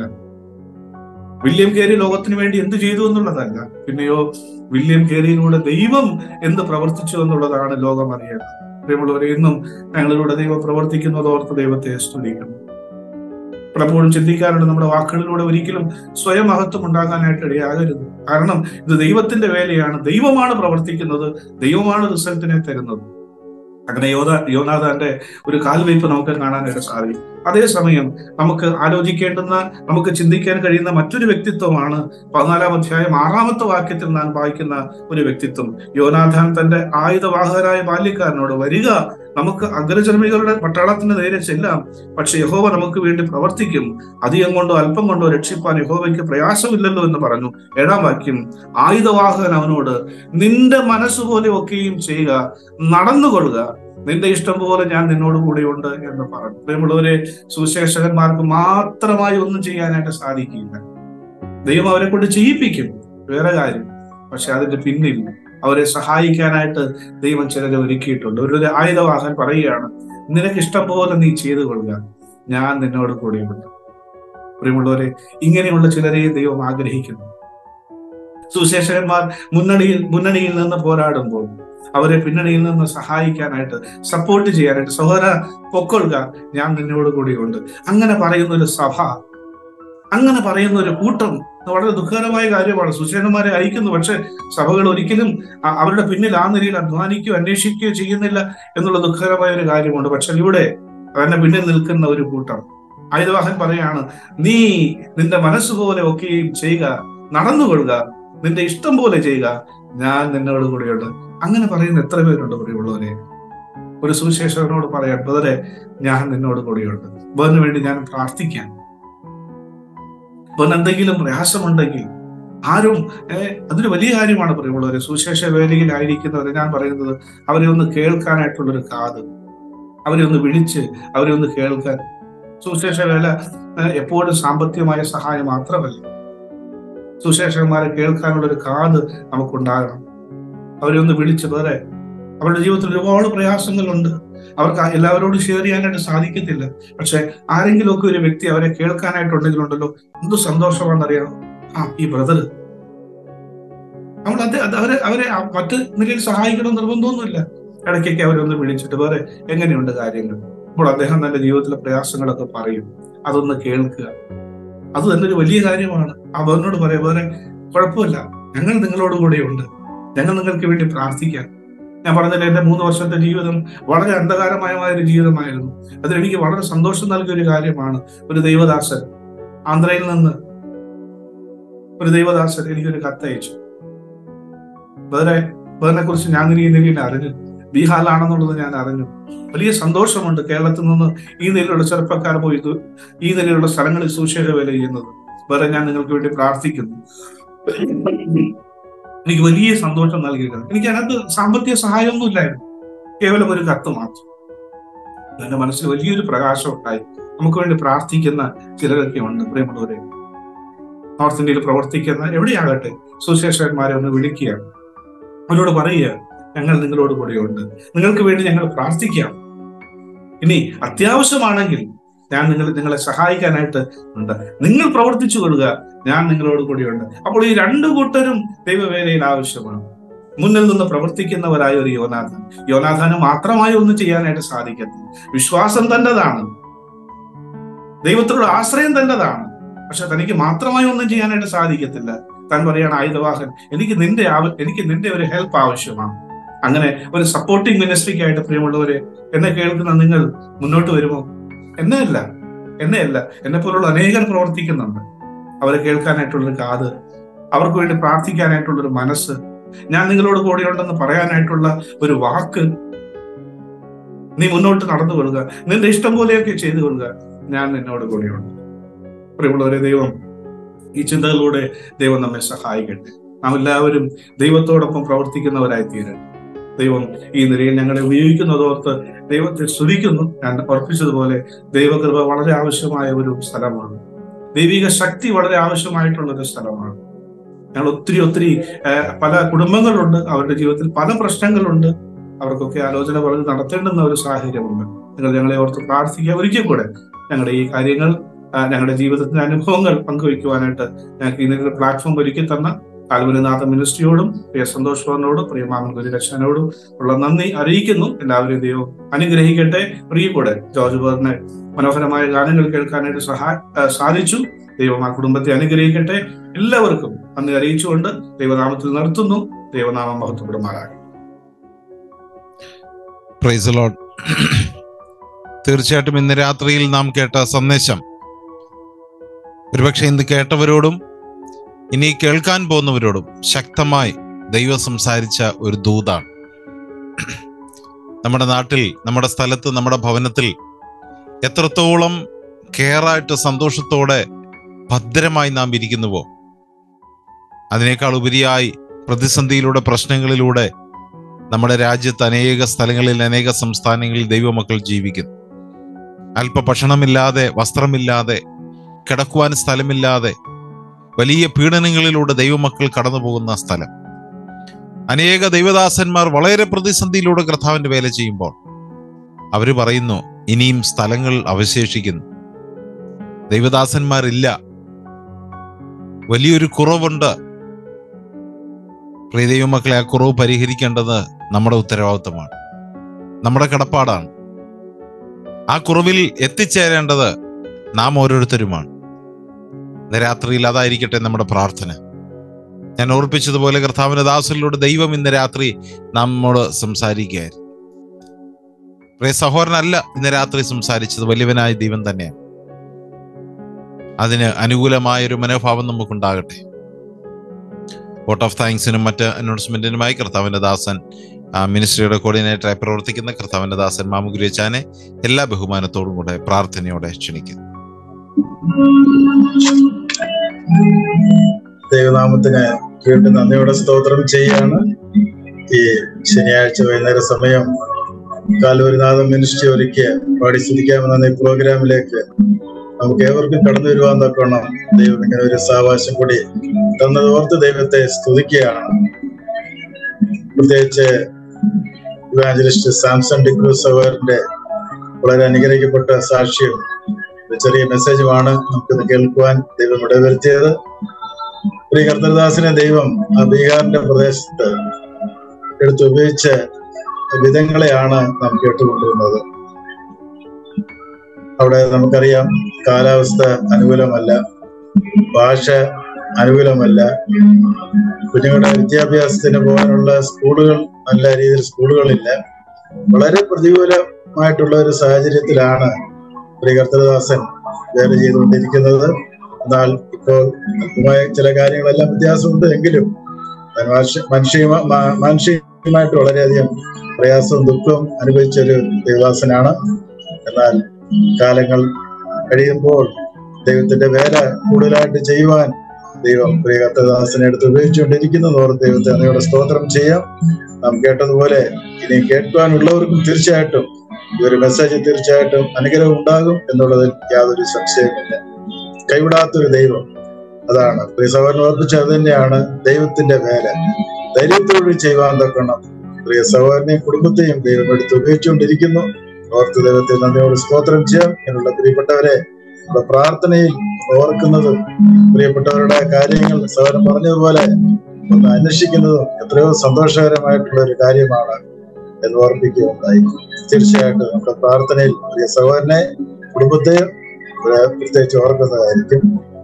വില്യം കേരി ലോകത്തിന് വേണ്ടി എന്ത് ചെയ്തു എന്നുള്ളതല്ല, പിന്നെയോ വില്യം കേരിയിലൂടെ ദൈവം എന്ത് പ്രവർത്തിച്ചു എന്നുള്ളതാണ് ലോകം അറിയേണ്ടത്. പ്രിയമുള്ളവരെ, ഇന്നും ഞങ്ങളിലൂടെ ദൈവം പ്രവർത്തിക്കുന്നത് ഓർത്ത് ദൈവത്തെ സ്തുതിക്കുന്നു. പലപ്പോഴും ചിന്തിക്കാറുണ്ട്, നമ്മുടെ വാക്കുകളിലൂടെ ഒരിക്കലും സ്വയം മഹത്വം ഉണ്ടാകാനായിട്ട് ഇടയാകരുത്. കാരണം ഇത് ദൈവത്തിന്റെ വേലയാണ്, ദൈവമാണ് പ്രവർത്തിക്കുന്നത്, ദൈവമാണ് റിസൾട്ടിനെ തരുന്നത്. അങ്ങനെ യോന യോനാഥാന്റെ ഒരു കാൽവയ്പ് നമുക്ക് കാണാനായിട്ട് സാധിക്കും. അതേസമയം നമുക്ക് ആലോചിക്കേണ്ടുന്ന, നമുക്ക് ചിന്തിക്കാൻ കഴിയുന്ന മറ്റൊരു വ്യക്തിത്വമാണ് പതിനാലാം അധ്യായം ആറാമത്തെ വാക്യത്തിൽ നാം വായിക്കുന്ന ഒരു വ്യക്തിത്വം. യോനാഥാൻ തന്റെ ആയുധവാഹകരായ ബാല്യക്കാരനോട്, വരിക, നമുക്ക് അഗ്രചർമ്മികളുടെ പട്ടാളത്തിന് നേരെ ചെല്ലാം, പക്ഷെ യഹോവ നമുക്ക് വേണ്ടി പ്രവർത്തിക്കും, അധികം കൊണ്ടോ അല്പം കൊണ്ടോ രക്ഷിപ്പാൻ യഹോവയ്ക്ക് പ്രയാസമില്ലല്ലോ എന്ന് പറഞ്ഞു. ഏഴാം വാക്യം, ആയുധവാഹകൻ അവനോട്, നിന്റെ മനസ്സുപോലെ ഒക്കെയും ചെയ്യുക, നടന്നുകൊള്ളുക, നിന്റെ ഇഷ്ടം പോലെ ഞാൻ നിന്നോട് കൂടെയുണ്ട് എന്ന് പറഞ്ഞു. പ്രിയമുള്ളവരെ, സുവിശേഷകന്മാർക്ക് മാത്രമായി ഒന്നും ചെയ്യാനായിട്ട് സാധിക്കില്ല. ദൈവം അവരെ കൊണ്ട് ചെയ്യിപ്പിക്കും, വേറെ കാര്യം. പക്ഷെ അതിന്റെ പിന്നിൽ അവരെ സഹായിക്കാനായിട്ട് ദൈവം ചിലരെ ഒരുക്കിയിട്ടുണ്ട്. ഒരു ആയുധവാഹൻ പറയുകയാണ്, നിനക്ക് ഇഷ്ടം പോലെ നീ ചെയ്തു കൊള്ളുക, ഞാൻ നിന്നോട് കൂടെയുണ്ട്. പ്രിയമുള്ളവരെ, ഇങ്ങനെയുള്ള ചിലരെയും ദൈവം ആഗ്രഹിക്കുന്നു. സുവിശേഷകന്മാർ മുന്നണിയിൽ മുന്നണിയിൽ നിന്ന് പോരാടുമ്പോൾ അവരെ പിന്നണിയിൽ നിന്ന് സഹായിക്കാനായിട്ട്, സപ്പോർട്ട് ചെയ്യാനായിട്ട്, സഹോദര പൊക്കൊള്ളുക, ഞാൻ നിന്നോട് കൂടിയുണ്ട്, അങ്ങനെ പറയുന്ന ഒരു സഭ, അങ്ങനെ പറയുന്ന ഒരു കൂട്ടം വളരെ ദുഃഖകരമായ കാര്യമാണ്. സുവിശേഷന്മാരെ അയക്കുന്നു, പക്ഷെ സഭകൾ ഒരിക്കലും അവരുടെ പിന്നിൽ ആ നിലയിൽ അധ്വാനിക്കുകയോ അന്വേഷിക്കുകയോ ചെയ്യുന്നില്ല എന്നുള്ള ദുഃഖകരമായ ഒരു കാര്യമുണ്ട്. പക്ഷെ ഇവിടെ അതിന്റെ പിന്നിൽ നിൽക്കുന്ന ഒരു കൂട്ടം. ആയുധവാഹൻ പറയാണ്, നീ നിന്റെ മനസ്സുപോലെ ഒക്കെയും ചെയ്യുക, നടന്നുകൊള്ളുക, നിന്റെ ഇഷ്ടം പോലെ ചെയ്യുക, ഞാൻ നിന്നോട് കൂടെയുണ്ട്. അങ്ങനെ പറയുന്ന എത്ര പേരുണ്ട് പ്രിയമുള്ളവരെ? ഒരു സുവിശേഷകനോട് പറയാൻ, ബ്രദറെ, ഞാൻ നിന്നോട് കൂടെയുണ്ട്, ബ്രദറിന് വേണ്ടി ഞാൻ പ്രാർത്ഥിക്കാൻ. ബ്രദറിന് എന്തെങ്കിലും പ്രയാസമുണ്ടെങ്കിൽ ആരും ഏഹ് അതൊരു വലിയ കാര്യമാണ് പ്രിയമുള്ളവരെ. സുവിശേഷ വേദിയിലായിരിക്കുന്നവരെ ഞാൻ പറയുന്നത്, അവരെ ഒന്ന് കേൾക്കാനായിട്ടുള്ളൊരു കാത്, അവരെ ഒന്ന് വിളിച്ച് അവരെ ഒന്ന് കേൾക്കാൻ. സുവിശേഷ വേല എപ്പോഴും സാമ്പത്തികമായ സഹായം മാത്രമല്ല, സുവിശേഷകന്മാരെ കേൾക്കാനുള്ള ഒരു കാത് നമുക്കുണ്ടാകണം. അവരെ ഒന്ന് വിളിച്ച്, വേറെ അവരുടെ ജീവിതത്തിൽ ഒരുപാട് പ്രയാസങ്ങളുണ്ട്, അവർക്ക് എല്ലാവരോടും ഷെയർ ചെയ്യാനായിട്ട് സാധിക്കത്തില്ല. പക്ഷെ ആരെങ്കിലും ഒക്കെ ഒരു വ്യക്തി അവരെ കേൾക്കാനായിട്ടുണ്ടെങ്കിലുണ്ടല്ലോ, എന്ത് സന്തോഷമാണെന്നറിയാം. ആ ഈ ബ്രദർ, നമ്മൾ അത് അവരെ അവരെ മറ്റ് നിലയിൽ സഹായിക്കണം നിർബന്ധമൊന്നുമില്ല. ഇടയ്ക്കൊക്കെ അവരൊന്ന് വിളിച്ചിട്ട്, വേറെ എങ്ങനെയുണ്ട് കാര്യങ്ങൾ, അപ്പോൾ അദ്ദേഹം തന്റെ ജീവിതത്തിലെ പ്രയാസങ്ങളൊക്കെ പറയും, അതൊന്ന് കേൾക്കുക. അത് തന്നെ ഒരു വലിയ കാര്യമാണ്. അവനോട് പറയാം, വേറെ കുഴപ്പമില്ല, ഞങ്ങൾ നിങ്ങളോട് കൂടെയുണ്ട്, ഞങ്ങൾ നിങ്ങൾക്ക് വേണ്ടി പ്രാർത്ഥിക്കാം. ഞാൻ പറഞ്ഞില്ല, എന്റെ മൂന്ന് വർഷത്തെ ജീവിതം വളരെ അന്ധകാരമായ ഒരു ജീവിതമായിരുന്നു. അതിലെനിക്ക് വളരെ സന്തോഷം നൽകിയ ഒരു കാര്യമാണ്, ഒരു ദൈവദാസൻ ആന്ധ്രയിൽ നിന്ന് ഒരു ദൈവദാസൻ എനിക്കൊരു കത്തയച്ചു. വേറെ വേറെ കുറിച്ച് ഞാൻ ഈ നിലയിൽ അറിഞ്ഞു, ബീഹാറിലാണെന്നുള്ളത് ഞാൻ അറിഞ്ഞു. വലിയ സന്തോഷമുണ്ട് കേരളത്തിൽ നിന്ന് ഈ നിലയിലുള്ള ചെറുപ്പക്കാർ പോയി ഈ നിലയിലുള്ള സ്ഥലങ്ങളിൽ സുവിശേഷ വേല ചെയ്യുന്നത്. വേറെ ഞാൻ നിങ്ങൾക്ക് വേണ്ടി പ്രാർത്ഥിക്കുന്നു. എനിക്ക് വലിയ സന്തോഷം നൽകിയത്. എനിക്ക് അതിനകത്ത് സാമ്പത്തിക സഹായമൊന്നും ഇല്ലായിരുന്നു, കേവലം ഒരു കത്ത് മാത്രം. എന്റെ മനസ്സിൽ വലിയൊരു പ്രകാശം ഉണ്ടായി. നമുക്ക് വേണ്ടി പ്രാർത്ഥിക്കുന്ന ചിലരൊക്കെ ഉണ്ട് പ്രിയമുള്ളവരെ. നോർത്ത് ഇന്ത്യയിൽ പ്രവർത്തിക്കുന്ന എവിടെയാകട്ടെ സുവിശേഷകന്മാരെ ഒന്ന് വിളിക്കുക, അവരോട് പറയുക, ഞങ്ങൾ നിങ്ങളോട് കൂടെയുണ്ട്, നിങ്ങൾക്ക് വേണ്ടി ഞങ്ങൾ പ്രാർത്ഥിക്കാം. ഇനി അത്യാവശ്യമാണെങ്കിൽ ഞാൻ നിങ്ങൾ നിങ്ങളെ സഹായിക്കാനായിട്ട് ഉണ്ട്, നിങ്ങൾ പ്രവർത്തിച്ചു കൊള്ളുക, ഞാൻ നിങ്ങളോട് കൂടിയുണ്ട്. അപ്പോൾ ഈ രണ്ടു കൂട്ടരും ദൈവവേലയിൽ ആവശ്യമാണ്. മുന്നിൽ നിന്ന് പ്രവർത്തിക്കുന്നവരായ ഒരു യോനാഥാൻ, യോനാഥാന് മാത്രമായി ഒന്നും ചെയ്യാനായിട്ട് സാധിക്കത്തില്ല. വിശ്വാസം തന്റേതാണ്, ദൈവത്തിലുള്ള ആശ്രയം തന്റേതാണ്, പക്ഷെ തനിക്ക് മാത്രമായി ഒന്നും ചെയ്യാനായിട്ട് സാധിക്കത്തില്ല. താൻ പറയാണ് ആയുധവാഹൻ, എനിക്ക് നിന്റെ എനിക്ക് നിന്റെ ഒരു ഹെൽപ്പ് ആവശ്യമാണ്. അങ്ങനെ ഒരു സപ്പോർട്ടിംഗ് മിനിസ്ട്രിക്കായിട്ട് പ്രിയമുള്ളവരെ എന്നെ കേൾക്കുന്ന നിങ്ങൾ മുന്നോട്ട് വരുമോ? എന്നെ അല്ല എന്നെ അല്ല എന്നെ പോലുള്ള അനേകർ പ്രവർത്തിക്കുന്നുണ്ട്. അവരെ കേൾക്കാനായിട്ടുള്ളൊരു കാത്, അവർക്ക് വേണ്ടി പ്രാർത്ഥിക്കാനായിട്ടുള്ളൊരു മനസ്സ്, ഞാൻ നിങ്ങളോട് കൂടെയുണ്ടെന്ന് പറയാനായിട്ടുള്ള ഒരു വാക്ക്. നീ മുന്നോട്ട് നടന്നു കൊള്ളുക, നിന്റെ ഇഷ്ടം പോലെയൊക്കെ ചെയ്തു കൊള്ളുക, ഞാൻ നിന്നോട് കൂടെയുണ്ട്. പ്രിയമുള്ളവരെ, ദൈവം ഈ ചിന്തകളിലൂടെ ദൈവം നമ്മെ സഹായിക്കട്ടെ. നാം എല്ലാവരും ദൈവത്തോടൊപ്പം പ്രവർത്തിക്കുന്നവരായി തീരട്ടെ. ദൈവം ഈ നിലയിൽ ഞങ്ങളെ ഉപയോഗിക്കുന്നതോർത്ത് ദൈവത്തെ സ്തുതിക്കുന്നു. ഞാൻ ഉറപ്പിച്ചതുപോലെ ദൈവകൃപ വളരെ ആവശ്യമായ ഒരു സ്ഥലമാണ്. ദൈവിക ശക്തി വളരെ ആവശ്യമായിട്ടുള്ള ഒരു സ്ഥലമാണ്. ഞങ്ങൾ ഒത്തിരി ഒത്തിരി പല കുടുംബങ്ങളുണ്ട്, അവരുടെ ജീവിതത്തിൽ പല പ്രശ്നങ്ങളുണ്ട്. അവർക്കൊക്കെ ആലോചന പറഞ്ഞ് നടത്തേണ്ടുന്ന ഒരു സാഹചര്യമുണ്ട്. നിങ്ങൾ ഞങ്ങളെ ഓർത്ത് പ്രാർത്ഥിക്കുക. ഒരിക്കൽ കൂടെ ഞങ്ങളുടെ ഈ കാര്യങ്ങൾ, ഞങ്ങളുടെ ജീവിതത്തിന്റെ അനുഭവങ്ങൾ പങ്കുവയ്ക്കുവാനായിട്ട് ഞങ്ങൾക്ക് ഇന്നത്തെ പ്ലാറ്റ്ഫോം ഒരുക്കി തന്ന കാൽവരിനാഥ മിനിസ്ട്രിയോടും പ്രിയ സന്തോഷ് പ്രിയ മാമൻ ഗുരുരക്ഷനോടും ഉള്ള നന്ദി അറിയിക്കുന്നു. എല്ലാവരും ദൈവം അനുഗ്രഹിക്കട്ടെ. പ്രിയ കൂടെ ജോർജ് ബേറിനെ മനോഹരമായ ഗാനങ്ങൾ കേൾക്കാനായിട്ട് സഹാ സാധിച്ചു. ദൈവം ആ കുടുംബത്തെ അനുഗ്രഹിക്കട്ടെ. എല്ലാവർക്കും നന്ദി അറിയിച്ചുകൊണ്ട് ദൈവനാമത്തിൽ നിർത്തുന്നു. ദൈവനാമം മഹത്വപ്പെടുമാറാകട്ടെ. Praise the Lord. തീർച്ചയായിട്ടും ഇന്ന് രാത്രിയിൽ നാം കേട്ട സന്ദേശം ഒരുപക്ഷെ ഇന്ന് കേട്ടവരോടും ഇനി കേൾക്കാൻ പോകുന്നവരോടും ശക്തമായി ദൈവം സംസാരിച്ച ഒരു ദൂതാണ്. നമ്മുടെ നാട്ടിൽ, നമ്മുടെ സ്ഥലത്ത്, നമ്മുടെ ഭവനത്തിൽ എത്രത്തോളം കെയറായിട്ട് സന്തോഷത്തോടെ ഭദ്രമായി നാം ഇരിക്കുന്നുവോ, അതിനേക്കാൾ ഉപരിയായി പ്രതിസന്ധിയിലൂടെ, പ്രശ്നങ്ങളിലൂടെ നമ്മുടെ രാജ്യത്ത് അനേക സ്ഥലങ്ങളിൽ, അനേക സംസ്ഥാനങ്ങളിൽ ദൈവമക്കൾ ജീവിക്കുന്നു. അല്പ ഭക്ഷണമില്ലാതെ, വസ്ത്രമില്ലാതെ, കിടക്കുവാൻ സ്ഥലമില്ലാതെ വലിയ പീഡനങ്ങളിലൂടെ ദൈവമക്കൾ കടന്നു പോകുന്ന സ്ഥലം. അനേക ദൈവദാസന്മാർ വളരെ പ്രതിസന്ധിയിലൂടെ കർത്താവിന്റെ വേല ചെയ്യുമ്പോൾ അവര് പറയുന്നു, ഇനിയും സ്ഥലങ്ങൾ അവശേഷിക്കുന്നു, ദൈവദാസന്മാരില്ല, വലിയൊരു കുറവുണ്ട്. പ്രിയ ദൈവമക്കളെ, ആ കുറവ് പരിഹരിക്കേണ്ടത് നമ്മുടെ ഉത്തരവാദിത്വമാണ്, നമ്മുടെ കടപ്പാടാണ്. ആ കുറവിൽ എത്തിച്ചേരേണ്ടത് നാം ഓരോരുത്തരുമാണ്. ഇന്ന് രാത്രിയിൽ അതായിരിക്കട്ടെ നമ്മുടെ പ്രാർത്ഥന. ഞാൻ ഓർപ്പിച്ചതുപോലെ കർത്താവിന്റെ ദാസരിലൂടെ ദൈവം ഇന്ന് രാത്രി നമ്മോട് സംസാരിക്കുകയായിരുന്നു. പ്രിയ സഹോദരനല്ല ഇന്ന് രാത്രി സംസാരിച്ചത്, വലിയവനായ ദൈവം തന്നെയാണ്. അതിന് അനുകൂലമായൊരു മനോഭാവം നമുക്കുണ്ടാകട്ടെ. വോട്ട് ഓഫ് താങ്ക്സിനും മറ്റ് അനൗൺസ്മെന്റിനുമായി കർത്താവിന്റെ ദാസൻ മിനിസ്ട്രിയുടെ കോർഡിനേറ്ററായി പ്രവർത്തിക്കുന്ന കർത്താവിന്റെ ദാസൻ മാമുഗുരിയച്ചാനെ എല്ലാ ബഹുമാനത്തോടും കൂടെ പ്രാർത്ഥനയോടെ ക്ഷണിക്കുന്നു. ദൈവനാമത്തിന് വീണ്ടും നന്ദിയോടെ സ്തോത്രം ചെയ്യാണ്. ഈ ശനിയാഴ്ച വൈകുന്നേര സമയം കാൽവരിനാഥ മിനിസ്ട്രി ഒരുക്കിയ പാടി സ്തുതിക്കാമെന്ന ഈ പ്രോഗ്രാമിലേക്ക് നമുക്ക് ഏവർക്കും കടന്നു വരുവാൻ തക്കണം ദൈവം ഇങ്ങനെ ഒരു സാവകാശം കൂടി തന്നതോർത്ത് ദൈവത്തെ സ്തുതിക്കുകയാണ്. പ്രത്യേകിച്ച് ഇവാഞ്ചലിസ്റ്റ് സാംസൺ ഡിക്രൂസ് സഹോദരന്റെ വളരെ അനുഗ്രഹിക്കപ്പെട്ട സാക്ഷ്യം, ഒരു ചെറിയ മെസ്സേജുമാണ് നമുക്കിന്ന് കേൾക്കുവാൻ ദൈവം ഇടവരുത്തിയത്. ശ്രീ കർത്തൃദാസിനെ ദൈവം ആ ബീഹാറിന്റെ പ്രദേശത്ത് എടുത്തുപയോഗിച്ച വിധങ്ങളെയാണ് നാം കേട്ടുകൊണ്ടിരുന്നത്. അവിടെ നമുക്കറിയാം, കാലാവസ്ഥ അനുകൂലമല്ല, ഭാഷ അനുകൂലമല്ല, കുഞ്ഞുങ്ങളുടെ വിദ്യാഭ്യാസത്തിന് പോകാനുള്ള സ്കൂളുകൾ, നല്ല രീതിയിൽ സ്കൂളുകളില്ല. വളരെ പ്രതികൂലമായിട്ടുള്ള ഒരു സാഹചര്യത്തിലാണ് ശ്രീ കർത്തൃദാസൻ വേല ചെയ്തുകൊണ്ടിരിക്കുന്നത്. എന്നാൽ ഇപ്പോൾ അല്പമായ ചില കാര്യങ്ങളെല്ലാം വ്യത്യാസമുണ്ട്. എങ്കിലും മനുഷ്യ മാനുഷികമായിട്ട് വളരെയധികം പ്രയാസവും ദുഃഖവും അനുഭവിച്ചൊരു ദൈവദാസനാണ്. എന്നാൽ കാലങ്ങൾ കഴിയുമ്പോൾ ദൈവത്തിന്റെ വേല കൂടുതലായിട്ട് ചെയ്യുവാൻ ദൈവം പ്രിയ കർത്തൃദാസനെ എടുത്ത് ഉപയോഗിച്ചുകൊണ്ടിരിക്കുന്നതോർ ദൈവത്തെ അതിനോട് സ്തോത്രം ചെയ്യാം. നാം കേട്ടതുപോലെ ഇനി കേൾക്കുവാനുള്ളവർക്കും തീർച്ചയായിട്ടും ഈ ഒരു മെസ്സേജ് തീർച്ചയായിട്ടും അനുഗ്രഹം ഉണ്ടാകും എന്നുള്ളതിൽ യാതൊരു സംശയമില്ല. കൈവിടാത്തൊരു ദൈവം, അതാണ് പ്രിയ സഹോദരൻ ഓർപ്പിച്ചത്. അത് തന്നെയാണ് ദൈവത്തിന്റെ വേല. ധൈര്യത്തോട് ചെയ്യുവാൻ തക്കണം പ്രിയ സഹോദരനെയും കുടുംബത്തെയും ദൈവം എടുത്ത് ഉപയോഗിച്ചുകൊണ്ടിരിക്കുന്നു. ഓർത്ത് ദൈവത്തെ നന്ദിയോട് സ്തോത്രം ചെയ്യാം. എന്നുള്ള പ്രിയപ്പെട്ടവരെ നമ്മുടെ പ്രാർത്ഥനയിൽ ഓർക്കുന്നതും പ്രിയപ്പെട്ടവരുടെ കാര്യങ്ങൾ സഹോദരൻ പറഞ്ഞതുപോലെ ഒന്ന് അന്വേഷിക്കുന്നതും എത്രയോ സന്തോഷകരമായിട്ടുള്ള ഒരു കാര്യമാണ് എന്ന് ഓർപ്പിക്കുകയുണ്ടായി. തീർച്ചയായിട്ടും നമ്മുടെ പ്രാർത്ഥനയിൽ പ്രിയ സഹോദരനെ കുടുംബത്തെയും പ്രത്യേകിച്ച് ഓർക്കുന്നതായിരിക്കും.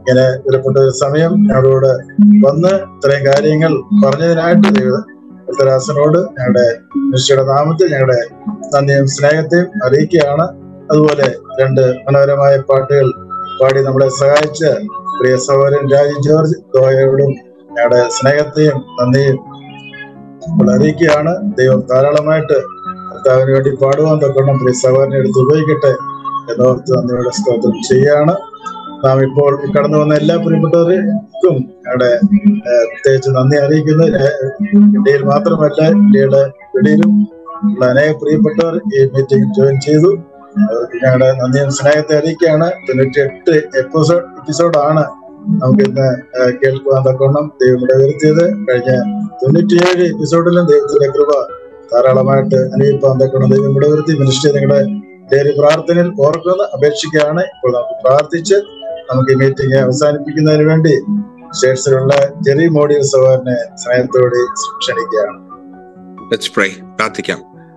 ഇങ്ങനെ വിലപ്പെട്ട ഒരു സമയം ഞങ്ങളോട് വന്ന് ഇത്രയും കാര്യങ്ങൾ പറഞ്ഞതിനായിട്ട് ദൈവദാസനോട് ഞങ്ങളുടെ മിനിസ്ട്രിയുടെ നാമത്തിൽ ഞങ്ങളുടെ നന്ദിയും സ്നേഹത്തെയും അറിയിക്കുകയാണ്. അതുപോലെ രണ്ട് മനോഹരമായ പാട്ടുകൾ പാടി നമ്മളെ സഹായിച്ച പ്രിയ സഹോദരൻ രാജി ജോർജ് ദോയയോടും ഞങ്ങളുടെ സ്നേഹത്തെയും നന്ദിയും നമ്മൾ അറിയിക്കുകയാണ്. ദൈവം ധാരാളമായിട്ട് കർത്താവിന് വേണ്ടി പാടുവാൻ തക്കണം പ്രിയ സഹോദരനെ എടുത്ത് ഉപയോഗിക്കട്ടെ എന്നോർത്ത് നന്ദിയുടെ സ്തോത്രം ചെയ്യുകയാണ്. നാം ഇപ്പോൾ കടന്നു വന്ന എല്ലാ പ്രിയപ്പെട്ടവർക്കും ഞങ്ങളുടെ പ്രത്യേകിച്ച് നന്ദി അറിയിക്കുന്നു. ഇന്ത്യയിൽ മാത്രമല്ല, ഇന്ത്യയുടെ വെളിയിലും ഉള്ള അനേക പ്രിയപ്പെട്ടവർ ഈ മീറ്റിംഗ് ജോയിൻ ചെയ്തു. അവർക്ക് ഞങ്ങളുടെ നന്ദിയും സ്നേഹത്തെ അറിയിക്കുകയാണ്. തൊണ്ണൂറ്റി എട്ട് എപ്പിസോഡ് എപ്പിസോഡാണ് നമുക്ക് ഇന്ന് കേൾക്കുവാൻ തക്കവണ്ണം ദൈവം ഇടവരുത്തിയത്. കഴിഞ്ഞ തൊണ്ണൂറ്റിയേഴ് എപ്പിസോഡിലും ദൈവത്തിന്റെ കൃപ ധാരാളമായിട്ട് അനുഭവിപ്പാൻ തക്കണം ദൈവം ഇടവരുത്തി. മിനിസ്റ്റർ നിങ്ങളുടെ ഡെയിലി പ്രാർത്ഥനയിൽ ഓർക്കുന്ന അപേക്ഷിക്കുകയാണ്. ഇപ്പോൾ നമുക്ക് പ്രാർത്ഥിച്ച് നമുക്ക് ഈ മീറ്റിംഗ് അവസാനിപ്പിക്കുന്നതിന് വേണ്ടി സ്റ്റേറ്റ്സിലുള്ള ജെറി മോഡിയൽ സഹോദരനെ സ്നേഹത്തോടെ ക്ഷണിക്കുകയാണ്. Let's pray. പ്രാർത്ഥിക്കാം.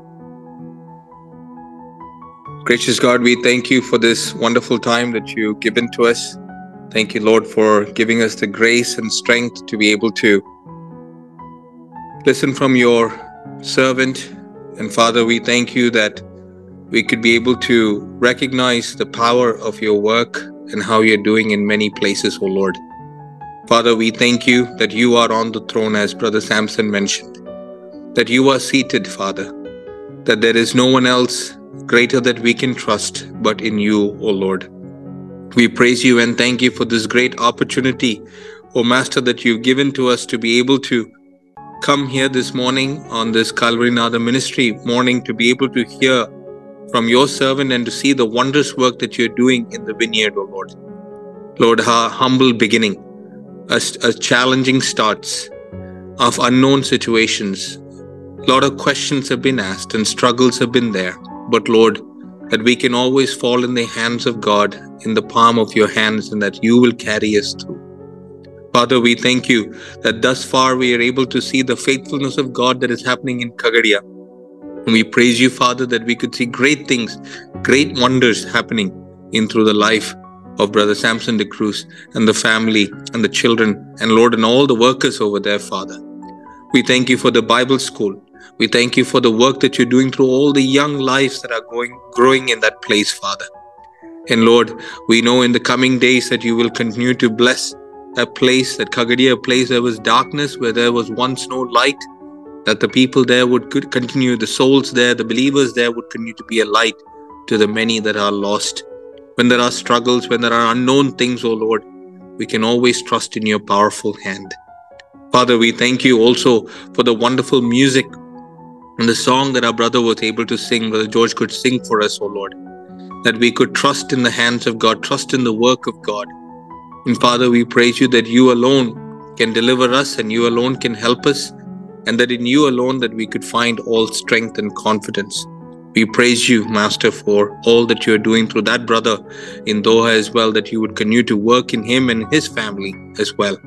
Gracious God, we thank you for this wonderful time that you've given to us. Thank you, Lord, for giving us the grace and strength to be able to listen from your servant. And Father, we thank you that we could be able to recognize the power of your work and how you're doing in many places, oh Lord. Father, we thank you that you are on the throne, as Brother Samson mentioned, that you are seated, Father, that there is no one else greater that we can trust but in you, O Lord. We praise you and thank you for this great opportunity, O Master, that you've given to us to be able to come here this morning on this Calvary Natha ministry morning, to be able to hear from your servant and to see the wondrous work that you're doing in the vineyard, O Lord. Lord, our humble beginning, as, as challenging starts of unknown situations, a lot of questions have been asked and struggles have been there. But Lord, that we can always fall in the hands of God, in the palm of your hands, and that you will carry us through. Father, we thank you that thus far we are able to see the faithfulness of God that is happening in Kagadia. We praise you, Father, that we could see great things, great wonders happening in through the life of Brother Samson de Cruz and the family and the children, and Lord, and all the workers over there, Father. We thank you for the Bible school. We thank you for the work that you're doing through all the young lives that are going, growing in that place, Father. And Lord, we know in the coming days that you will continue to bless a place, that Kagadia, a place there was darkness, where there was once no light, that the people there would continue, the souls there, the believers there would continue to be a light to the many that are lost. When there are struggles, when there are unknown things, oh Lord, we can always trust in your powerful hand. Father, we thank you also for the wonderful music and the song that our brother was able to sing, Brother George could sing for us, oh Lord, that we could trust in the hands of God, trust in the work of God. And Father, we praise you that you alone can deliver us and you alone can help us, and that in you alone that we could find all strength and confidence. We praise you, Master, for all that you are doing through that brother in Doha as well, that you would continue to work in him and his family as well.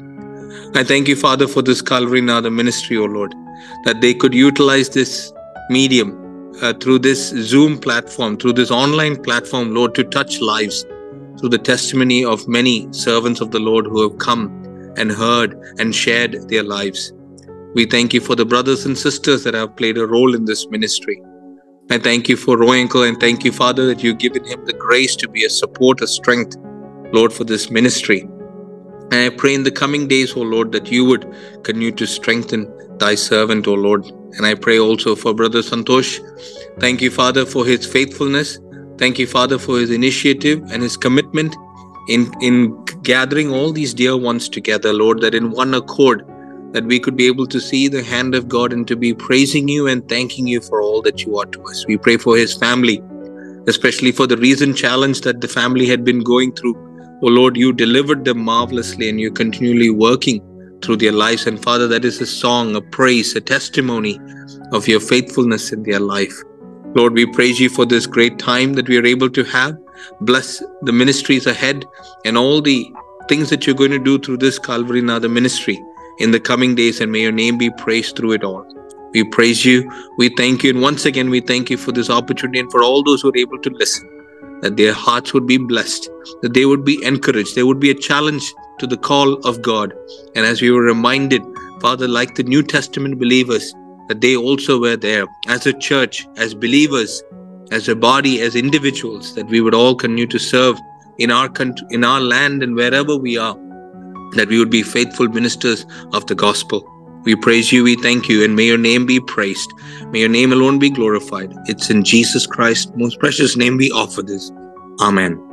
I thank you, Father, for this Calvary Natha ministry, O Lord, that they could utilize this medium uh, through this Zoom platform, through this online platform, Lord, to touch lives through the testimony of many servants of the Lord who have come and heard and shared their lives. We thank you for the brothers and sisters that have played a role in this ministry. I thank you for Roy Uncle, and thank you, Father, that you've given him the grace to be a support, a strength, Lord, for this ministry. And I pray in the coming days, O Lord, that you would continue to strengthen thy servant, O Lord. And I pray also for Brother Santosh. Thank you, Father, for his faithfulness. Thank you, Father, for his initiative and his commitment in, in gathering all these dear ones together, Lord, that in one accord, that we could be able to see the hand of God and to be praising you and thanking you for all that you are to us. We pray for his family, especially for the recent challenge that the family had been going through. Oh Lord, you delivered them marvelously and you're continually working through their lives. And Father, that is a song, a praise, a testimony of your faithfulness in their life. Lord, we praise you for this great time that we are able to have. Bless the ministries ahead and all the things that you're going to do through this Calvary Natha ministry in the coming days, and may your name be praised through it all. We praise you, we thank you, and once again we thank you for this opportunity and for all those who are able to listen. that their hearts would be blessed, that they would be encouraged. There would be a challenge to the call of God. And as we were reminded, Father, like the New Testament believers, that they also were there as a church, as believers, as a body, as individuals, that we would all continue to serve in our country, in our land, and wherever we are, that we would be faithful ministers of the gospel. We praise you, we thank you, and may your name be praised. May your name alone be glorified. It's in Jesus Christ's most precious name we offer this. Amen.